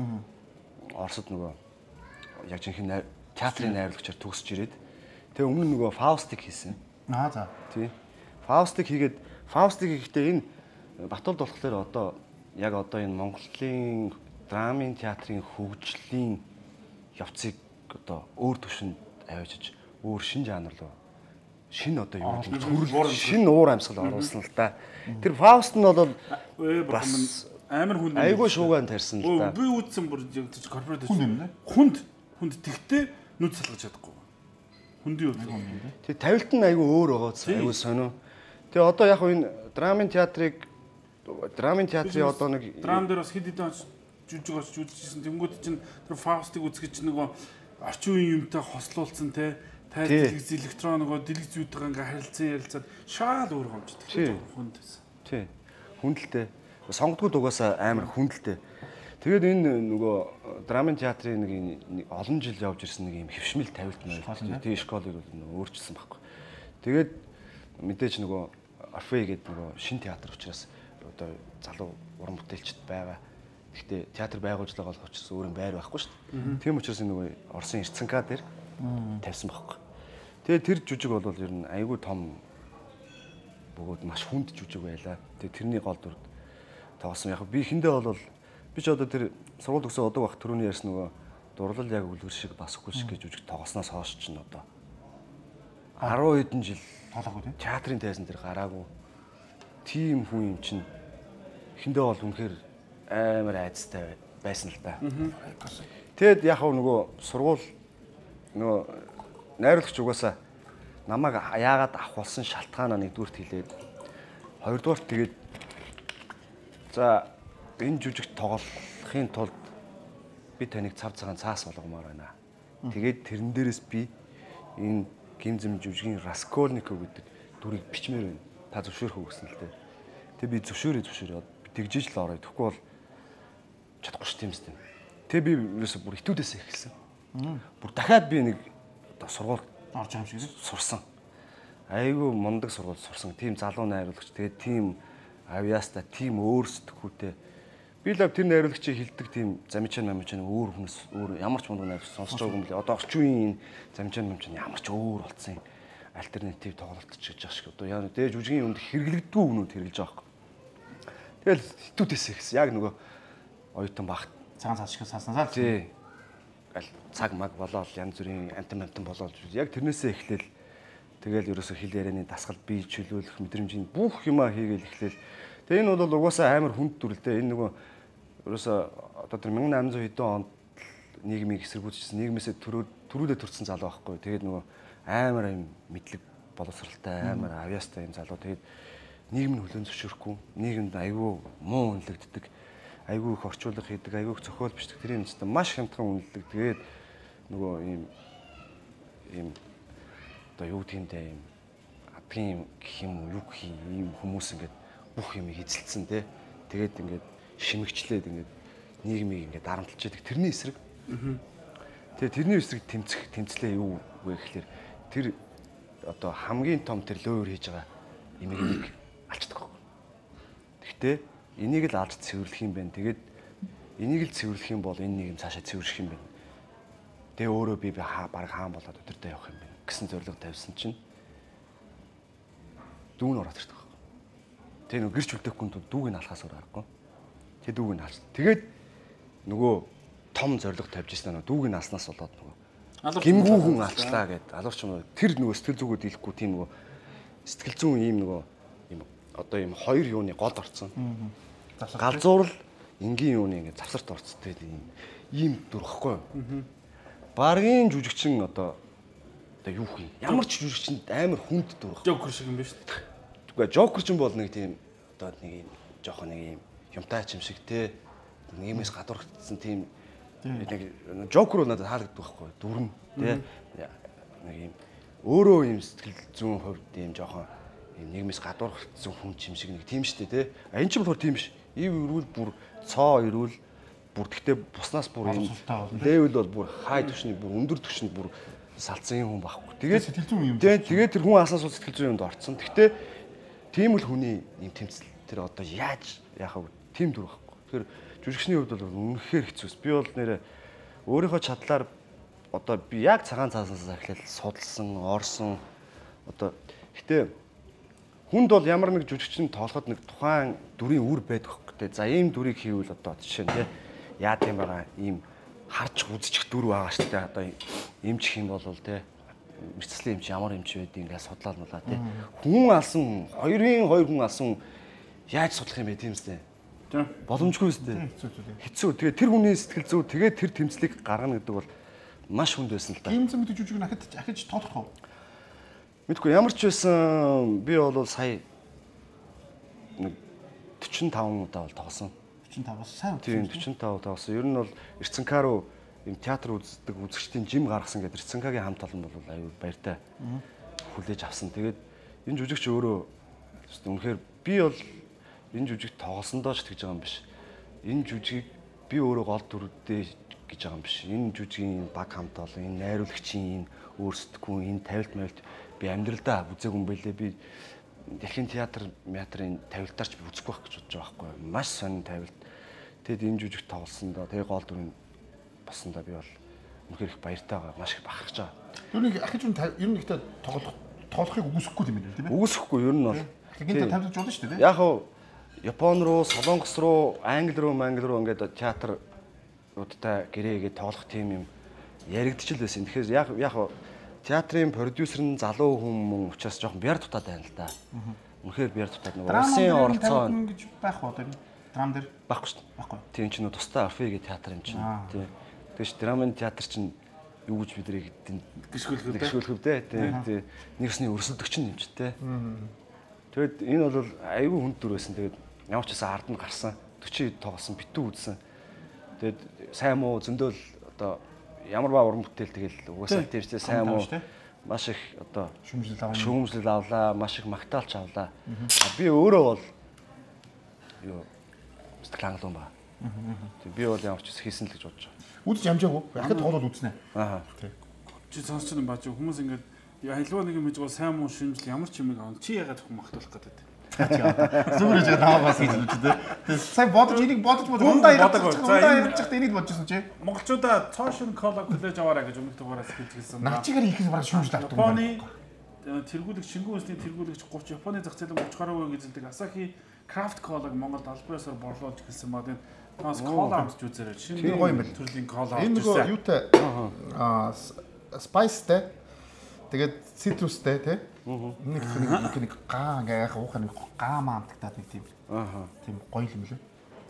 Оросд нөгөө яг жинхэнэ театрын найруулагчаар төгсөж ирээд тэгээ өмнө нөгөө Фаустик хийсэн. Аа за. Тий. Фаустик хийгээд Фаустик хийхдээ энэ Батулд болохоор одоо яг одоо энэ Монголын драмын театрын хөгжлийн явцыг одоо өөр төвшөнд аваачиж өөр шин жанр руу шинэ одоо юу гэдэг шинэ уур амьсгал оруулсан л да. Тэр Фауст нь бол бас амар хүн айгүй шуугаан тарьсан л да. Би үзсэн бүр корпорат хүнд хүнд тэгтээ нүд салгаж чадахгүй. Хүндий үү. Тэг тавилт нь айгүй өөр байгаа ч айгүй сонио. Тэг одоо яг энэ драмын театрыг драмын театрын одоо нэг драм дээр бас хэд хэдэн жүжиг очиж үзчихсэн. Тэнгүүд чинь тэр Фаустыг үзгэж нөгөө орчин үеийн юмтай хослуулсан те тайлбарлах электрон нөгөө дэлгэцүүдтэйгээ ингээ харилцан ярилцаад шаал өөр хэмждэг. Хүнд байсан. Тий. Хүндэлтэй. Сонгодгууд угаасаа амар хүндэлтэй. Тэгээд энэ нөгөө драмын театрын нэг олон жил явж ирсэн нэг юм хөвшмөл тавилт нь тий школыг өөрчилсөн байхгүй. Тэгээд мэдээж нөгөө Орфей гэдэг нөгөө шин театр учраас одоо залуу уран бүтээлчд байгаа. Гэхдээ театр байгуулжлага болох учраас өөр юм байр байхгүй шүү дээ. Тийм учраас нөгөө Оросын Эрцэнка дээр тавьсан байхгүй. Тэгээ тэр жүжиг бол ер нь айгүй том бөгөөд маш хүнд жүжиг байлаа. Тэгээ тэрний гол дүр тоглосон. Яг би эхэндээ бол би ч одоо тэр сургууль төгсөө удаг бах түрүүний ярьсан нөгөө дурлал яг үлгэр шиг басхгүй шиг гэж жүжиг тоглосноос хойш ч н одоо арван хэдэн жил тоглоогүй тийм. Театрын тайзан дээр гараагүй. Тим хүн юм чинь эхэндээ бол үнэхээр амар айцтай байсан л да. Тэгэд яг нөгөө сургууль нөгөө найруулагч угаасаа намайг яагаад авахулсан шалтгаанаа нэгдүгürt хэлээд хоёрдугаарт тэгээд за энэ жүжигт тоглохын тулд би таныг цав цагаан цаас болгомоор байна. Тэгээд тэрэн дээрээс би энэ гимзэм жүжигийн Раскольников гэдэг дүрийг бичмээр байна. Та зөвшөөрөх үү гэсэн л дээ. Тэг би зөвшөөрөө зөвшөөрөө тэгжиж л ороо. Тэгэхгүй бол чадахгүй ш тийм үстэй. Тэг би ерөөсө бүр итүүдээс эхэлсэн. Бүр дахиад би нэг одоо сургууль орж байгаа юм шиг сурсан. Айгүй мундаг сургууль сурсан. Тим залуу найруулагч. Тэгээд тим авьяаста, тим өөр сэтгхүүтэй. Би л тэр найруулагчийг хилдэг тим замичаан мамичаан өөр хүмүүс өөр ямар ч мундаг найруулагч сонсож байгаа юм лээ. Одоо орчин үеийн замичаан мамичаан ямар ч өөр болсон юм. Альтернатив тоглолт ч гэж шиг одоо яа нэ жүжигийн үнд хэрэглэгдгүй өгнүүд хэрэглэж байгаа юм. Тэгэл хитүүдээс ихсэн. Яг нөгөө оюутан багт цагаан цаас шиг сааснаа. Тий. Аль цаг маг болоод янз бүрийн антим антим болоод яг тэрнээсээ эхлээл тэгэл ерөөсө хил ярианы дасгал бий чөлөөлөх мэдрэмжийн бүх юмаа хийгээл эхлээл. Тэгээ энэ бол угаасаа амар хүнд дүрлээ. Энэ нөгөө ерөөсө одоо тэр мянга найман зуун хэдэн онд нийгмийг эсэргүүцсэн нийгмээсээ төрүүлээ төрсэн залуу байхгүй. Тэгээд нөгөө амар юм мэдлэг боловсралтай амар авьяастай юм залуу. Тэгээд нийгэм нь хөлөө зөвшөөрөхгүй, нийгэмд айгүй муу үнэлэгддэг, айгүй их орчуулга хийдэг, айгүй их зохиол бичдэг. Тэр юм ч маш хямдхан үнэлдэг. Тэгээд нөгөө ийм ийм одоо юу гэмтэй ийм адгийн гэх юм уу юу гэх юм хүмүүс ингээд бүх юм эзэлсэн тий. Тэгээд ингээд шимэгчлээд ингээд нийгмийг ингээд дарамтлж яадаг. Тэрний эсрэг. Тэгээ тэрний эсрэг тэмцэх тэмцлээ юу вэ гэхээр тэр одоо хамгийн том тэр лөөр хийж байгаа имийг нэг алчдаг байхгүй. Гэхдээ энийг л алж цэвэрлэх юм байна. Тэгээд энийг л цэвэрлэх юм бол энэ нийгэм цаашаа цэвэрших юм байна. Тэгээ өөрөө би би хаа баг хаан болоод өдөртөө явах юм байна гэсэн зорилго тавьсан чинь дүүн ороод ирдэг байхгүй. Тэгээ нөгөө гэрч үлдээхгүй дүүг нь алхаас өөр аргагүй. Тэгээ дүүг нь алж. Тэгээд нөгөө том зорилго тавьж ирсэн нөгөө дүүг нь алснаас болоод нөгөө гимгүү хүн алчлаа гэд алуурч юм тэр нөгөө сэтгэл зүгөө дийлэхгүй тийм нөгөө сэтгэл зүйн ийм нөгөө ийм одоо ийм хоёр юуны голд орцсон. Галзуурал энгийн юуны ингэ завсарт орцсон тэгээд ийм ийм дөрөхгүй. Баргийн жүжигчин одоо одоо юу хий ямар ч жүжигчинд амар хүнд дөрөх. Жокер шиг юм байна шүү дээ. Тэгвэл жокер ч юм бол нэг тийм одоо нэг юм жоохон нэг юм юмтай ч юм шиг те нийгмээс гадуурхагдсан тийм нэг жокер бол надад хаалагддаг байхгүй дүрм те нэг юм өөрөө юм сэтгэл зүйн хувьд юм жоохон юм нийгмээс гадуурхагдсан хүн ч юм шиг нэг тийм штэ те а энэ ч болохоор тийм биш ив ирүүл бүр цоо ирүүл бүр тэгтээ буснаас бүр юм левел бол бүр хай түвшний бүр өндөр түвшинд бүр салцсан юм хүн байхгүй тэгээд сэтгэл зүйн юм те тэгээд тэр хүн асаас бол сэтгэл зүйн юмд орцсон тэгтээ тийм л хүний юм тэмцэл тэр одоо яаж яхав тийм дүр байхгүй тэгэхээр жүжигчний хувьд бол үнэхээр хэцүүс. Би бол нэрээ өөрийнхөө чадлаар одоо би яг цагаан цааснаас эхлээл судалсан, орсон одоо гэтээ хүнд бол ямар нэг жүжигчин тоолоход нэг тухайн дүрийн үр байдаг хөөхтэй. За ийм дүрийг хийвэл одоо жишээ нь те яа тийм байгаа ийм харж үзчих дүр байгаа шүү дээ. Одоо эмч юм бол те мэрцлийн эмч ямар эмч байдгийг ингээд судлаад нулаа те. Хүн алсан хоёрын хоёр хүн алсан яаж судлах юм бэ тийм үстэй. Боломжгүй үстэй. Хэцүү. Тэгээ тэр хүний сэтгэл зүй тэгээ тэр тэмцлийг гаргана гэдэг бол маш хүнд байсан л да. Ийм зам гэдэг жүжиг нь ахиж ахиж тоолох уу? Мэдгүй ямар ч байсан би бол сая нэг forty-five удаа бол тоглосон. forty-five-аас сайн тийм forty-five тоглосон. Ер нь бол Эрцэнкаруу юм театр үздэг үзэгчдийн жим гаргасан гэдэг Эрцэнкагийн хамт олон бол аюу баяртай хүлээж авсан. Тэгээд энэ жүжигч өөрөө үнэхээр би бол энэ жүжиг тоглосондоо ч тэгж байгаа юм биш. Энэ жүжигийг би өөрөө гол дүрдээ гэж байгаа юм биш. Энэ жүжигийн баг хамт олон, энэ найруулагчийн энэ өөрсдөө энэ тавилт мэлт би амьдралдаа үзээгүй юм байлээ. Би дэлхийн театр, театрын тавилтаарч би үзэхгүй байх гэж бодож байгаа байхгүй. Маш сонин тавилт. Тэгэд энэ жүжиг тоглосондоо тэгээ гол дүрийн бассандаа би бол үнэхээр их баяртай байгаа, маш их бахархаж байгаа. Юу нэг ахиж юм ер нь ихтэй тоглох тоглохыг үгүйсэхгүй юм байна тийм ээ. Үгүйсэхгүй ер нь бол. Гинтэ тамилж болно шүү дээ. Яг хав Япон руу, Солонгос руу, Англи руу, Мангли руу ингээд театруудтай гэрээгээд тоглох тийм юм яригдчих л байсан. Тэгэхээр яг яг театрын продюсер нь залуу хүн учраас жоохон бяр дутаад байна л да. Үнэхээр бяр дутаад нөгөө улсын оролцоо гэж байх уу тэр драм дээр байхгүй шүү дээ. Байхгүй. Тийм ч нөө тустай Орфегийн театр юм чинь. Тийм. Тэгэж драмын театр чинь юу гэж бидрийг гიშгүүлэх үү? Гიშгүүлэх үү дээ. Тийм. Нэгсний өрсөлдөгч юм ч дээ. Тэгэд энэ бол аюу хүнд дүр байсан. Тэгээд ямар ч байсан ард нь гарсан. forty тоглосон, битүү үзсэн. Тэгэд сайн муу зөндөөл одоо ямар ба уран бүтээл тэгэл угаасаа тийм ч сайн муу маш их одоо шүүмжлэл авлаа. Шүүмжлэл авлаа, маш их магтаалч авлаа. Би өөрөө бол юу сэтгэл хангалуун ба. Тэг би бол ямар ч хийсэн л гэж бодож байгаа. Үзэж амжаагүй. Ахад тоглоод үзнэ. Аа. Тэг. Чи сонсч юм баа чи хүмүүс ингэж ялваа нэг юм хийж гоо сайн муу шимжил ямар ч юм авах чи ягаад их магтуулах гэдэг. Зүгээрж тааваас хийж үздэг. Тэг сайн бодож энийг бодож бодож ундаа ирчих. Ундаа ирчих энийг бодчихсон чи. Монголчуудаа цоошин колог хүлээж аваарай гэж өмнөх дугаараас хэлчихсэн. Начигаар ихээс бараг шүүмжил авдаг. Японы тэргүүлэгч шингэн үндэсний тэргүүлэгч thirty Японы зах зээлийн thirty гаруй гэж зэлдэг Asahi Craft Cola Монголд албан ёсоор борлуулж гэлсэн баг энэ таас кола амтж үзээрэй. Шинэ гоё юм байна. Төрлийн кола авч ирсэн. Энэ нөгөө юутай аа spiceтэй тэгээд citrusтэй тий. Нэг нэг нэг гаа ингээ яг уухаа нэг гаамаа амтагдаад нэг тийм. Аа. Тийм гоё юм лээ.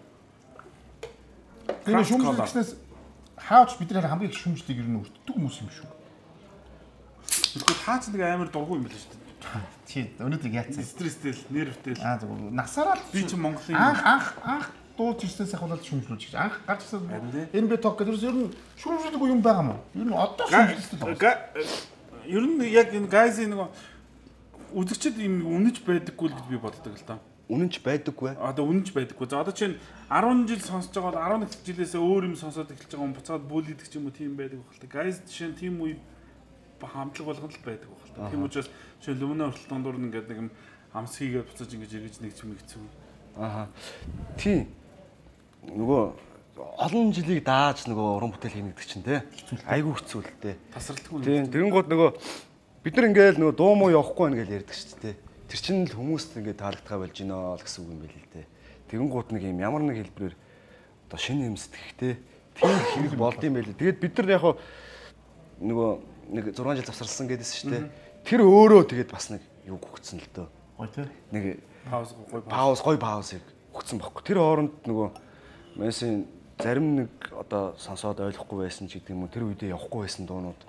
Тэр шүүмжлэл гэснээс хаач бид нэр хамгийн их шүүмжлэлийг ер нь өртдөг хүмүүс юм шүү. Тэгвэл хаач нэг амар дургүй юм байна шүү дээ. Чи өнөөдөр яатсан? Стресстэй л, нервтэй л. Аа зөв. Насаараа би чи Монголын анх анх анх дууж ирсэнээс ахвал шүүмжлүүлж гэж. Анх гарч ирсэн энэ би ток гэдэг ер нь шүүмжлэлгүй юм байгаа мó. Ер нь одоо шүүмжлэлтэй байна. Ер нь яг энэ гайзын нэг үзэгчд юм үнэж байдаггүй л гэж би боддог л та. үнэнч байдаггүй. Одоо үнэнч байдаггүй. За одоо чинь арван жил сонсож байгаад арван нэг жилээс өөр юм сонсоод эхэлж байгаа юм буцаад бүлийдэг ч юм уу тийм байдаг байх л та. Guys жишээ нь тийм үе хамтлаг болгоно л байдаг байх л та. Тийм учраас жишээ нь Lumina хүртэл дундуур ингээд нэг юм амс хийгээд буцаж ингэж эргэж нэг юм хэцүү. Ааха. Тийм. Нөгөө олон жилийг дааж нөгөө уран бүтээл хийнэ гэдэг чинь те. Айгүй хэцүү л те. Тасралтгүй. Тийм. Тэрэн гол нөгөө бид нар ингээл нөгөө дуу муу явахгүй байна гэж ярьдаг шүү дээ. Тэр чинь л хүмүүст ингээд таалагдгаа болж гинэ л гэсэн үг юм байл л те. Тэрэн гууд нэг юм ямар нэг хэлбэрээр одоо шинэ юм сэтгэхтэй тийм хэрэг болд юм байл. Тэгээд бид нар яг нөгөө нэг зургаан жил завсарласан гэдээс шүү дээ. Тэр өөрөө тэгээд бас нэг юу өгцөн л дөө. Гой те. Нэг пауз гой пауз гой паузыг өгцөн баггүй. Тэр хооронд нөгөө мессийн зарим нэг одоо сонсоод ойлгохгүй байсан ч гэдэг юм уу тэр үедээ явахгүй байсан дуунууд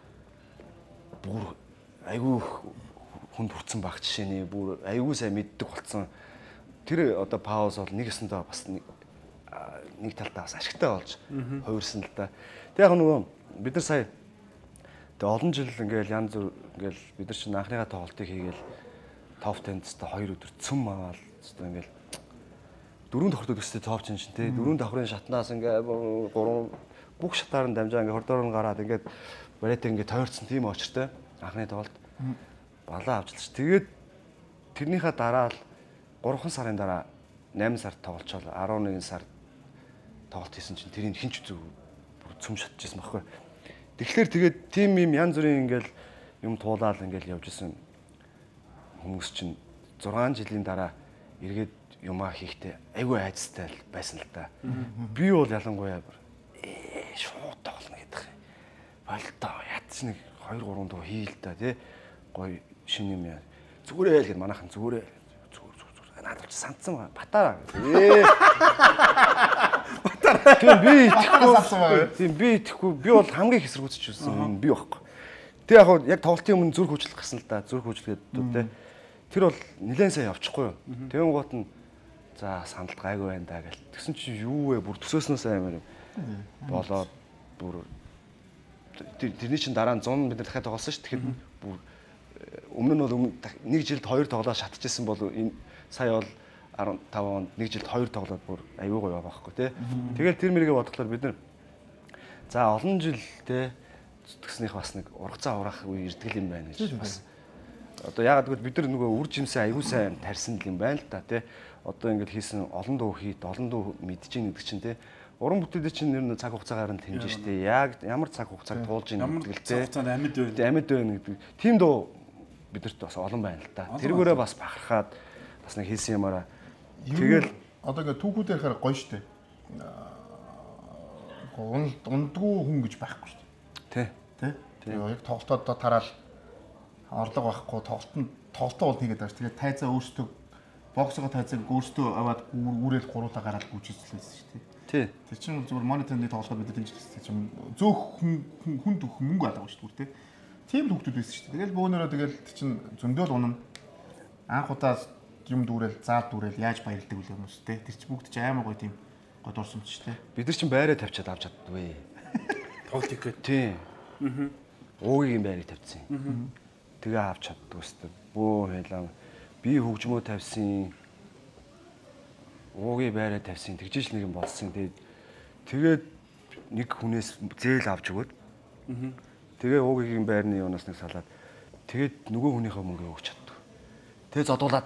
бүр айгүй хүнд хүрсэн баг жишээний бүр айгүй сайн мэддэг болсон. Тэр одоо пауз бол нэг өсөндөө бас нэг талдаа бас ашигтай болж хувирсан л да. Тэг яг нөгөө бид нар сая тэг олон жил ингээл янз бүр ингээл бид нар чинь анхныхаа тоглолтыг хийгээл топ десять та хоёр өдөр цөм аваад одоо ингээл дөрөв давхрт өстэй топ чинь чинь тий дөрөв давхрын шатнаас ингээ гурван бүх шатаар нь дамжаа ингээ хордоор нь гараад ингээд бариатаа ингээ тойрцсон тийм очиртой анхны тоглолт балаа авчилж тэгээд тэрнийхээ дараа л гурван сарын дараа найман сард тоглолцоод арван нэгэн сард тоглолт хийсэн чинь тэрийг хинч зүг бүр цөм шатчихсан байхгүй. Тэгэхээр тэгээд тим юм янз бүрийн ингээл юм туулаад ингээл явж исэн хүмүүс чинь зургаан жилийн дараа эргээд юмаа хийхдээ айгүй айцтай байсан л та. Би бол ялангуяа ээ шууд тоглоно гэдэг юм. Болтоо ятс нэг хоёр гурван дуу хийл та тий гоё шинэ юм яа. Зүгээрээ л гэд манайхан зүгээрээ зүгээр зүгээр надад ч сандсан ба батараа. Ээ. Батараа. Тийм би итгэхгүй. Тийм би итгэхгүй. Би бол хамгийн хэсэргүүцч байсан би байхгүй. Тэг яг яг тоглолтын өмнө зүрх хөдлөх гэсэн л да. Зүрх хөдлөгээд тий. Тэр бол нэлээд сайн явчихгүй юу. Тэгэн гот нь за сандалт гайгүй байна да гэл. Тэгсэн чи юу вэ? Бүр төсөөснөөс аймаар болоод бүр тэрний чин дараа нь зун бид нар дахиад тоглосон шүү. Тэгэхээр бүр өмнө нь бол нэг жилд хоёр тоглоод шатчихсан бол энэ сая бол арвантав онд нэг жилд хоёр тоглоод бүр аюу гоё байхгүй тий. Тэгэл тэр мэргээ бодглохлоор бид нар за олон жил тий тэгснийх бас нэг ургацаа ураах үе ирдэг юм байна гэж бас. Одоо яагаад гэвэл бид нар нөгөө үр жимсээ аюу сайн тарьсан юм байна л та тий. Одоо ингээд хийсэн олон дуу хийд олон дуу мэдчихээн гэдэг чинь тий. Уран бүтээлч чинь нэр нь цаг хугацаагаар нь хэмжиж штэ. Яг ямар цаг хугацааг туулж ийн гэдэг л тий. Цаг хугацаанд амьд байна. Амьд байна гэдэг. Тим дуу бидэрт бас олон байна л та. Тэргээрээ бас бахархаад бас нэг хийсэн юмараа. Тэгэл одоо ингээд түүхүүдээр хараа гоё штэ. Гон дундгүй хүн гэж байхгүй штэ. Тий. Тий. Яг тоглолтод тараал орлого байхгүй тоглолтод тоглолтоо бол тэгээд байна. Тэгээд тайзаа өөрсдөө боксоо тайзаг өөрсдөө аваад үүрэл гуруулаа гараад гүйчихсэн шүү дээ. Тий. Тэр чинь зүгээр мониторны тоглоход бид энэ чинь зөөх хүн хүн төх мөнгө алгаа шүү дээ. Тийм л хүмүүс байсан шүү дээ. Тэгэл бөөнөрөө тэгэл чинь зөндөөл унана. Анх удаа юм дүүрэл, заал дүүрэл яаж баярлдаг вэ юм шүү дээ. Тэр чинь бүгд чинь амар гоё тийм гол дурсамж шүү дээ. Бид нар чинь байраа тавьчаад авч чаддгүй. Тоглолт хийх гээд. Тий. Аа. Уугийн байрыг тавьчихсан. Аа. Тэгээ авч чаддгүй шүү дээ. Бөө хэлээ. Би хөгжмөө тавьсан. Уугийн байраа тавьсан. Тэгжээч нэг юм болсон. Тэгээд тэгээд нэг хүнээс зээл авч өгөөд. Аа. Тэгээ уугийн байрны юунаас нэг салаад тэгээд нөгөө хүнийхээ мөнгөө өгч чаддаг. Тэгээ зодуулаад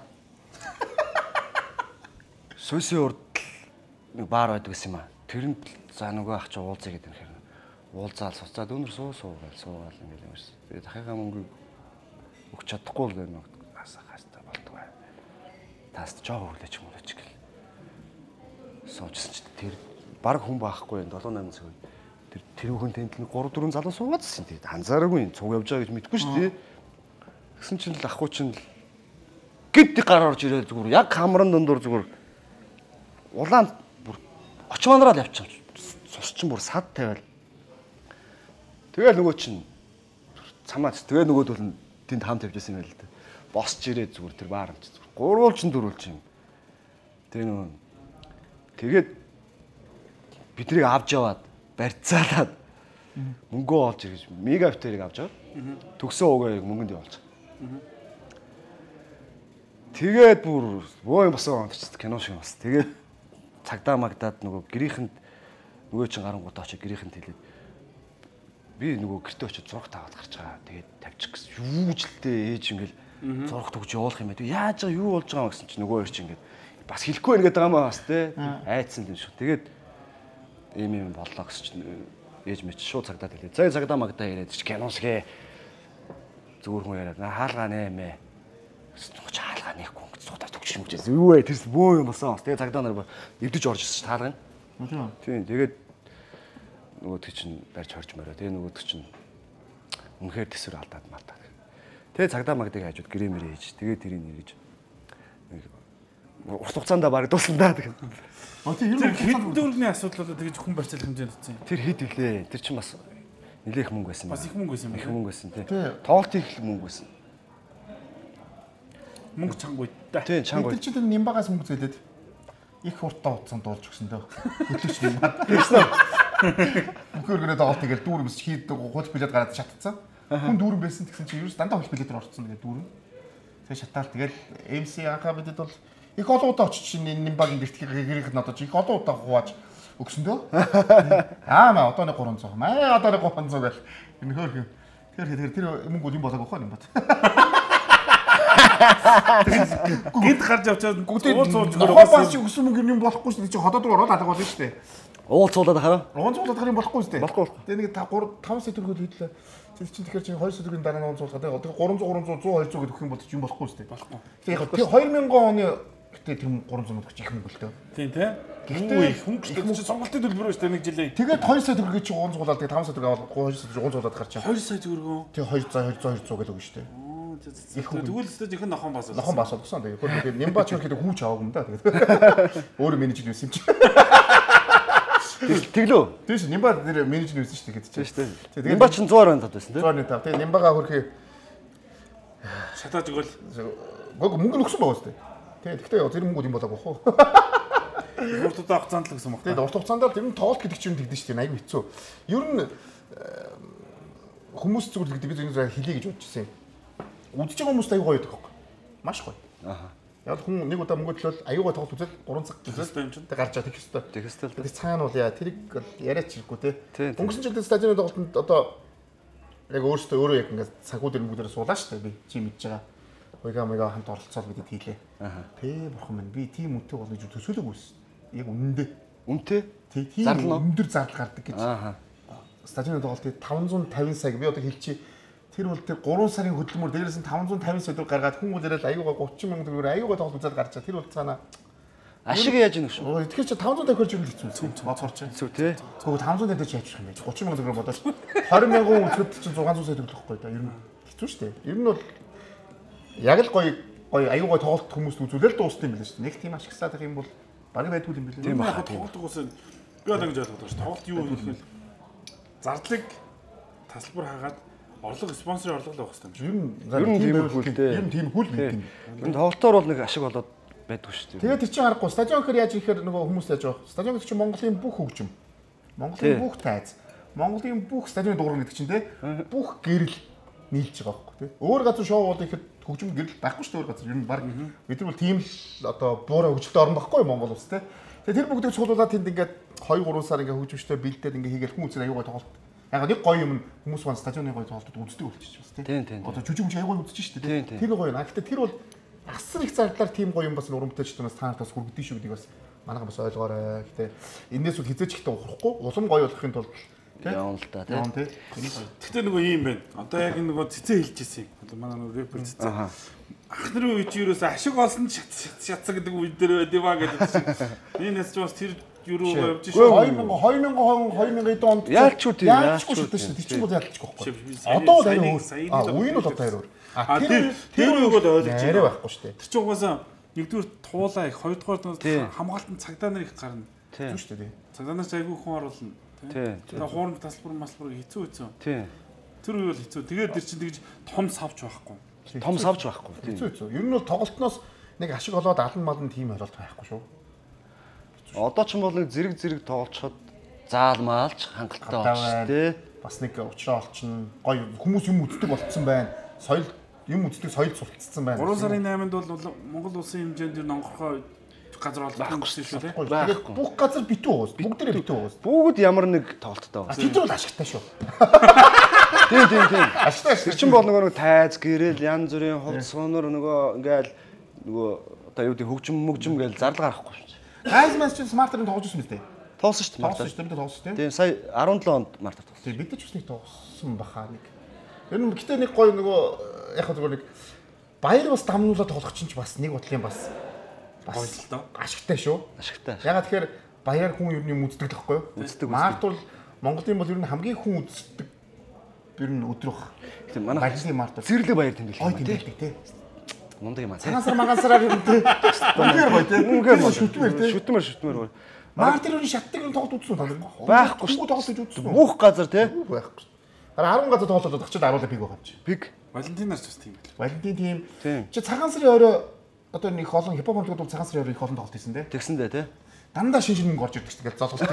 Сүүсийн урд нэг баар байдаг гэсэн юм аа. Тэрэнд за нөгөө ах чи уулзъя гэдэг юм хэрэг. Уулзаал суцаад өнөр суу суугаал суугаал ингээл юмшээ. Тэгээ дахиагаа мөнгө өгч чадахгүй л гэнэ. Асаа хастаа болдгоо. Тааст жоо өглөөч юм уу ч гэл. Суучсан ч тэр баг хүн баахгүй энэ долоо намын цаг. Тэр тэр хүн тэнд нэг гурав дөрвөн залуу суугаадсэн. Тэгээд анзаараагүй цуг явж байгаа гэж мэдгүй шүү дээ. Тэгсэн чинь л ахгүй чинь гэд гар орж ирээ зүгээр яг хамрын дундуур зүгээр улаан бүр очманараа л явчихсан. Цус чинь бүр сад тавиал. Тэгэл нөгөө чинь цамаац тэгээ нөгөөдөл нь тэнд хам тавьжсэн юм байл л да. Босч ирээд зүгээр тэр баарамч зүгээр гурвуулч нь дөрвөлч юм. Тэгээ нөгөө тэгээд биднийг авч яваад барьцаалаад мөнгөө олж ирж мегавтерийг авч аваад төгсөн угаа мөнгөнд явуулж. Тэгээд бүр боо юм босон онцч кино шиг бас. Тэгээд цагдаа магдаад нөгөө гэрийнхэнд нөгөө чин гарангуудаа очиж гэрийнхэнд хэлээд би нөгөө гэртээ очиж зураг таваад гарч байгаа. Тэгээд тавьчих гэсэн. Юу ч л дээ ээж ингээл зураг төгж явуулах юм бэ. Яаж байгаа юу болж байгаа гэсэн чинь нөгөө хоёр чинь ингээд бас хэлэхгүй байна гэдэг юм аа бас те. Айцсан юм шиг. Тэгээд ийм юм боллоо гэсэн чинь ээж мэд шууд цагдаад хэлээ. За цагдаа магдаа яриад чи кино шиг зүгээр хүн яриад хаалгаа нэмэ. Ч хаалгаа нэхгүй гэж цуудаа төгч юм гэж. Юу вэ? Тэрс бөө юм болсон. Тэгээ цагдаа нар эвдэж орж ирсэн хаалгаа. Тийм. Тэгээд нөгөө төч чинь барьж хорж мороо. Тэгээ нөгөө төч чинь үнэхээр төсвөр алдаад малтаа. Тэгээ цагдаа магдыг хажууд гэрэмэр хийж. Тэгээ тэрийг нэрэж урт хугацаанд баг дуусна да гэх. А тийм ер нь хэд дөрөвний асуудал болоод тэгж хүн барьцаалах хэмжээнд утсан. Тэр хэд илээ. Тэр чинь бас нэлээх мөнгө байсан. Бас их мөнгө байсан юм. Их мөнгө байсан тий. Тоглолт их мөнгө байсан. Мөнгө чангуй та. Тийм чангуй. Тэр чинь Нимбагаас мөнгө зээлээд их хурдтай утсан дуулж өгсөн дөө. Хөтлөж юм. Тэгсэн. Бүхөр гэрээ тоглолт тэгэл дүүр юмс хийдэг хулж билет гараад шатцсан. Хүн дүүрэн байсан гэсэн чинь ерөөс дандаа хулж билетээр орцсон тэгээ дүүрэн. Тэгээ шатаал тэгэл эм си анхаа бидэд бол их олон удаа очиж чинь Нимбагийн гэрт гэрийнх нь одоо их олон удаа хувааж өгсөн дөө. Аа маа одоо нэг гурван цаа. Маа одоо нэг гурван цаа гэл. Энэ хөөх. Тэр тэр тэр мөнгө үл юм болоог байхгүй юм бат. Гинт гарч явчаад уул цуулж бас өгсөн мөнгө юм болохгүй шүү дээ. Чи ходоод руу ороод алга болно шүү дээ. Уул цуулаад хараа. Уул цуулаад харах юм болохгүй шүү дээ. Болохгүй. Тэгээ нэг таван сая төгрөгөөр хийдлээ. Тэр чинь тэгэхээр чинь хоёр сая төгрөгийн дараа нь уул цуулаад тэгээ гурван зуун гурван зуун хоёр зуун гэдэг юм бол чи юм болохгүй шүү дээ. Болохгүй. Тэгээ хоёр мянган оны гэтээ тийм гурван зуун өгч их мөнгө л дээ. Тийм тий. Гэхдээ их мөнгө шүү дээ. Сонголтын төлбөр шүү дээ нэг жилийн. Тэгээд хоёр сая төгрөгийг чи уул цуулаад тэгээ таван сая төгрөг аваад хоёр сая төгрөг уул цуулаад гарч чам. хоёр сая төгрөгөө. Тэгээ хоёр зуун хоёр зуун гэдэг үг шүү дээ. Тэгвэл өстой жихэн нохон бас. Нохон бас болсон. Тэгээд Нимбач ирэхэд хүүч аваагүй юм да. Тэгээд өөрөө менежер байсан юм чи. Тэглөө. Тийш Нимба нэр менежер байсан шүү дээ гэдэг чинь. Тийм шүү дээ. Нимба ч зугаар байна тавьсан тийм. зугаар нэг тав. Тэгээд Нимбагаа хөрхий шатааж өгвөл гог мөнгө өгсөн байгаа шүү дээ. Тэгээд гэхдээ тэр мөнгө юм болоогүй хөө. Урт удаа хугацаанд л гэсэн юм байна. Тэгээд урт хугацаанд л тэр нь тоглолт гэдэг чинь тэгдэж шүү дээ. Аягүй хэцүү. Ер нь хүмүүс зүгээр гэдэг би зөвхөн хэлье гэж бодож байсан юм. Үдчихэж байгаа хүмүүст аягүй гоё байдаг хөөхгүй. Маш гоё. Аа. Яг хүн нэг удаа мөнгө төлөөл аюугаа тоглолт үзэл гурван цаг үзэл тэг гарч байгаа тех өстой. Тех өстой л. Тэр цаана бол яа тэрийг яриач хэрэггүй те. Өнгөрсөн жилдээ стадионын тоглолтод одоо яг өөрөөсөө өөрөө яг ингээд цагууд мөнгөөр суулаа шүү дээ би чи мэдж байгаа. Уйга мага хамт оролцоод бидэд хийлээ. Аа. Тэ бурхан минь би тийм үнэтэй болно гэж төсөөлөөгүй байсан. Яг үнэндээ. Үнэтэй? Тэ тийм өндөр зардал гардаг гэж. Аа. Стадионын тоглолтыг таван зуун тавин сая би одоо хэлчихье. Тэр бол тэр гурван сарын хөдөлмөр дээрээс нь таван зуун тавин сая төгрөг гаргаад хүн үлээрэл аюугаа гучин мянган төгрөөр аюугаа тоглолт үзээд гарчаа. Тэр бол цаана ашиг яаж ийнэ шүү. Өө тэгэхээр чи таван зуун тавих юм хэцүү. Боцорч. Хэцүү тий. Тэгвэл таван зуун тавих чи яачих юм бэ? гучин мянган төгрөг бодооч. двадцать мянган үзэхэд чи шесть сая төгрөг байхгүй да. Ер нь хэцүү шүү дээ. Ер нь бол яг л гоё гоё аюугаа тоглолт хүмүүст үзүүлэл дуусна юм байна шүү дээ. Нэг тийм ашигсаад их юм бол барыг байдгүй юм билээ. Тийм яг тоглолт уусаа би одоо ингэж ойлгоод байна шүү. Тоглолт юу гэхээр зардлыг тасалбар хаагаад орлого спонсорын орлого л байх хэрэгтэй юм шиг. Ер нь тийм хөл дээ. Ер нь тийм хөл байт юм. Ер нь тоглолтоор бол нэг ашиг болоод байдгүй шүү дээ. Тэгээд тэр чинь харахгүй стадион гэхээр яаж ихээр нөгөө хүмүүс яаж байгаа. Стадион гэдэг чинь Монголын бүх хөгжим. Монголын бүх тайз. Монголын бүх стадионы дуурна гэдэг чинь те бүх гэрэл нийлж байгаа байхгүй те. Өөр газар шоу бол ихэд хөгжим гэрэл байхгүй шүү дээ өөр газар. Ер нь баг бид нар бол тийм л одоо буураа хөгжилтэй орн байхгүй Монгол улс те. Тэгээд тэр бүгдийг цуглуулад тэнд ингээд two three сар ингээд хөгжимчтэй бэлдээд ингээд хийгээл хүн үзэл аюугаа тоглолт. Яг нэг гоё юм хүмүүс маань стадионы гоё тоглолтод үздэг болчихж бас тийм. Одоо жүжиг жүжиг аюугаа үзэж шүү дээ. Тэр гоё. Гэхдээ тэр бол асар их зардлаар тийм гоё юм бас урамтайчдаас таанаас хүргэдэг шүү гэдгийг бас манайхан бас ойлгоорой. Гэтэ энэс бол хизээч ихтэй ухрахгүй улам гоё болохын тулд явна л да тийм. Гэтэ нөгөө юм байна. Одоо яг нөгөө цэцээ хэлж ирсэн. Одоо манай нөгөө рэпер цэцээ. Ах нарын үе чи юуроос ашиг олсон шат шатсан гэдэг үе дээр байд юмаа гэдэг. Энэ нэс ч бас тэр юуруу явж шүү. two thousand two thousand эдэн онд яалчгүй тийм яалчгүй шүү дээ. Тэр чинь бол яалчгүй байхгүй. Одоо л ариу өөр. А үе нь бол одоо ариу өөр. А тэр тэр үеиг бол ойлгож байна байхгүй шүү дээ. Тэр чинь угаасаа нэгдүгээр туулаа их, хоёрдугаар хамгаалтанд цагдаа нар их гарна. Тийм шүү дээ. Цагдаа нар айгүй хүн оруулна. Тийм. Тэгээ хуурм тасалбар масалбар хэцүү хэцүү. Тийм. Тэр үе бол хэцүү. Тэгээд тэр чинь тэгж том савч байхгүй. Том савч байхгүй. Хэцүү хэцүү. Ер нь бол тоглолтноос нэг ашиг олоод алан малан тим ойлголт байхгүй шүү. Одоо ч юм бол нэг зэрэг зэрэг тоглолцоход заалмаалж хангалттай болж тий. Бас нэг уучраа олчихно. Гоё хүмүүс юм үздэг болцсон байна. Соёл юм үздэг соёл сурталцсан байна. гурван сарын найманд бол Монгол улсын хэмжээнд ер нь онгорхой газар олдсон гэсэн шүү дээ. Тэгээд бүх газар битүү уус. Бүгдээрээ битүү уус. Бүгд ямар нэг тоглолттой байна. Тэд бол ашигтай шүү. Тийм тийм тийм. Ашигтай. Тэр чинь бол нөгөө тайз, гэрэл, янз бүрийн хувц сонор нөгөө ингээл нөгөө одоо юу гэдэг хөгжим мөгжим гээл зардал гарахгүй шүү. Тайз мас чинь смартерын тоглож байсан биз дээ. Тоглосон шүү дээ. Тоглосон шүү дээ. Тоглосон тийм. Тийм сая арван долоо онд мартар тоглосон. Тийм бид ч бас нэг тоглосон баха нэг. Ер нь гэтээ нэг гоё нөгөө яг хаа зүгээр нэг баяр бас дамнуулаад тоглох чинь ч бас нэг бодлын бас бас ашигтай шүү. Ашигтай. Ягаад тэгэхээр баяр хүн ер нь юм үздэг л байхгүй юу? Үздэг. Март бол Монголын бол ер нь хамгийн хүн үздэг ер нь өдрөх. Тийм манай баярлын март зэрлэг баяр тэмдэглэх ой юм тэмдэглэх тий. Мундаг юм аа. Цагаансар магаансараар ер нь тий. Үнээр гоё тий. Үнээр шүтмэр тий. Шүтмэр шүтмэр гоё. Март ер нь шатдаг юм тоглож үзсэн таа. Байхгүй шүү. Тоглож үзсэн. Бүх газар тий. Байхгүй. Хараа арван газар тоглоод очиод аруулаа пиг байгаа юм чи. Пиг. Валентинаас ч бас тийм байл. Валентин тийм. Чи цагаан сарын орой одоо нэг их олон хипхоп хамтлагууд цагаан сарын орой их олон тоглолт хийсэн тий. Тэгсэн дээ тий. Дандаа шин шин мөнгө орж ирдэг ч тэгээд золголт.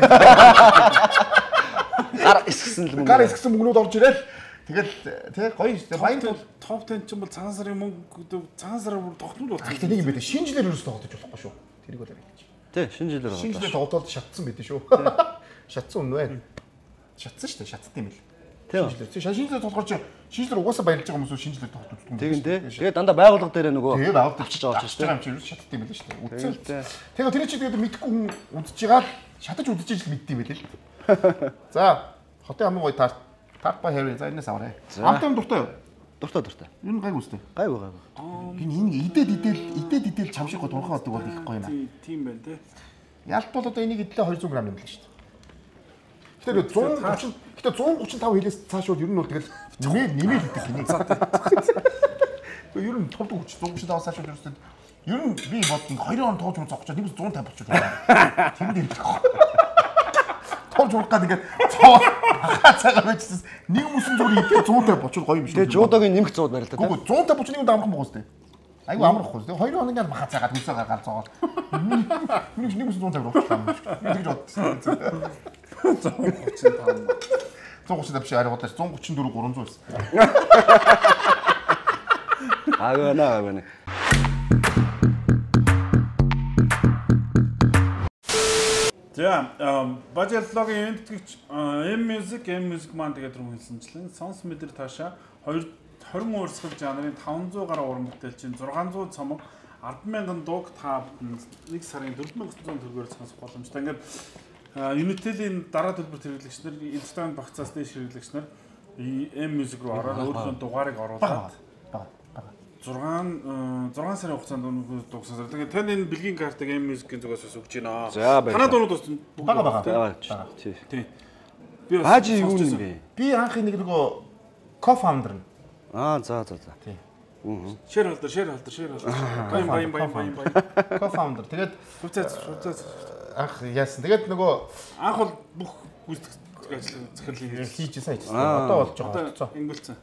Гар эсгсэн л мөнгө. Гар эсгсэн мөнгнүүд орж ирэл. Тэгэл тий гоё шүү дээ. Баян бол топ десять ч юм бол цагаан сарын мөнгө цагаан сараар бүр тогтмол болсон. Гэхдээ нэг юм байдаг. Шинэ жилээр ерөөс тоглож болохгүй шүү. Тэрийг бол яриад чи. Тий, шинэ жилээр шинэ жилээр тоглоод шатсан байдэн шүү. Шатсан үнэ байна. Шатсан шүү дээ. Шатсан юм л. Тийм. Шинэ жилээр тоглож чи шинэ жилээр угаасаа баярлж байгаа хүмүүс шинэ жилээр тоглож үздэг юм. Тэгин тий. Тэгээд дандаа байгууллага дээр нөгөө тэгээд аваад авчиж байгаа ч тийм. Авчиж шатдаг юм л шүү дээ. Үзсэн. Тэгээд тэр чи тэгээд мэдхгүй хүн үзэж байгаа шатаж үзэж ижил мэддэм байлээ л. За, хотын амын гоё тарт тарт ба хэвээ. За энэс аваарай. Амтан дуртай юу? Дуртай дуртай. Юу гайг үстэй. Гайг гайг. Гин энэ идээд идэл идээд идэл чамшиг гоо турхаа байдаг бол их гоё юм аа. Тийм байна тий. Ялт бол одоо энийг идлээ двести грамм нэмлээ шүү дээ. Тэгэхээр one thirty гэхдээ one thirty-five хилээс цааш бол ер нь бол тэгэл нэмээд нэмээд идэх гинэ. Ер нь товд хүч one thirty-five цааш бол ерөөсөө ер нь би бодсон two он тоож зогчоод нэг one fifty болчиход байна. Тийм дээр идэх. Тоож урах гад ингээд цоо хаа цагаа байжсэн нэг мөсөн зүгээр идэх one fifty болчиход гоё юм шиг. Тэгээ жуудогийн нэмэх зууд барилдаа. Үгүй one fifty болчих нэг амархан бохоо сте. Айгу амархгүй. Тэгээ two хоног ингээд махаа цагаад хүсээ гаргаад цоогоо. Миний нэг мөсөн one fifty урах юм. Тэгж бодсон. one thirty-five one thirty-five биш арай бодож one thirty-four three hundred байсан. Аа наа байна. За, бажиллогийн эндтгэж M Music, M Music маань тэгээд рүү хэлсэнчлэн сонс мэдэр таашаа twenty урсгал жанрын five hundred гаруй уран бүтээлчин six hundred цомог ten thousand дууг та нэг сарын four thousand nine hundred төгрөгөөр сонсох боломжтой. Ингээд Unitel-ийн дараа төлбөрт хэрэглэгчнэр Entertainment багцаас дээш хэрэглэгчнэр M Music руу ороод өөрийнхөө дугаарыг оруулаад six six сарын хугацаанд дууссан. Тэгээд тань энэ бэлгийн картыг M Music-ийн зүгээс бас өгч байна. Танаа дуунууд бас бага бага. Тий. Би Хажи юу юм бэ? Би анх нэг нөгөө co-founder нь. Аа за за за. Тий. Share holder, share holder, share holder. Баян баян баян баян баян. Co-founder. Тэгээд хүчээс хүчээс анх яасан. Тэгээд нөгөө анх бол бүх гүйцэтгэх ажил захирлыг хийж сайн хийсэн. Одоо болж байгаа. Ингүүлсэн.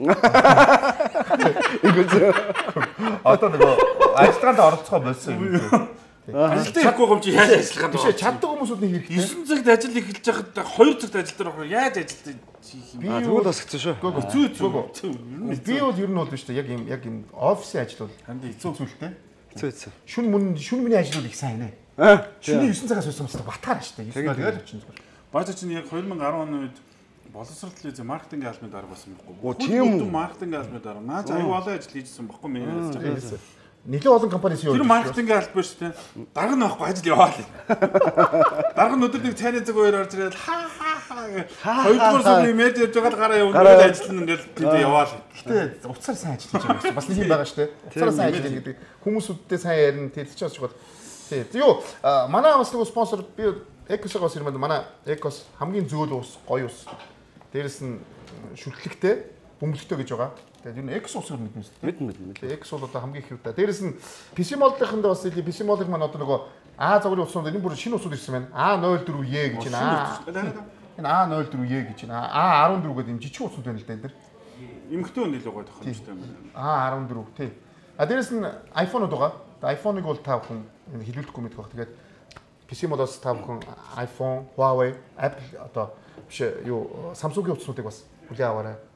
Ингүүлсэн. Одоо нөгөө ажиллагаанд оролцохоо болсон юм. Ажилтаа ихгүй юм чи яаж ажиллах вэ? Биш чаддаг хүмүүсүүд нэг хэрэгтэй. nine цагт ажил эхэлж байхад two цагт ажил дээр авах яаж ажилтаа хийх юм? Аа тэгвэл бас хэцүү шүү. Хэцүү хэцүү. Би бол ер нь бол биш үү яг юм яг юм офисын ажил бол ханд хэцүү зүйлтэй. Хэцүү хэцүү. Шүн мөн шүн миний ажил бол их сайн нэ. Шүний nine цагаас өссөн юмстай батаар шүү дээ. Тэгээд очин зүгээр. Бааж чинь яг twenty ten оны үед боловсрол телевиз маркетинг албаны дарга болсон байхгүй. Оо тийм үү? Маркетинг албаны дарга. Наач аюу олон ажил хийжсэн байхгүй мэн. Нэлээд олон компаниас юу. Тэр маркетинг албан шүү дээ. Дарга нь байхгүй ажил яваа л. Дарга нь өдөр нэг цайны цаг хоёр орж ирээд ха ха ха. Хоёрдугаар сарын медиа явж байгаа гараа явуулаад ажиллана ингээл тэнд яваа л. Гэтэ уцаар сайн ажиллаж байгаа шүү. Бас нэг юм байгаа шүү дээ. Уцаар сайн ажиллаж гэдэг хүмүүсүүдтэй сайн ярина тэлж чаас чугад. Тий. Юу манай бас нэг спонсор би Экосоос ирмэд манай Экос хамгийн зөөл ус, гоё ус. Дээрэс нь шүтлэгтэй, бөмбөлттэй гэж байгаа. Тэгээд ер нь X усыг мэднэ шүү дээ. Мэднэ мэднэ. X бол одоо хамгийн их юу та. Дээрэс нь пи си Mall-ийнхэнд бас пи си Mall-ийнх маань одоо нөгөө А загварын утсууд энэ бүр шинэ усууд ирсэн байна. А zero four E гэж байна. Энэ А zero four E гэж байна. А fourteen гэдэг юм жижиг усууд байна л да энэ дэр. Эмхтэн нэлээд гоё тохиомжтой юм байна. А fourteen тий. А дээрэс нь iPhone-ууд байгаа. iPhone-ыг бол та бүхэн хилүүлдэхгүй мэдэх баг. Тэгээд пи си Mall-оос та бүхэн iPhone, Huawei, Apple одоо биш юу Samsung-ийн утаснуудыг бас хүлээн аваарай.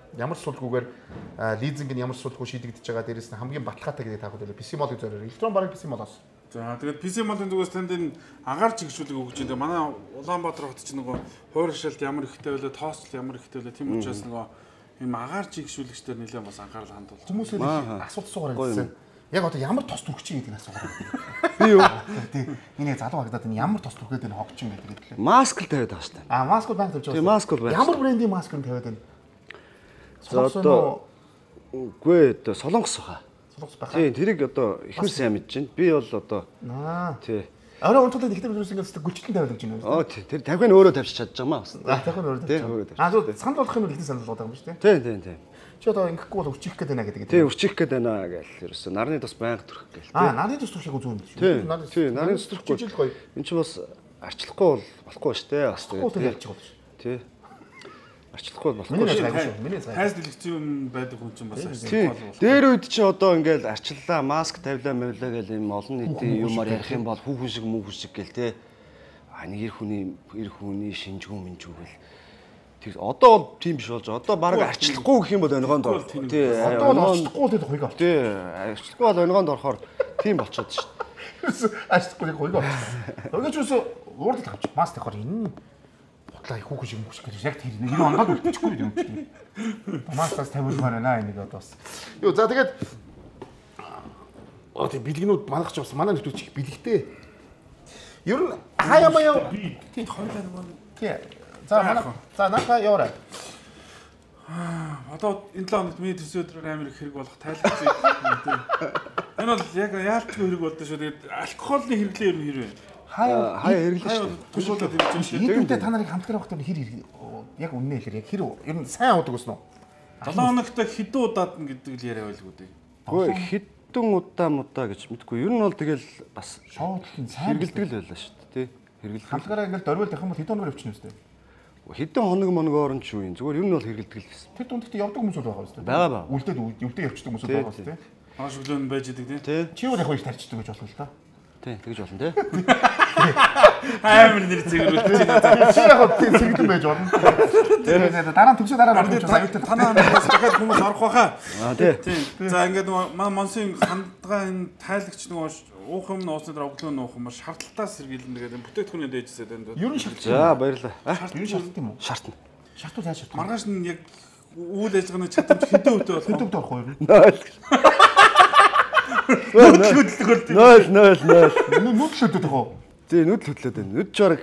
ямар суулгүйгээр лизинг нь ямар суулгүй шийдэгдэж байгаа дээрээс нь хамгийн баталгаатай гэдэг та бүхэн пи си модыг зориор. Электрон бараг пи си модоос. За тэгээд пи си модын зүгээс танд энэ агаар чигшүүлэг өгч байгаа. Манай Улаанбаатар хотод ч нөгөө хойр шалт ямар ихтэй байлаа, тоосл ямар ихтэй байлаа. Тийм учраас нөгөө энэ агаар чигшүүлэгчдэр нэлээд бас анхаарал хандуул. Хүмүүс асуулт суугаар гэсэн. Яг одоо ямар тос түрх чинь гэдэг асуугаа. Би юу? Тийм. Энийг залуу хагдаад энэ ямар тос түрхээд энэ хогч юм гэдэг. Маск л тавиад байгаа шүү дээ. Аа, маск банк тавьж байгаа. Тийм, маск л байна. Ямар брендийн маск нь тавиад байна? За одоо үгүй одоо солонгос баха. Солонгос баха. Тийм, тэрийг одоо ихмэр сайн мэдэж байна. Би бол одоо аа. Тий. Орой унтуулаад ихтэй хүмүүс ингэж гүчлэн тавиад гэж байна. Аа тий. Тэр тавхин өөрөө тавьчих чадж байгаа маа. Аа, тавхин өөрөө тавьчих. Тий, өөрөө тавьчих. Аа, зөв санал болгох юм бол ихтэй санал болгох юм ба шүү дээ. Тий, тий, тий. Чи одоо ингэхгүй бол өччих гээд байна гэдэг. Тий, өччих гээд байна гэл. Ерөөсө нарны тус байнга төрөх гээл. Аа, нарны тус туршиг үзүүн шүү. Тий, нарны тус турхгүй. Энд чи бас арчлахгүй бол болохгүй шүү дээ. Бас тий. Ялчих болно шүү. Тий. Арчлахгүй бол болохгүй шүү. Миний цай. Хайс дэлгэцэн байдаг хүн чинь бас арчлахгүй бол. Дээр үед чи одоо ингээл арчлаа, маск тавилаа, мөвлөө гэл юм олон нийтийн юмар ярих юм бол хүүхэн шиг мөнхөн шиг гэл те. А нэг эр хүний эр хүний шинжгүй минжгүй гэл. Тэг одоо бол тийм биш болж байгаа. Одоо баг арчлахгүй гэх юм бол онигоонд ор. Тий. Одоо бол арчлахгүй гэдэг хуйг ор. Тий. Арчлахгүй бол онигоонд орохоор тийм болчиход шүү дээ. Арчлахгүй хуйг ор. Өгөөч үс уурдал авч маск тавихаар энэ бодлоо хүүхэн шиг мөч гэж яг тэр нэг онгод үлдчихгүй юм чинь. Маскаас тавиулмаар байна энийг одоо бас. Юу за тэгээд оо тийм бэлгэнүүд манах ч бас манай нөтөч их бэлгтэй. Ер нь хаяа маяа тийм хойлоо нэг тий. За манай за наха яваарай. Одоо энэ л онод миний төсөө өдрөөр амир их хэрэг болох тайлбарч байна. Энэ бол яг яалтгүй хэрэг болдоо шүү. Тэгээд алкогольны хэрэглээ ер нь хэрвээ. Хаяа хаяа хэрэглээ шүү. Төсөөлөд ирж шүү. Иймдээ та нарыг хамтгаар явахдаа хэр яг үнэ хэлэр яг хэр ер нь сайн удаг гэсэн үү? долоо хоногт хэдэн удаад нь гэдэг л яриа байлгүй дээ. Гэхдээ хэдэн удаа мудаа гэж мэдгүй. Ер нь бол тэгэл бас шоудлын сайн хэрэгэлдэг л байлаа шүү дээ. Тий. Хэрэгэлдэг. Хамтгаараа ингээл дөрвөл явах юм бол хэдэн хоног явчихна үстэй. Хэдэн хоног моногоор нь ч юу юм. Зүгээр ер нь бол хэрэгэлдэг л гэсэн. Тэр дунд ихтэй явдаг хүмүүс байгаа үстэй. Байгаа баа. Үлдээд үлдээ явчихдаг хүмүүс байгаа үстэй. Маш өглөө нь байж идэг тий. Чи юу яг их тарчдаг гэж болно л да. Тий, тэгж болно тий. Амар нэр зэгрүүлж байна. Чи яг тийм зэгдэн байж болно. Тэгээд дараа нь төгсөө дараа нь орж аюултай танаа дахиад хүмүүс орох байхаа. Аа тий. За ингээд манай Монсын хандгаа энэ тайлагч нөгөө уух юм нууцны дараа өглөө нуух юм бол шаардлагатаас сэргийлнэ гэдэг бүтээгдэхүүнээ дээжсээд байна. Ер нь шаардлага. За баярлалаа. Ер нь шаардлагатай юм уу? Шаардна. Шаардлагатай яаж шаардлагатай? Маргааш нь яг үйл ажиллагааны чадамж хэдэн өвдөө болох вэ? Хэдэн өвдөө болох вэ? Нөл нөл нөл. Нүд хөдлөд байгаа уу? Тий, нүд хөдлөд байна. Нүд жорог.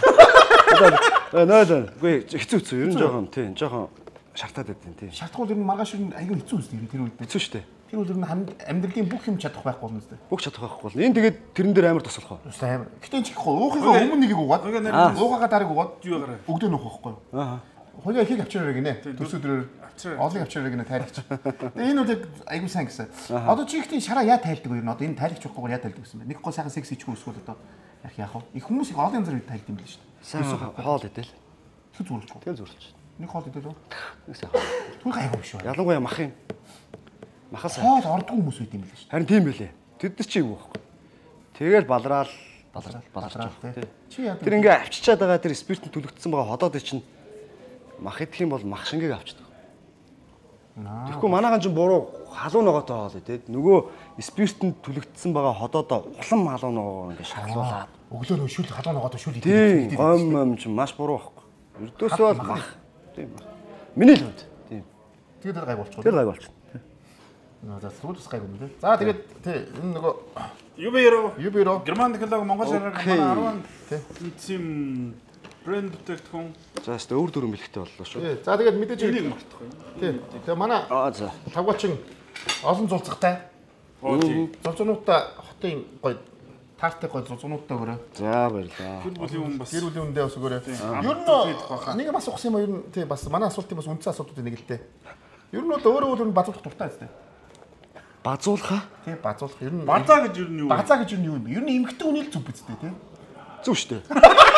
Нөл. Үгүй хэцүү хэцүү. Ер нь жоохон тий, жоохон шартаад байдیں۔ Тий. Шартгуул ер нь маргааш ер нь аягүй хэцүү үстэй тэр үед. Хэцүү шүү дээ. Тэр үед ер нь амьдралын бүх юм чадах байхгүй юм үстэй. Бүх чадах байхгүй. Энэ тэгээд тэрэн дээр амар тусалах уу? Үстэй амар. Гэтэ чи уухыгаа өмнө нэгийг угаад. Уугаага дарыг угаад юу гараа. Өгдөө нөх байхгүй. Аа. Хоёроо ихийг авчираа гинэ. Төсөөдрөөр олыг авчираа гинэ тайлагч. Тэгээ энэ үед аягүй сайн гэсэн. Одоо чи ихтэй шараа яа тайлдаг вэ? Одоо энэ тайлагч болохгүйгээр яа тайлдаг гэсэн бэ? Нэг гоо сайхан секси ичгүй өсгөл одоо яг яах вэ? Их хүмүүс их олон янзаар тайлдаг юм биш үү? Сайн хоол идэл. Тэг зүрлж. Тэг зүрлж. Нэг хоол идэл үү? Нэг сайхан. Түр гайгүй биш үү? Ялангуяа мах юм. Махаас хоол ордгүй хүмүүс байт юм биш үү? Харин тийм байлээ. Тэд нар чи юм байхгүй. Тэгэл балраал балраал балраал тий. Чи яа. Тэр ингээ авчичаад байгаа тэр спиртэн түлэгдсэн байгаа ходоод чинь мах идэх юм бол мах шингээг авчдаг. Тэгэхгүй манайхан ч буруу халуун ногоотой хоол идээд нөгөө спиртэн түлэгдсэн байгаа ходоодоо улам халуун ногоо ингээ шаглуулаад өглөө нөө шүл халуун ногоотой шүл идэх. Тийм гом ом ч маш буруу байхгүй. Ердөөсөө бол мах. Тийм мах. Миний л хувьд. Тийм. Тэгээд тэр гай болчихоо. Тэр гай болчихно. За сүүл бас гайгүй нэ. За тэгээд тий энэ нөгөө Юберо Юберо Герман технологи Монгол шараар манай тий тийм брэнд бүтээгдэхүүн. За хэвээ өөр дөрөв мэлхтэй боллоо шүү. Тий. За тэгээд мэдээж энийг мартахгүй. Тий. Тэгээ манай Аа за. Тавгачин олон зулцгатай. Оо тий. Зулцнуудаа хотын гоё таартай гоё зулцнуудтай өгөрөө. За баярлалаа. Гэр бүлийн хүн бас гэр бүлийн хүндээ бас өгөрөө. Ер нь нэг бас ухсан юм ер нь тий бас манай асуултын бас үндсэн асуудлууд нэг л дээ. Ер нь бол өөрөө өөр нь базуулах дуртай зү. Базуулах? Тий, базуулах. Ер нь базаа гэж ер нь юу вэ? Базаа гэж ер нь юу юм бэ? Ер нь эмгэгтэй хүний л зүв биз дээ, тий? Зүв шүү дээ.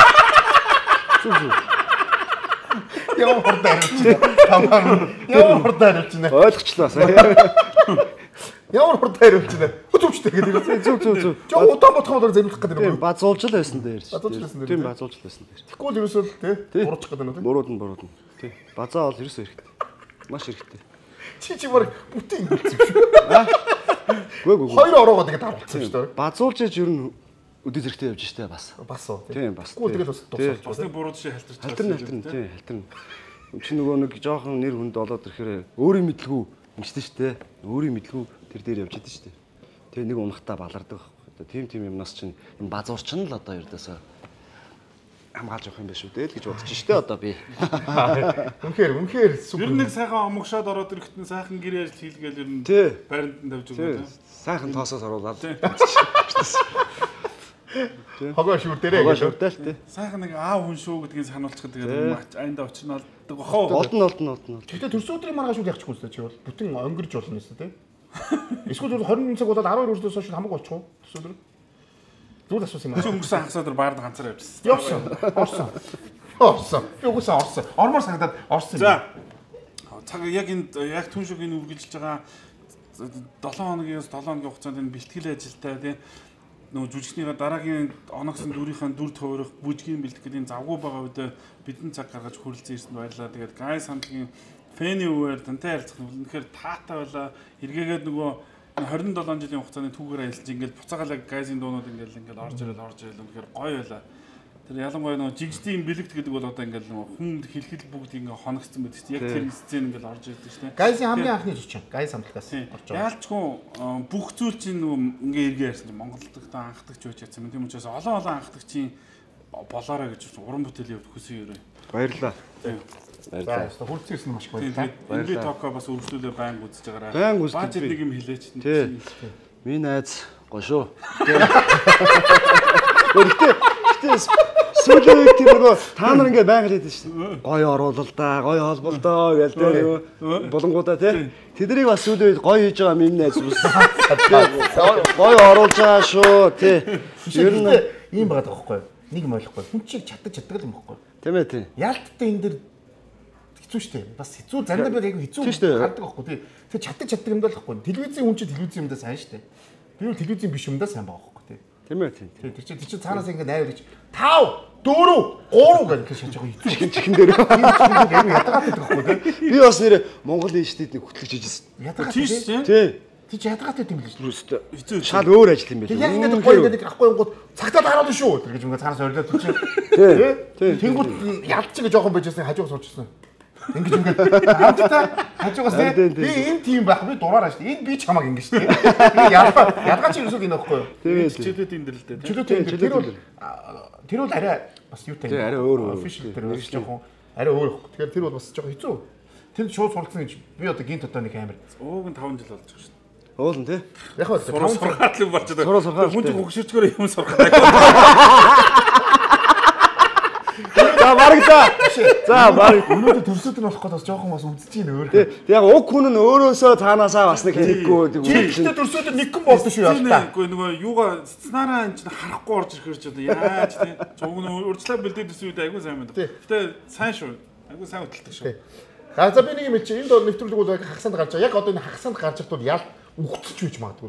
Зүв зүв. Яа хурдан хариулчихна. Тамаа. Яа хурдан хариулчихна. Ойлгочлаа сая. Ямар хурдан хариулчихна. Зүвчтэй гэдэг. Зүв зүв зүв. Жоо удаан бодхоор зэмлэх гэдэг юм. Базуулж л байсан дээр. Базуулж байсан дээр. Тийм базуулж л байсан дээр. Тэгвэл ерөөсөө тий буруучих гэдэг нь үү? Бурууд нь бурууд нь. Тий. Базаа бол ерөөсөө хэрэгтэй. Маш хэрэгтэй. Чи чи баг бүтэн ингэсэн шүү. Гүг гүг. Хоёр ороогоо тэгээд харуулсан шүү дээ. Базуулж ер нь өдөө зэрэгтэй явж штэ бас. Бас уу. Тийм бас. Гүү тэгэл бас тусалж. Бас нэг буруу жишээ халтарч байгаа. Халтарна халтарна тийм халтарна. Чи нөгөө нэг жоохон нэр хүнд олоод ирэхээр өөрийн мэдлгүй ингэжтэй штэ. Өөрийн мэдлгүй тэр дээр явж идэв штэ. Тэгээ нэг унахтаа балардаг. Тийм тийм юмнаас чинь энэ базуурч нь л одоо ердөөсөө хамгаалж явах юм биш үү дээ л гэж бодож штэ одоо би. Үнэхээр үнэхээр супер. Ер нь нэг сайхан омогшоод ороод ирэхэд сайхан гэр ярьж хийлгээл ер нь байранд тавьж өгнө. Сайхан тоосоос оруулаад. Хогоо шүр дээрээ. Хогоо шүртэй л тий. Сайхан нэг аав хүн шүү гэдгийг сануулчихад тэгээд мач айнда очирна олддог бахаа. Олдно олдно олдно. Тэгтээ төрсөн өдрийн маргааш үл яхахгүй шүү дээ чи бол. Бүтэн өнгөрч болно шүү дээ. Эсвэл хорин цаг удаад арван өдрөөс хойш хамаагүй болчих уу? Төрсөн өдөр. Зүг асуусан юм аа. Чи өнгөрсөн хагас өдөр баард ганцаар явжсэн. Явсан. Орсон. Орсон. Юугсаа орсон. Ормоор санагдаад орсон юм. За. Цаг яг энэ яг түн шиг энэ үргэлжилж байгаа долоон хоногоос долоон хоногийн хугацаанд энэ бэлтгэл ажилтаа тийм нөгөө жүжигчнийхаа дараагийн оногсон дүрийнхэн дүр төвөрөх бүжгийн бэлтгэх гэдэг энэ завгүй байгаа үед бидний цаг гаргаж хүрэлцэн ирсэнд баярлалаа. Тэгээд Гайс хамтлагийн фэний үеэр тантай харилцах нь үнэхээр таатай байлаа. Эргээгээд нөгөө двадцать seven жилийн хугацааны түүгээр аялж ингээд буцаагалаг Гайсийн дуунууд ингээд ингээд орж ирэл орж ирэл үнэхээр гоё байлаа. Тэр ялангуяа нөгөө жигждийн бэлэгт гэдэг бол одоо ингээд нөгөө хүнд хэлхэл бүгд ингээд хоногцсон байдаг чинь яг тэр сцен ингээд орж ирдэг шүү дээ. Гайсийн хамгийн анхны жишээ. Гайс хамтлагаас орж байгаа. Яалчгүй бүх зүйл чинь нөгөө ингээд эргээ ярьсан чинь Монголд та анхдагч байж чадсан юм. Тийм учраас олон олон анхдагчийн болоорой гэж уран бүтээлийн хувьд хүсэн ерөө. Баярлалаа. Баярлалаа. Хүрцгийсэн маш их баярлалаа. Энэний токо бас үргэлжлүүлээ баян үзэж байгаарай. Баян үзэж. Бааж нэг юм хэлээч. Миний найз гоё шүү. Гэхдээ сүүлийн үед тийм нөгөө та нар ингээ байнга хэлээд шүү дээ. Гоё оруулал да, гоё холболдоо гээл дээ. Булангуудаа тий. Тэднийг бас сүүлийн үед гоё хийж байгаа миний найз ус. Гоё оруулж байгаа шүү тий. Ер нь ийм байгаа байхгүй юу? Нэг юм ойлгохгүй. Хүн чиг чаддаг чаддаг юм байхгүй юу? Тийм ээ тий. Яалттай энэ дэр хэцүү шттэ. Бас хэцүү заримдаа би айгүй хэцүү гардаг байхгүй тий. Тэр чаддаг чаддаг юм даа л байхгүй. Телевизийн хүн чи телевизийн юмдаа сайн шттэ. Би бол телевизийн биш юмдаа сайн байгаа байхгүй тий. Тийм ээ тий. Тэр чи тэр чи цаанаас ингээ найр гэж тав дөрөв гурав гэж шиж байгаа хэцүү чихэн чихэн дээр. Айгүй ятгаад байдаг байхгүй тий. Би бас нэр Монголын институтыг хөтлөж хийжсэн. Ятгаад тий. Тий чи ятгаад байдаг юм биш үү? Хэцүү. Шал өөр ажил юм байна. Яг ингээд гоё ингээд ахгүй юм гол цагтаа дараад шүү тэр гэж ингээ цаанаас орилоод тий. Тий. Тэнгууд ялч гэж жоохон байжсэн хажууг суучсан. Ингэж ингээд хамтдаа хажуугаас би энэ тийм байх би дураараа шүү. Энэ би ч хамааг ингэ шүү. Би ялгаа ялгаа чи юусоо гинэ байхгүй юу? Чөлөөт энэ дэр л дээ. Чөлөөт энэ тэр бол тэр бол арай бас юу тань. Арай өөр official тэр бас жоохон арай өөр байхгүй. Тэгэхээр тэр бол бас жоохон хэцүү. Тэр шууд суралцсан гэж би одоо гинт одоо нэг амир. Ууг нь таван жил болж байгаа шүү. Уулын тий. Яг хөө таван сургаал юм болчиход байна. Сураа сургаал. Хүн чинь хөгшөрчгөр юм сургаал. За барагдаа. За бараг. Өнөөдөр төрсөд нь болох гэдэг жоохон бас үзэж ийн өөр. Тэг яг уг хүн нь өөрөөсөө цаанаасаа бас нэг хэлэхгүй тийм. Гэхдээ төрсөд нь нэг хүн болсон шүү яа. Үгүй нөгөө юугаа сценараа энэ чинь харахгүй орж ирэх гэж одоо яаж тийм. Цуг нь урьдчилан бэлдээд ирсэн үед айгүй сайн байна. Гэтэ сайн шүү. Айгүй сайн хөдөлдөг шүү. За за би нэг юм чи энд дор нэвтрүүлэг бол хагасанд гарч байгаа. Яг одоо энэ хагасанд гарч ирэх бол ял үхчихж үйж магадгүй.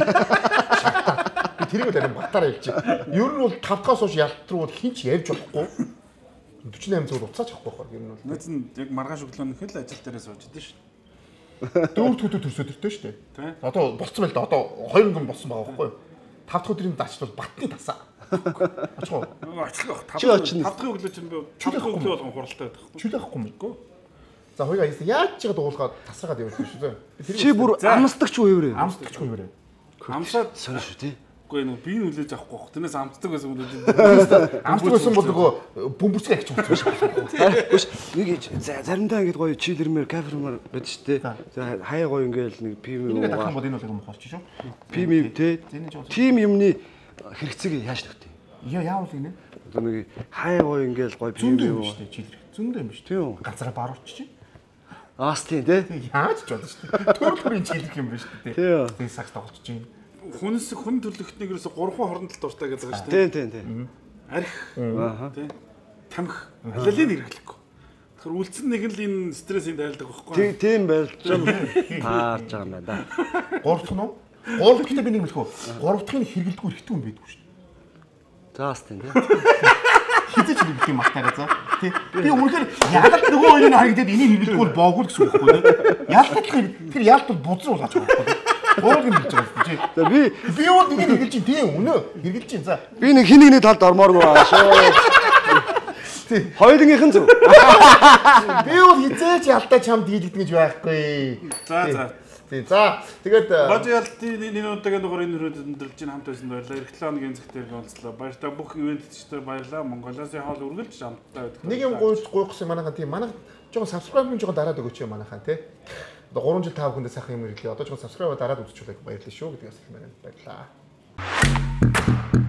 Би тэрийг л арим батараа хэлчих. Ер нь бол тавтахаас хойш ялт руу хинч ярьж болохгүй. forty-eight цаг уцаач авахгүй байх юм бол. Нөөц нь яг маргааш өглөөнөх л ажил дээрээ сууж идэв шүү. Дөрөв дэх өдөр төрсөд төртөө шүү дээ. Одоо болцсон байл да. Одоо хоёр гэн болсон байгаа байхгүй юу? Тав дахь өдрийн дачт бол батны тасаа. Ачгаа. Ачлах. Тав дахь өглөө чинь би тав дахь өглөө болгон хуралтай байдаг байхгүй. Чүлээ авахгүй юм. За хоёроо яаж чигээ дуулгаад тасраад явуулсан шүү дээ. Чи бүр амсдагч уу юу вэ? Амсдагч уу юу вэ? Амсаад сонь шүү тий. Үгүй нөө би нүлээж авахгүй байх. Тэрнээс амтдаг байсан юм уу? Амтдаг байсан бол нөгөө бөмбөрцгөө агч болчих шүү. Нэг заримдаа ингэж гоё чилэрмээр кафермаар байдаг шүү дээ. За хаяа гоё ингээл нэг пим юм. Ингээд авах юм бол энэ бол юм ухаарч шүү. Пим тий. Тим юмны хэрэгцээг яаж тавьтыг? Яа яавал гинэ? Одоо нэг хаяа гоё ингээл гоё пим юм шүү дээ чилэр. Зөндөө юм шүү. Тийм. Ганцаараа баруурч чинь. Аас тийм тий. Яаж ч болно шүү дээ. Төрөл бүрийн чилэх юм байна шүү дээ. Тийм сакс тоглож чинь. Хүнс хүн төрлөختнийг ерөөсө гурван хорондол дуртай гэдэг байгаа шүү дээ. Тийм тийм тийм. Арх, тийм. Тамхи, алалын хэрэглэхгүй. Тэгэхээр үлдсэн нэг л энэ стрессийг тайлдаг байхгүй юу? Тийм байлж таарч байгаа юм байна да. Гурав дахь нь уу? Гурав дахь нь би нэг хэлэхгүй. Гурав дахь нь хэрэглэдэггүй хэрэгтэй юм байдгүй шүү дээ. Заас тийм тийм. хэзээ ч нэг юм магтаагаазаа. Тий. Би үнэхээр яагаад нөгөө хоёрыг харагдаад энийг хэрэглэхгүй бооггүй гэсэн үг байхгүй тий. Яалтад тэр яалт бол бузар уулгаж байгаа байхгүй тий. Гурав юм хэлж байгаа тий. За би би бол энийг хэрэглэж чинь тий үнэ хэрэглэж чинь за. Би нэг хин нэгний талд ормооргүй байгаа шүү. Тий. Хоёрынх нь зөв. Би бол хизээч ялтаа чамд дийлэгдэх гэж байхгүй. За за. Тий. За тэгээд Бодиалтын энэ удаагийн дугаар энэ хүрээд өндөрлж чинь хамт байсан баярлалаа. Эх лааны гинзэгтэй онцлоо. Баярлалаа. Бүх ивентчдээр баярлалаа. Монголоос хаал үргэлж хамтдаа байдаг. Нэг юм гуйж гуйхсан манайхан тийм манайх жоохон subscribe-ын жоохон дараад өгөөч юм манайхан тий. Одоо гурван жил тав хүндээ сайхан юм ирлээ. Одоо жоохон subscribe дараад үзчихвэл баярлалаа шүү гэдгээс хэлмээр байна. Баярлалаа.